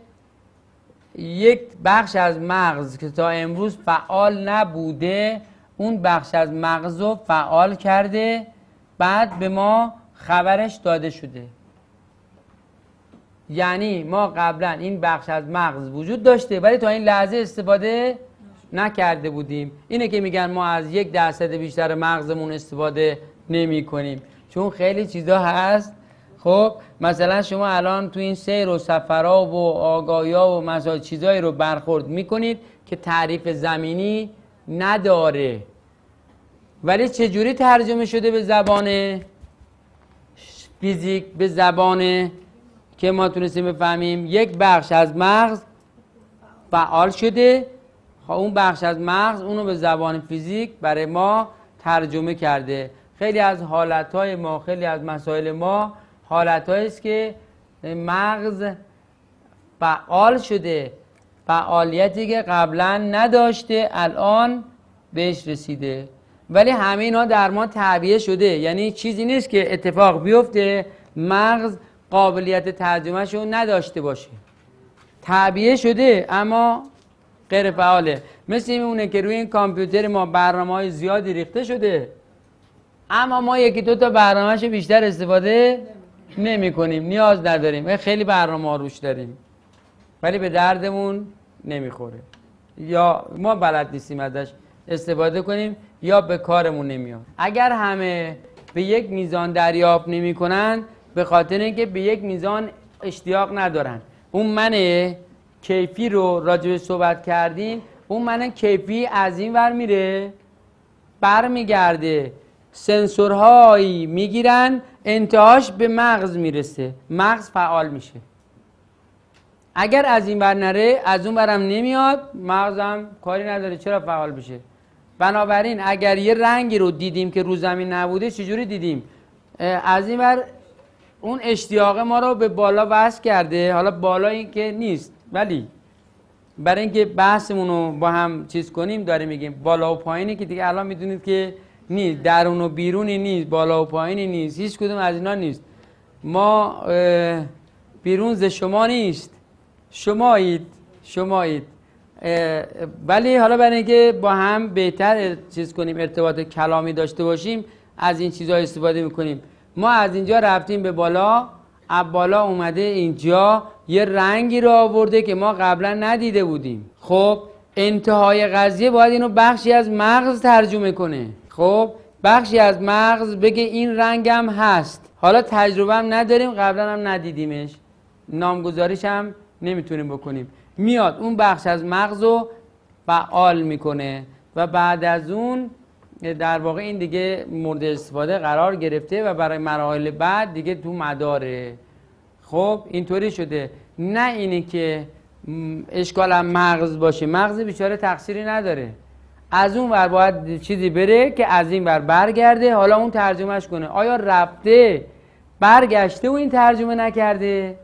یک بخش از مغز که تا امروز فعال نبوده اون بخش از مغز رو فعال کرده، بعد به ما خبرش داده شده. یعنی ما قبلا این بخش از مغز وجود داشته ولی تا این لحظه استفاده نکرده بودیم. اینه که میگن ما از 1% بیشتر مغزمون استفاده نمی کنیم، چون خیلی چیزا هست. خب مثلا شما الان تو این سیر و سفرها و آگاهی‌ها و مسائل چیزایی رو برخورد میکنید که تعریف زمینی نداره، ولی چجوری ترجمه شده به زبان فیزیک، به زبان که ما تونستیم بفهمیم؟ یک بخش از مغز فعال شده، اون بخش از مغز اونو به زبان فیزیک برای ما ترجمه کرده. خیلی از حالتهای ما، خیلی از مسائل ما حالتهایی است که مغز فعال شده، فعالیتی که قبلا نداشته الان بهش رسیده، ولی همه اینا در ما تعبیه شده. یعنی چیزی نیست که اتفاق بیفته مغز قابلیت ترجمهش رو نداشته باشه، تعبیه شده اما غیر فعاله. مثل اونه که روی این کامپیوتر ما برنامه‌های زیادی ریخته شده، اما ما یکی دو تا برنامه‌اش بیشتر استفاده نمی کنیم، نیاز نداریم. خیلی برنامه روش داریم ولی به دردمون نمیخوره، یا ما بلد نیستیم ازش استفاده کنیم، یا به کارمون نمیاد. اگر همه به یک میزان دریافت نمی کنن، به خاطر اینکه به یک میزان اشتیاق ندارن. اون من کیفی رو راجع صحبت کردیم، اون من کیفی از این ور میره برمیگرده، سنسورهایی میگیرن، انتهاش به مغز میرسه، مغز فعال میشه. اگر از این ور نره از اون برم نمیاد، مغزم کاری نداره چرا فعال بشه. بنابراین اگر یه رنگی رو دیدیم که رو زمین نبوده، چجوری دیدیم؟ از این ور اون اشتیاق ما رو به بالا وصل کرده. حالا بالا این که نیست، ولی برای اینکه بحثمون رو با هم چیز کنیم داریم میگیم بالا و پایینی، که دیگه الان میدونید که نیست، درون و بیرونی نیست، بالا و پایینی نیست، هیچ کدوم از اینا نیست. ما بیرون ز شما نیست، شمایید. ولی حالا برای اینکه با هم بهتر چیز کنیم، ارتباط کلامی داشته باشیم، از این چیزها استفاده میکنیم. ما از اینجا رفتیم به بالا، از بالا اومده اینجا یه رنگی رو آورده که ما قبلا ندیده بودیم. خب انتهای قضیه باید اینو بخشی از مغز ترجمه کنه. خب بخشی از مغز بگه این رنگم هست، حالا تجربه هم نداریم، قبلا هم ندیدیمش، نامگذاریش هم نمیتونیم بکنیم. میاد اون بخش از مغز رو فعال میکنه و بعد از اون در واقع این دیگه مورد استفاده قرار گرفته و برای مراحل بعد دیگه تو مداره. خب اینطوری شده. نه اینی که اشکال هم مغز باشه، مغز بیچاره تقصیری نداره، از اون ور باید چیزی بره که از این ور برگرده، حالا اون ترجمهش کنه. آیا رفته برگشته و این ترجمه نکرده؟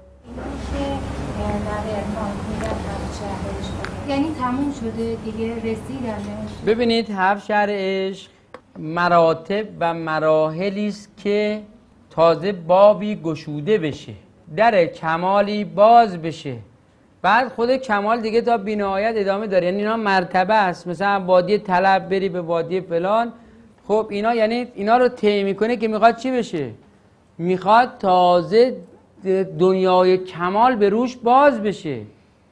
یعنی تموم شده دیگه، رسیدنش. ببینید 7 شهر عشق مراتب و مراحلی است که تازه بابی گشوده بشه، در کمالی باز بشه، بعد خود کمال دیگه تا بی‌نهایت ادامه داره. یعنی اینا مرتبه است. مثلا وادی طلب بری به وادی فلان، خب اینا یعنی اینا رو طی میکنه که میخواد چی بشه؟ میخواد تازه دنیای کمال به روش باز بشه.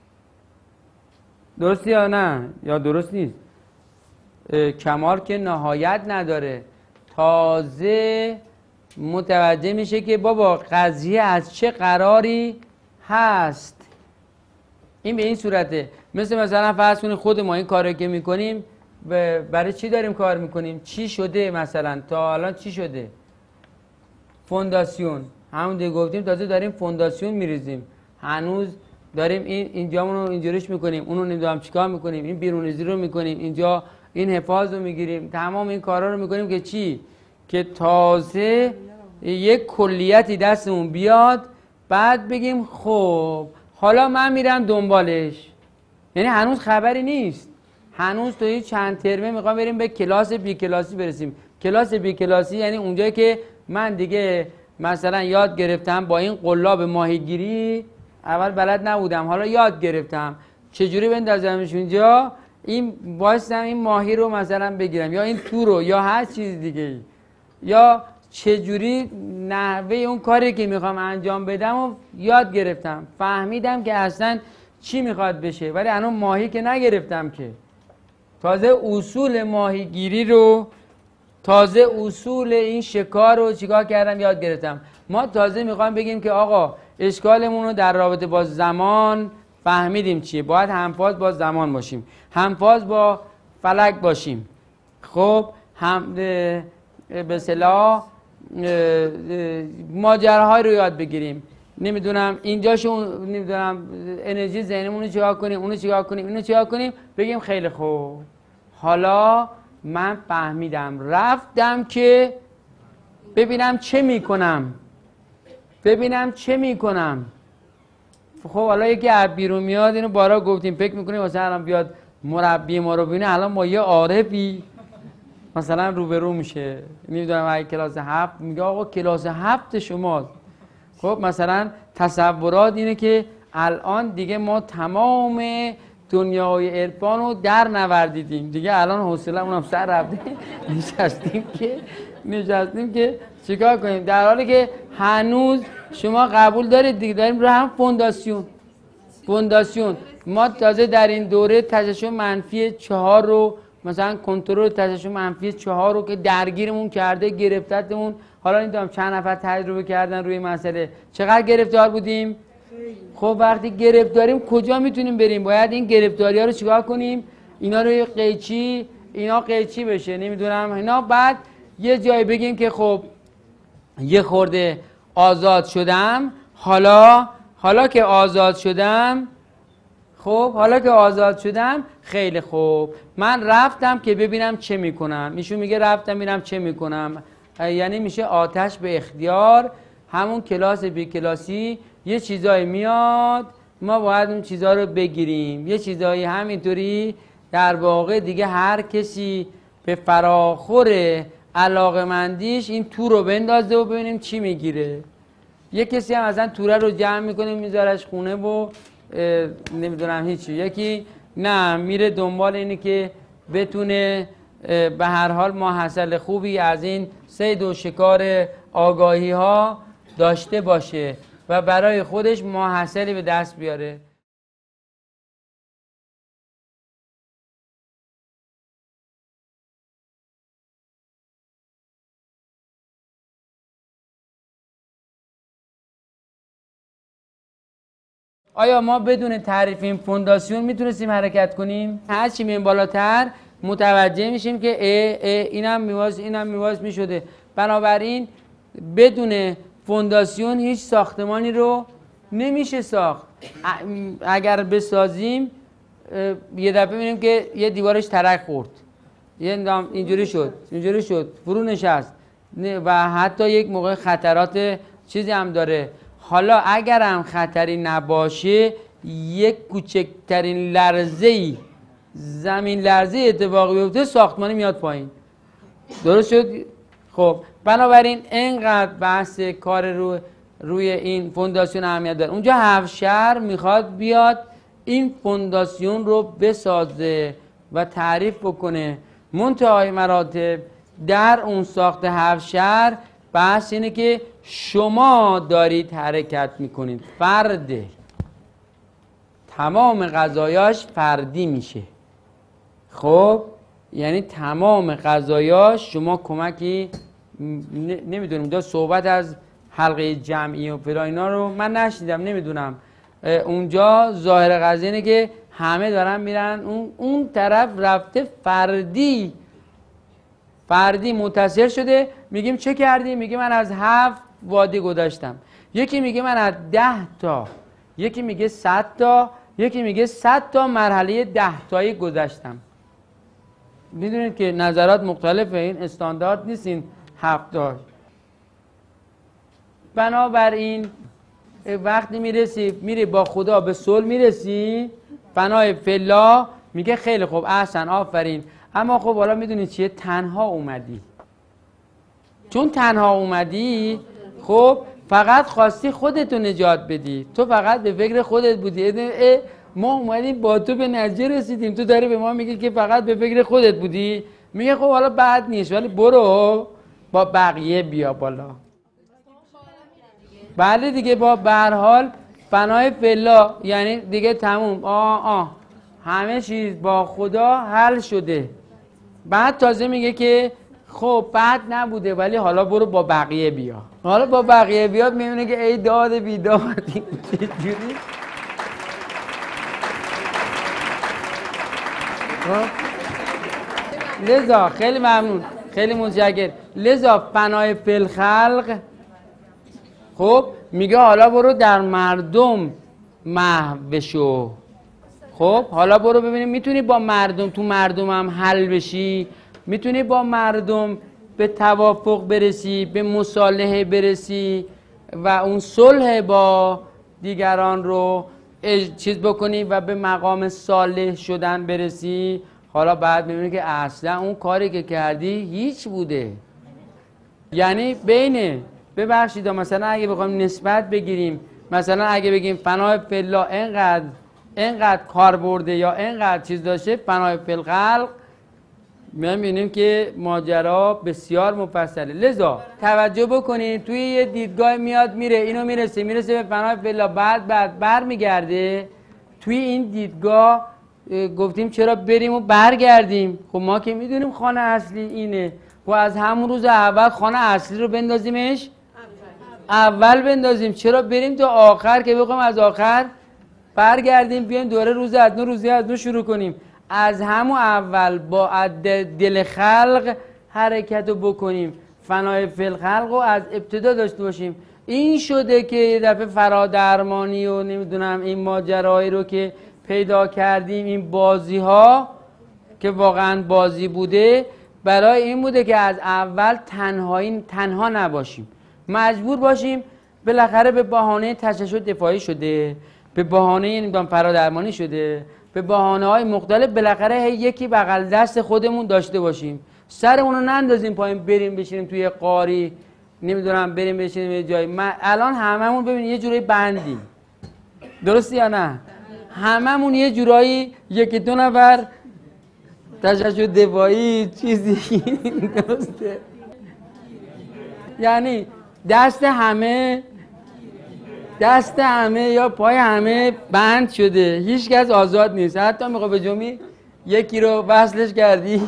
درسته یا نه؟ یا درست نیست؟ کمال که نهایت نداره، تازه متوجه میشه که بابا قضیه از چه قراری هست. این به این صورته. مثلا فرض کنید خود ما این کاری که میکنیم برای چی داریم کار میکنیم؟ چی شده مثلا تا الان چی شده؟ فونداسیون، همون دیگه گفتیم تازه داریم فونداسیون میریزیم، هنوز داریم اینجامون رو اینجوریش میکنیم، اونو نمیدونم چیکار میکنیم، این بیرونیزی رو میکنیم، اینجا این حفاظ رو میگیریم، تمام این کارا رو میکنیم که چی؟ که تازه یک کلیتی دستمون بیاد، بعد بگیم خب حالا من میرم دنبالش. یعنی هنوز خبری نیست، هنوز توی چند ترمه میخوام بریم به کلاس بی کلاسی برسیم. کلاس بی کلاسی یعنی اونجایی که من دیگه مثلا یاد گرفتم با این قلاب ماهیگیری، اول بلد نبودم، حالا یاد گرفتم چجوری بندازمش اونجا، این واسم این ماهی رو مثلا بگیرم، یا این تو رو، یا هر چیز دیگه، یا چجوری نحوه اون کاری که میخوام انجام بدم و یاد تازه اصول ماهیگیری رو، تازه اصول این شکار رو چیکار کردم یاد گرفتم. ما تازه میخوایم بگیم که آقا اشکالمون رو در رابطه با زمان فهمیدیم چیه، باید همفاز با زمان باشیم، همفاز با فلک باشیم. خب هم به اصطلاح ماجراهای رو یاد بگیریم، نمیدونم اینجاشو، نمیدونم انرژی ذهنمون رو چیکار کنیم، اونو چیکار کنیم، اینو چیکار کنیم، بگیم خیلی خوب حالا من فهمیدم، رفتم که ببینم چه میکنم، ببینم چه میکنم. خب حالا یکی از بیرون میاد، اینو بارا گفتیم، فکر میکنیم مثلا الان بیاد مربی ما رو ببینه، الان ما یه عارفی مثلا روبرو میشه، نمیدونم اگه کلاس 7 میگه آقا کلاس 7 شماست. خب مثلا تصورات اینه که الان دیگه ما تمام دنیای عرفان رو در نوردیدیم دیگه، الان حوصله اونم سر رفته نشستیم که چیکار کنیم، در حالی که هنوز شما قبول دارید دیگه داریم رو هم فونداسیون. ما تازه در این دوره تشعشع منفی 4 رو مثلا کنترل تشعشع منفی 4 رو که درگیرمون کرده، گرفتتمون. حالا نمیدونم چند نفر تجربه کردن روی مسئله، چقدر گرفتار بودیم. خب وقتی گرفتاریم کجا میتونیم بریم؟ باید این گرفتاری ها رو چیکار کنیم؟ اینا رو قیچی بشه، نمیدونم اینا. بعد یه جایی بگیم که خب یه خورده آزاد شدم، حالا که آزاد شدم، خب حالا که آزاد شدم خیلی خوب، من رفتم که ببینم چه میکنم. ایشون میگه رفتم ببینم چه میکنم، یعنی میشه آتش به اختیار. همون کلاس بی کلاسی یه چیزایی میاد، ما باید اون چیزها رو بگیریم. یه چیزایی همینطوری در واقع دیگه هر کسی به فراخور علاقمندیش این تور رو بندازه و ببینیم چی میگیره. یه کسی هم اصلا توره رو جمع میکنه میذارش خونه و نمیدونم هیچی. یکی نه میره دنبال اینه که بتونه به هر حال ماحصل خوبی از این صید و شکار آگاهی ها داشته باشه و برای خودش ماحصلی به دست بیاره. آیا ما بدون تعریف این فونداسیون میتونستیم حرکت کنیم؟ هر چی میریم بالاتر متوجه میشیم که اینم میواز میشده. بنابراین بدون فونداسیون هیچ ساختمانی رو نمیشه ساخت. اگر بسازیم یه دفعه میبینیم که یه دیوارش ترک خورد، اینجوری شد فرو نشست و حتی یک موقع خطرات چیزی هم داره. حالا اگر هم خطری نباشه، یک کوچکترین لرزه‌ای، زمین لرزه اتفاقی بیفته، ساختمانی میاد پایین. درست شد؟ خب بنابراین اینقدر بحث کار روی این فونداسیون اهمیت داره. اونجا هفشر میخواد بیاد این فونداسیون رو بسازه و تعریف بکنه. منتهای مراتب در اون ساخت هفشر بحث اینه که شما دارید حرکت میکنید، فرده، تمام قضایاش فردی میشه. خب یعنی تمام قضایاش شما کمکی نمیدونیم. دا صحبت از حلقه جمعی و فلان اینا رو من نشنیدم، نمیدونم. اونجا ظاهر قضیه اینه که همه دارن میرن اون طرف، رفته فردی متصل شده. میگیم چه کردی؟ میگه من از 7 وادی گذشتم. یکی میگه من از 10 تا، یکی میگه 100 تا، یکی میگه 100 تا مرحله 10 تایی گذشتم. میدونید که نظرات مختلفه، این استاندارد نیست این 7 تا. بنابراین وقتی میری با خدا به صلح میرسی، فنای فلا، میگه خیلی خوب احسن آفرین، اما خب حالا میدونی چیه؟ تنها اومدی. چون تنها اومدی خب فقط خواستی خودتو نجات بدی، تو فقط به فکر خودت بودی. ما اومدیم با تو به نتیجه رسیدیم، تو داری به ما میگی که فقط به فکر خودت بودی. میگه خب حالا بد نیست، ولی برو با بقیه بیا بالا. بله دیگه، با به هر حال فنای فلا، یعنی دیگه تموم. همه چیز با خدا حل شده. بعد تازه میگه که خب بد نبوده ولی حالا برو با بقیه بیا. حالا با بقیه بیاد میبینه که ای داد بیداد چجوری. لذا خیلی ممنون، خیلی متشکرم. لذا فنای فی الخلق خب میگه حالا برو در مردم محو شو. خب حالا برو ببینیم میتونی با مردم، تو مردم هم حل بشی، میتونی با مردم به توافق برسی، به مصالحه برسی و اون صلح با دیگران رو چیز بکنی و به مقام صالح شدن برسی. حالا بعد میبینی که اصلا اون کاری که کردی هیچ بوده. یعنی بینه، ببخشید مثلا اگه بخوایم نسبت بگیریم، مثلا اگه بگیم فنای فی الله اینقدر کار برده یا اینقدر چیز داشته، فنای فی الخلق میبینیم که ماجرا بسیار مفصله. لذا توجه بکنید توی یه دیدگاه میاد میره، اینو میرسه به فنای فی الله، بعد برمیگرده. توی این دیدگاه گفتیم چرا بریم و برگردیم؟ خب ما که میدونیم خانه اصلی اینه، خب از همون روز اول خانه اصلی رو بندازیمش اول بندازیم. چرا بریم تا آخر که بخوام از آخر برگردیم بیایم دوره روزی از نو شروع کنیم؟ از همون اول با دل خلق حرکت رو بکنیم، فنای فی الخلق رو از ابتدا داشته باشیم. این شده که یه دفعه فرادرمانی و نمیدونم این ماجرایی رو که پیدا کردیم، این بازی ها که واقعا بازی بوده، برای این بوده که از اول تنها نباشیم، مجبور باشیم. بالاخره به بهانه تششع دفاعی شده، به بهانه نمیدونم فرادرمانی شده، به بهانه های مختلف، بالاخره یکی بغل دست خودمون داشته باشیم، سرمون رو نندازیم پایین بریم بشینیم توی قاری، نمیدونم بریم بشینیم یه جایی. الان هممون ببینید یه جوری بندیم، درسته یا نه؟ هممون یه جورایی یکی دو نفر تششع دفاعی چیزی درسته، یعنی دست همه یا پای همه بند شده، هیچ کس آزاد نیست. حتی میخوای به جمعی یکی رو وصلش کردی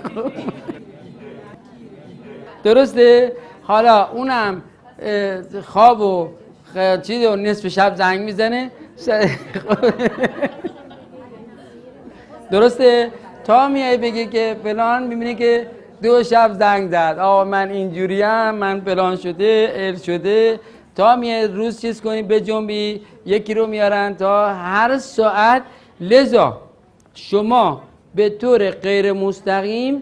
درسته؟ حالا اونم خواب و چیز و نصف شب زنگ میزنه درسته؟ تا میای بگی که فلان، میبینی که 2 شب زنگ زد، آقا من اینجوریم، من فلان شده شده. تا میای روز چیز کنی به جنبی، یکی رو میارن تا هر ساعت. لذا شما به طور غیر مستقیم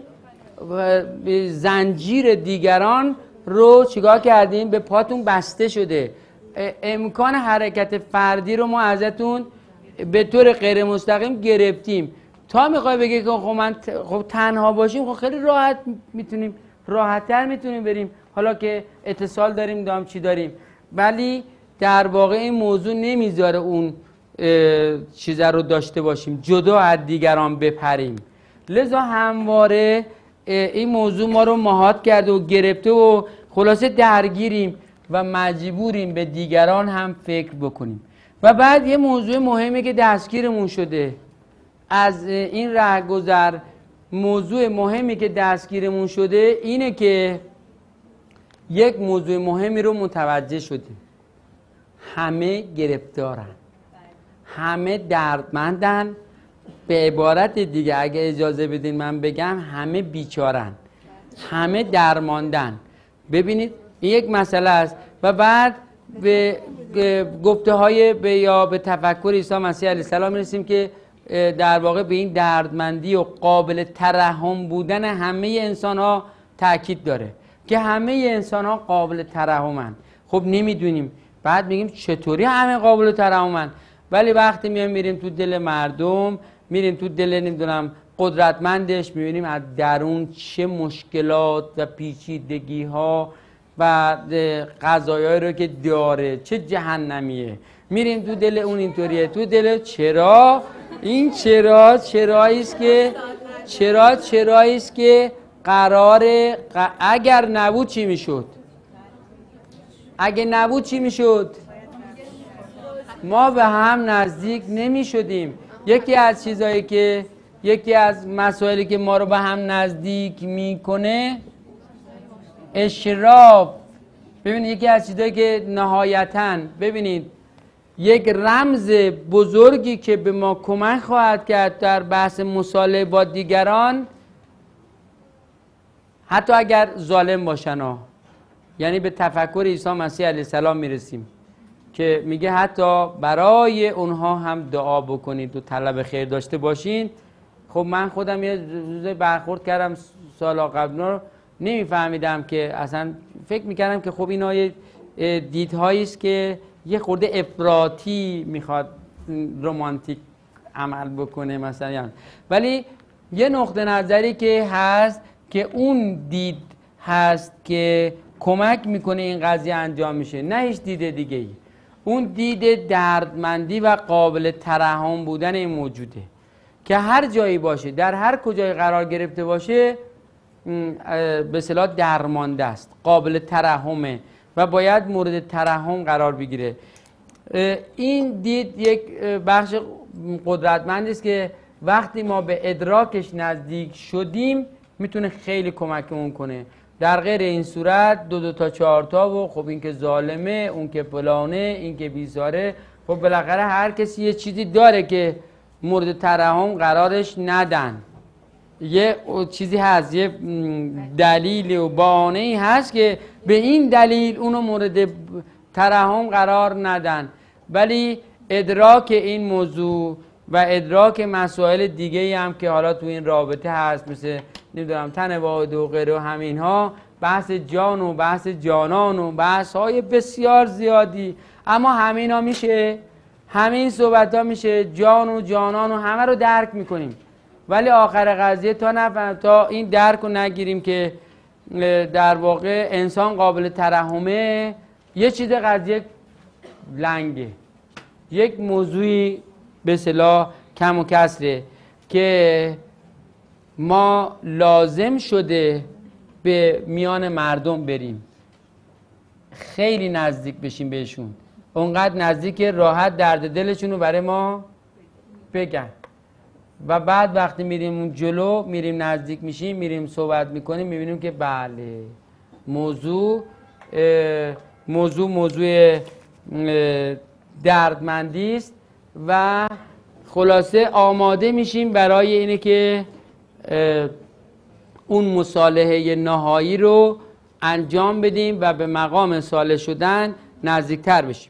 زنجیر دیگران رو چیکار کردیم؟ به پاتون بسته شده. امکان حرکت فردی رو ما ازتون به طور غیر مستقیم گرفتیم. تا میخوای بگی که خب تنها باشیم، خب خیلی راحت‌تر میتونیم بریم، حالا که اتصال داریم دام چی داریم. ولی در واقع این موضوع نمیذاره اون چیز رو داشته باشیم، جدا از دیگران بپریم. لذا همواره این موضوع ما رو مهات کرده و گرفته و خلاصه درگیریم و مجبوریم به دیگران هم فکر بکنیم. و بعد یه موضوع مهمی که دستگیرمون شده از این رهگذر، موضوع مهمی که دستگیرمون شده اینه که یک موضوع مهمی رو متوجه شدیم: همه گرفتارن، همه دردمندن. به عبارت دیگه اگه اجازه بدین من بگم، همه بیچارن، همه درماندن. ببینید این یک مسئله است. و بعد به گفته های یا به تفکر عیسی مسیح علیه السلام میرسیم که در واقع به این دردمندی و قابل ترحم بودن همه انسان ها تاکید داره که همه انسان ها قابل ترحمن. خب نمیدونیم، بعد میگیم چطوری همه قابل ترحمن؟ ولی وقتی میریم تو دل مردم، میریم تو دل نمیدونم قدرتمندش، میبینیم از درون چه مشکلات و پیچیدگی ها و قضایایی رو که داره، چه جهنمیه. میریم تو دل اون اینطوریه، تو دل چرا این چرایی است که قراره اگر نبود چی میشد؟ اگه نبود چی میشد؟ ما به هم نزدیک نمی شدیم. یکی از مسائلی که ما رو به هم نزدیک میکنه اشراف. ببینید یکی از چیزایی که نهایتاً ببینید یک رمز بزرگی که به ما کمک خواهد کرد در بحث مصالحه با دیگران، حتی اگر ظالم باشن یعنی به تفکر عیسی مسیح علیه السلام میرسیم که میگه حتی برای اونها هم دعا بکنید و طلب خیر داشته باشین. خب من خودم یه روز برخورد کردم سال قبل رو نمیفهمیدم که اصلا فکر میکردم که خب اینا یه دیدهایی است که یه خورده افراطی میخواد رمانتیک عمل بکنه مثلا، ولی یه نقطه نظری که هست که اون دید هست که کمک میکنه این قضیه انجام میشه، نه هیچ دید دیگه ای. اون دید دردمندی و قابل ترحم بودن این موجوده که هر جایی باشه، در هر کجای قرار گرفته باشه به اصطلاح درمانده است، قابل ترحمه و باید مورد ترحم قرار بگیره. این دید یک بخش قدرتمندی است که وقتی ما به ادراکش نزدیک شدیم میتونه خیلی کمکمون کنه. در غیر این صورت دو تا چهار تا و خب این که ظالمه، اون که فلانه، این که بیزاره، خب بالاخره هر کسی یه چیزی داره که مورد ترحم قرارش ندن. یه چیزی هست، یه دلیل و بهانه‌ای هست که به این دلیل اونو مورد ترحم قرار ندن. ولی ادراک این موضوع و ادراک مسائل دیگه هم که حالا تو این رابطه هست، مثل نمیدونم تن واحد و غیره و همین ها، بحث جان و بحث جانان و بحث های بسیار زیادی، اما همین ها میشه، همین صحبت ها میشه، جان و جانان و همه رو درک میکنیم، ولی آخر قضیه تا این درک رو نگیریم که در واقع انسان قابل ترحمه، یه چیز قضیه لنگه، یک موضوعی به اصطلاح کم و کسره که ما لازم شده به میان مردم بریم، خیلی نزدیک بشیم بهشون، اونقدر نزدیک راحت درد دلشون رو برای ما بگن و بعد وقتی میریم اون جلو، میریم نزدیک میشیم، میریم صحبت میکنیم، میبینیم که بله موضوع دردمندی است و خلاصه آماده میشیم برای اینه که اون مصالحه نهایی رو انجام بدیم و به مقام صالح شدن نزدیکتر بشیم.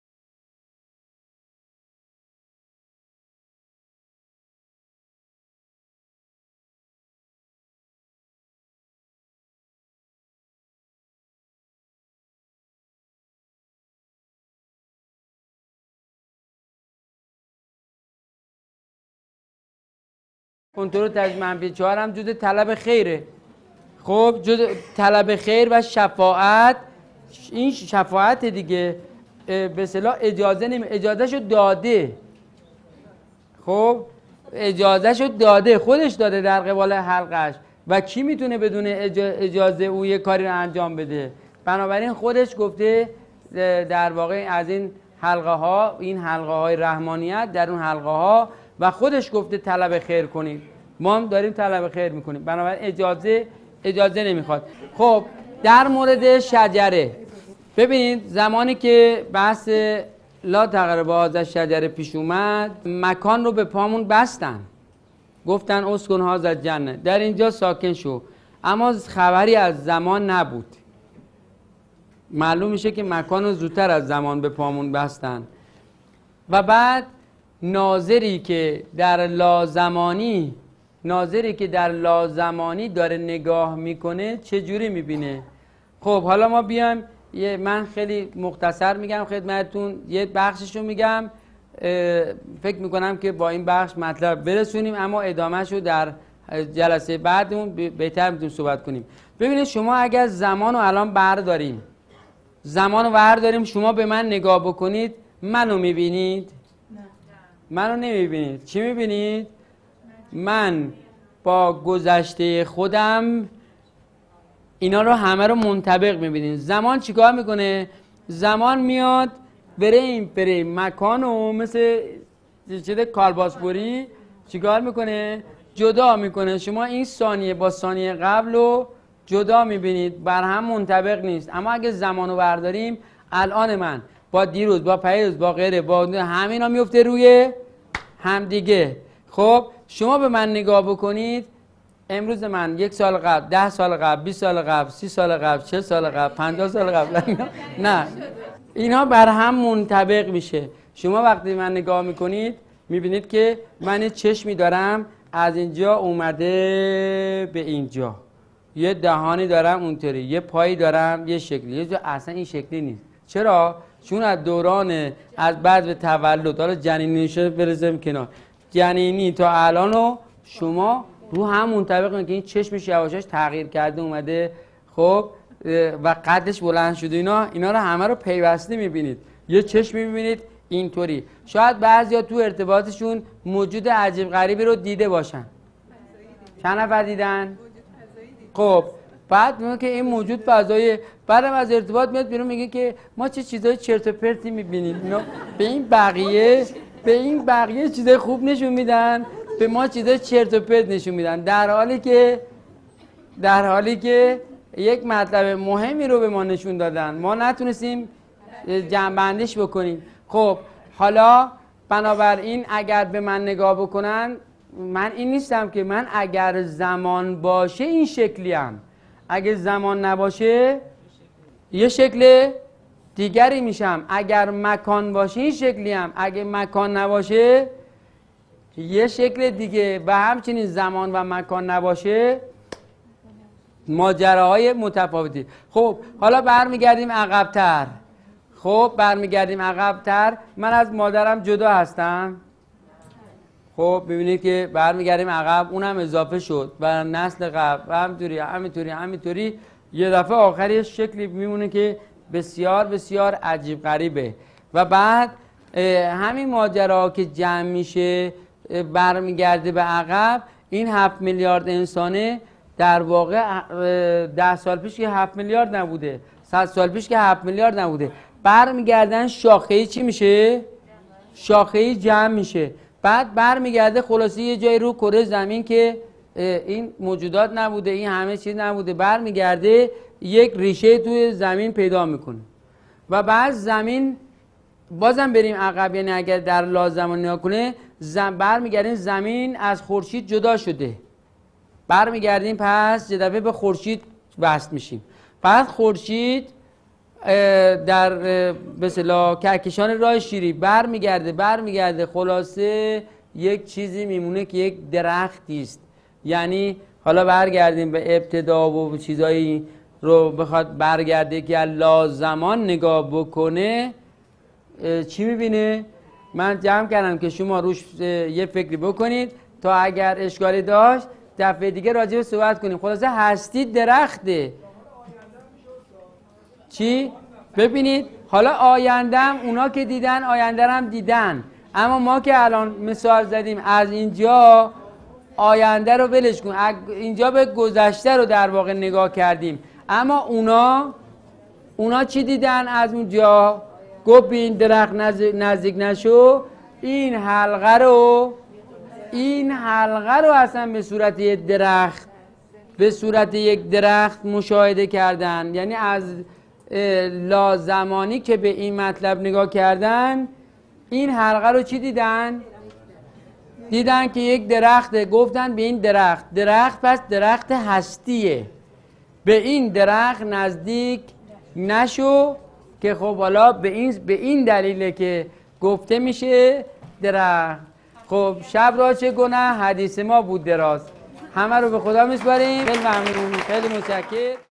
کنترل تجربه منفی 4 هم جزء طلب خیره. خب جزء طلب خیر و شفاعت، این شفاعت دیگه به اصطلاح اجازهشو داده. خب اجازهشو داده، خودش داده در قبال حلقش و کی میتونه بدون اجازه او یه کاری رو انجام بده؟ بنابراین خودش گفته در واقع از این حلقه ها، این حلقه های رحمانیت در اون حلقه ها، و خودش گفته طلب خیر کنید. ما هم داریم طلب خیر میکنیم، بنابراین اجازه نمیخواد. خب در مورد شجره ببینید، زمانی که بحث لا تقربوا هذا شجره پیش اومد، مکان رو به پامون بستن، گفتن اسکن هذا الجنه، در اینجا ساکن شو، اما خبری از زمان نبود. معلوم میشه که مکان رو زودتر از زمان به پامون بستن و بعد ناظری که در لازمانی داره نگاه میکنه چجوری میبینه؟ خب حالا ما بیایم، من خیلی مختصر میگم خدمتتون، یه بخششو میگم، فکر میکنم که با این بخش مطلب برسونیم، اما ادامهشو در جلسه بعدمون بهتر میتونیم صحبت کنیم. ببینید شما اگر زمانو الان برداریم، شما به من نگاه بکنید، منو میبینید؟ منو نمیبینید. چی میبینید؟ من با گذشته خودم اینا رو همه رو منطبق میبینید. زمان چیکار میکنه؟ زمان میاد بریم مکانو مثل چه کالباسپوری چیکار میکنه؟ جدا میکنه. شما این ثانیه با ثانیه قبل رو جدا میبینید، بر هم منطبق نیست. اما اگه زمانو برداریم، الان من با دیروز، با پیروز، با غیره، با همینا میفته روی همدیگه. خب شما به من نگاه بکنید، امروز من 1 سال قبل، 10 سال قبل، 20 سال قبل، 30 سال قبل، 40 سال قبل، 50 سال قبل، نه اینا بر هم منطبق میشه. شما وقتی من نگاه میکنید میبینید که من یه چشمی دارم از اینجا اومده به اینجا، یه دهانی دارم اونطوری، یه پایی دارم یه شکلی، یه جا اصلا این شکلی نیست. چرا؟ چون از دوران از بعد به تولد، حالا جنینی شده برزم کنار، جنینی تا الانو شما رو هم منطبق که این چشمش یواشاش تغییر کرده اومده، خب و قدش بلند شده، اینا رو همه رو پیوسته میبینید. یه چشم میبینید اینطوری. شاید بعضیا تو ارتباطشون موجود عجیب غریبی رو دیده باشن. چند نفر دیدن؟ خب بعد میگه که این موجود فضایی، بعدم از ارتباط میاد بیرون میگه که ما چه چیزای چرت و پرتی میبینیم. اینا به این بقیه چیزای خوب نشون میدن، به ما چیزای چرت و پرت نشون میدن، در حالی که یک مطلب مهمی رو به ما نشون دادن، ما نتونستیم جمع‌بندیش بکنیم. خب حالا بنابراین اگر به من نگاه بکنن، من این نیستم که من اگر زمان باشه این شکلیم، اگر زمان نباشه یه شکل دیگری میشم، اگر مکان باشه این شکلیم، اگر مکان نباشه یه شکل دیگه، و همچنین زمان و مکان نباشه ماجراهای متفاوتی. خب حالا برمیگردیم عقب‌تر. من از مادرم جدا هستم. خب ببینید که برمیگردیم عقب، اونم اضافه شد و نسل قبل و همینطوری یه دفعه آخری شکلی میمونه که بسیار بسیار عجیب غریبه. و بعد همین ماجرا که جمع میشه برمیگرده به عقب. این 7 میلیارد انسانه در واقع 10 سال پیش که 7 میلیارد نبوده، 100 سال پیش که 7 میلیارد نبوده. برمیگردن شاخه‌ای چی میشه؟ شاخه‌ای جمع میشه. بعد برمیگرده خلاصی یه جای رو کره زمین که این موجودات نبوده، این همه چیز نبوده، برمیگرده یک ریشه توی زمین پیدا میکنه. و بعد زمین بازم بریم عقب، یعنی اگر در لازمان نگاه کنه برمیگردیم زمین از خورشید جدا شده، برمیگردیم پس یه دفعه به خورشید وصل میشیم. بعد خورشید در به اصطلاح کهکشان راه شیری برمیگرده خلاصه یک چیزی میمونه که یک درختی است. یعنی حالا برگردیم به ابتدا و چیزایی رو بخواد برگرده که لازمان نگاه بکنه چی میبینه؟ من جمع کردم که شما روش یه فکری بکنید تا اگر اشکالی داشت دفعه دیگه راجع به صحبت کنیم. خلاصه هستی درخته. چی؟ ببینید حالا آیندهم اونا که دیدن آینده هم دیدن، اما ما که الان مثال زدیم از اینجا آینده رو ولش کن، اینجا به گذشته رو در واقع نگاه کردیم، اما اونا چی دیدن از اونجا؟ گفت به این درخت نزدیک نشو. این حلقه رو اصلا به صورت یک درخت مشاهده کردن. یعنی از لازمانی که به این مطلب نگاه کردن این حلقه رو چی دیدن؟ دیدن که یک درخته. گفتن به این درخت پس درخت هستیه، به این درخت نزدیک نشو، که خب حالا به این دلیله که گفته میشه درخت. خب شب را چه گناه، حدیث ما بود دراز. همه رو به خدا میسپاریم. خیلی ممنون، خیلی متشکرم.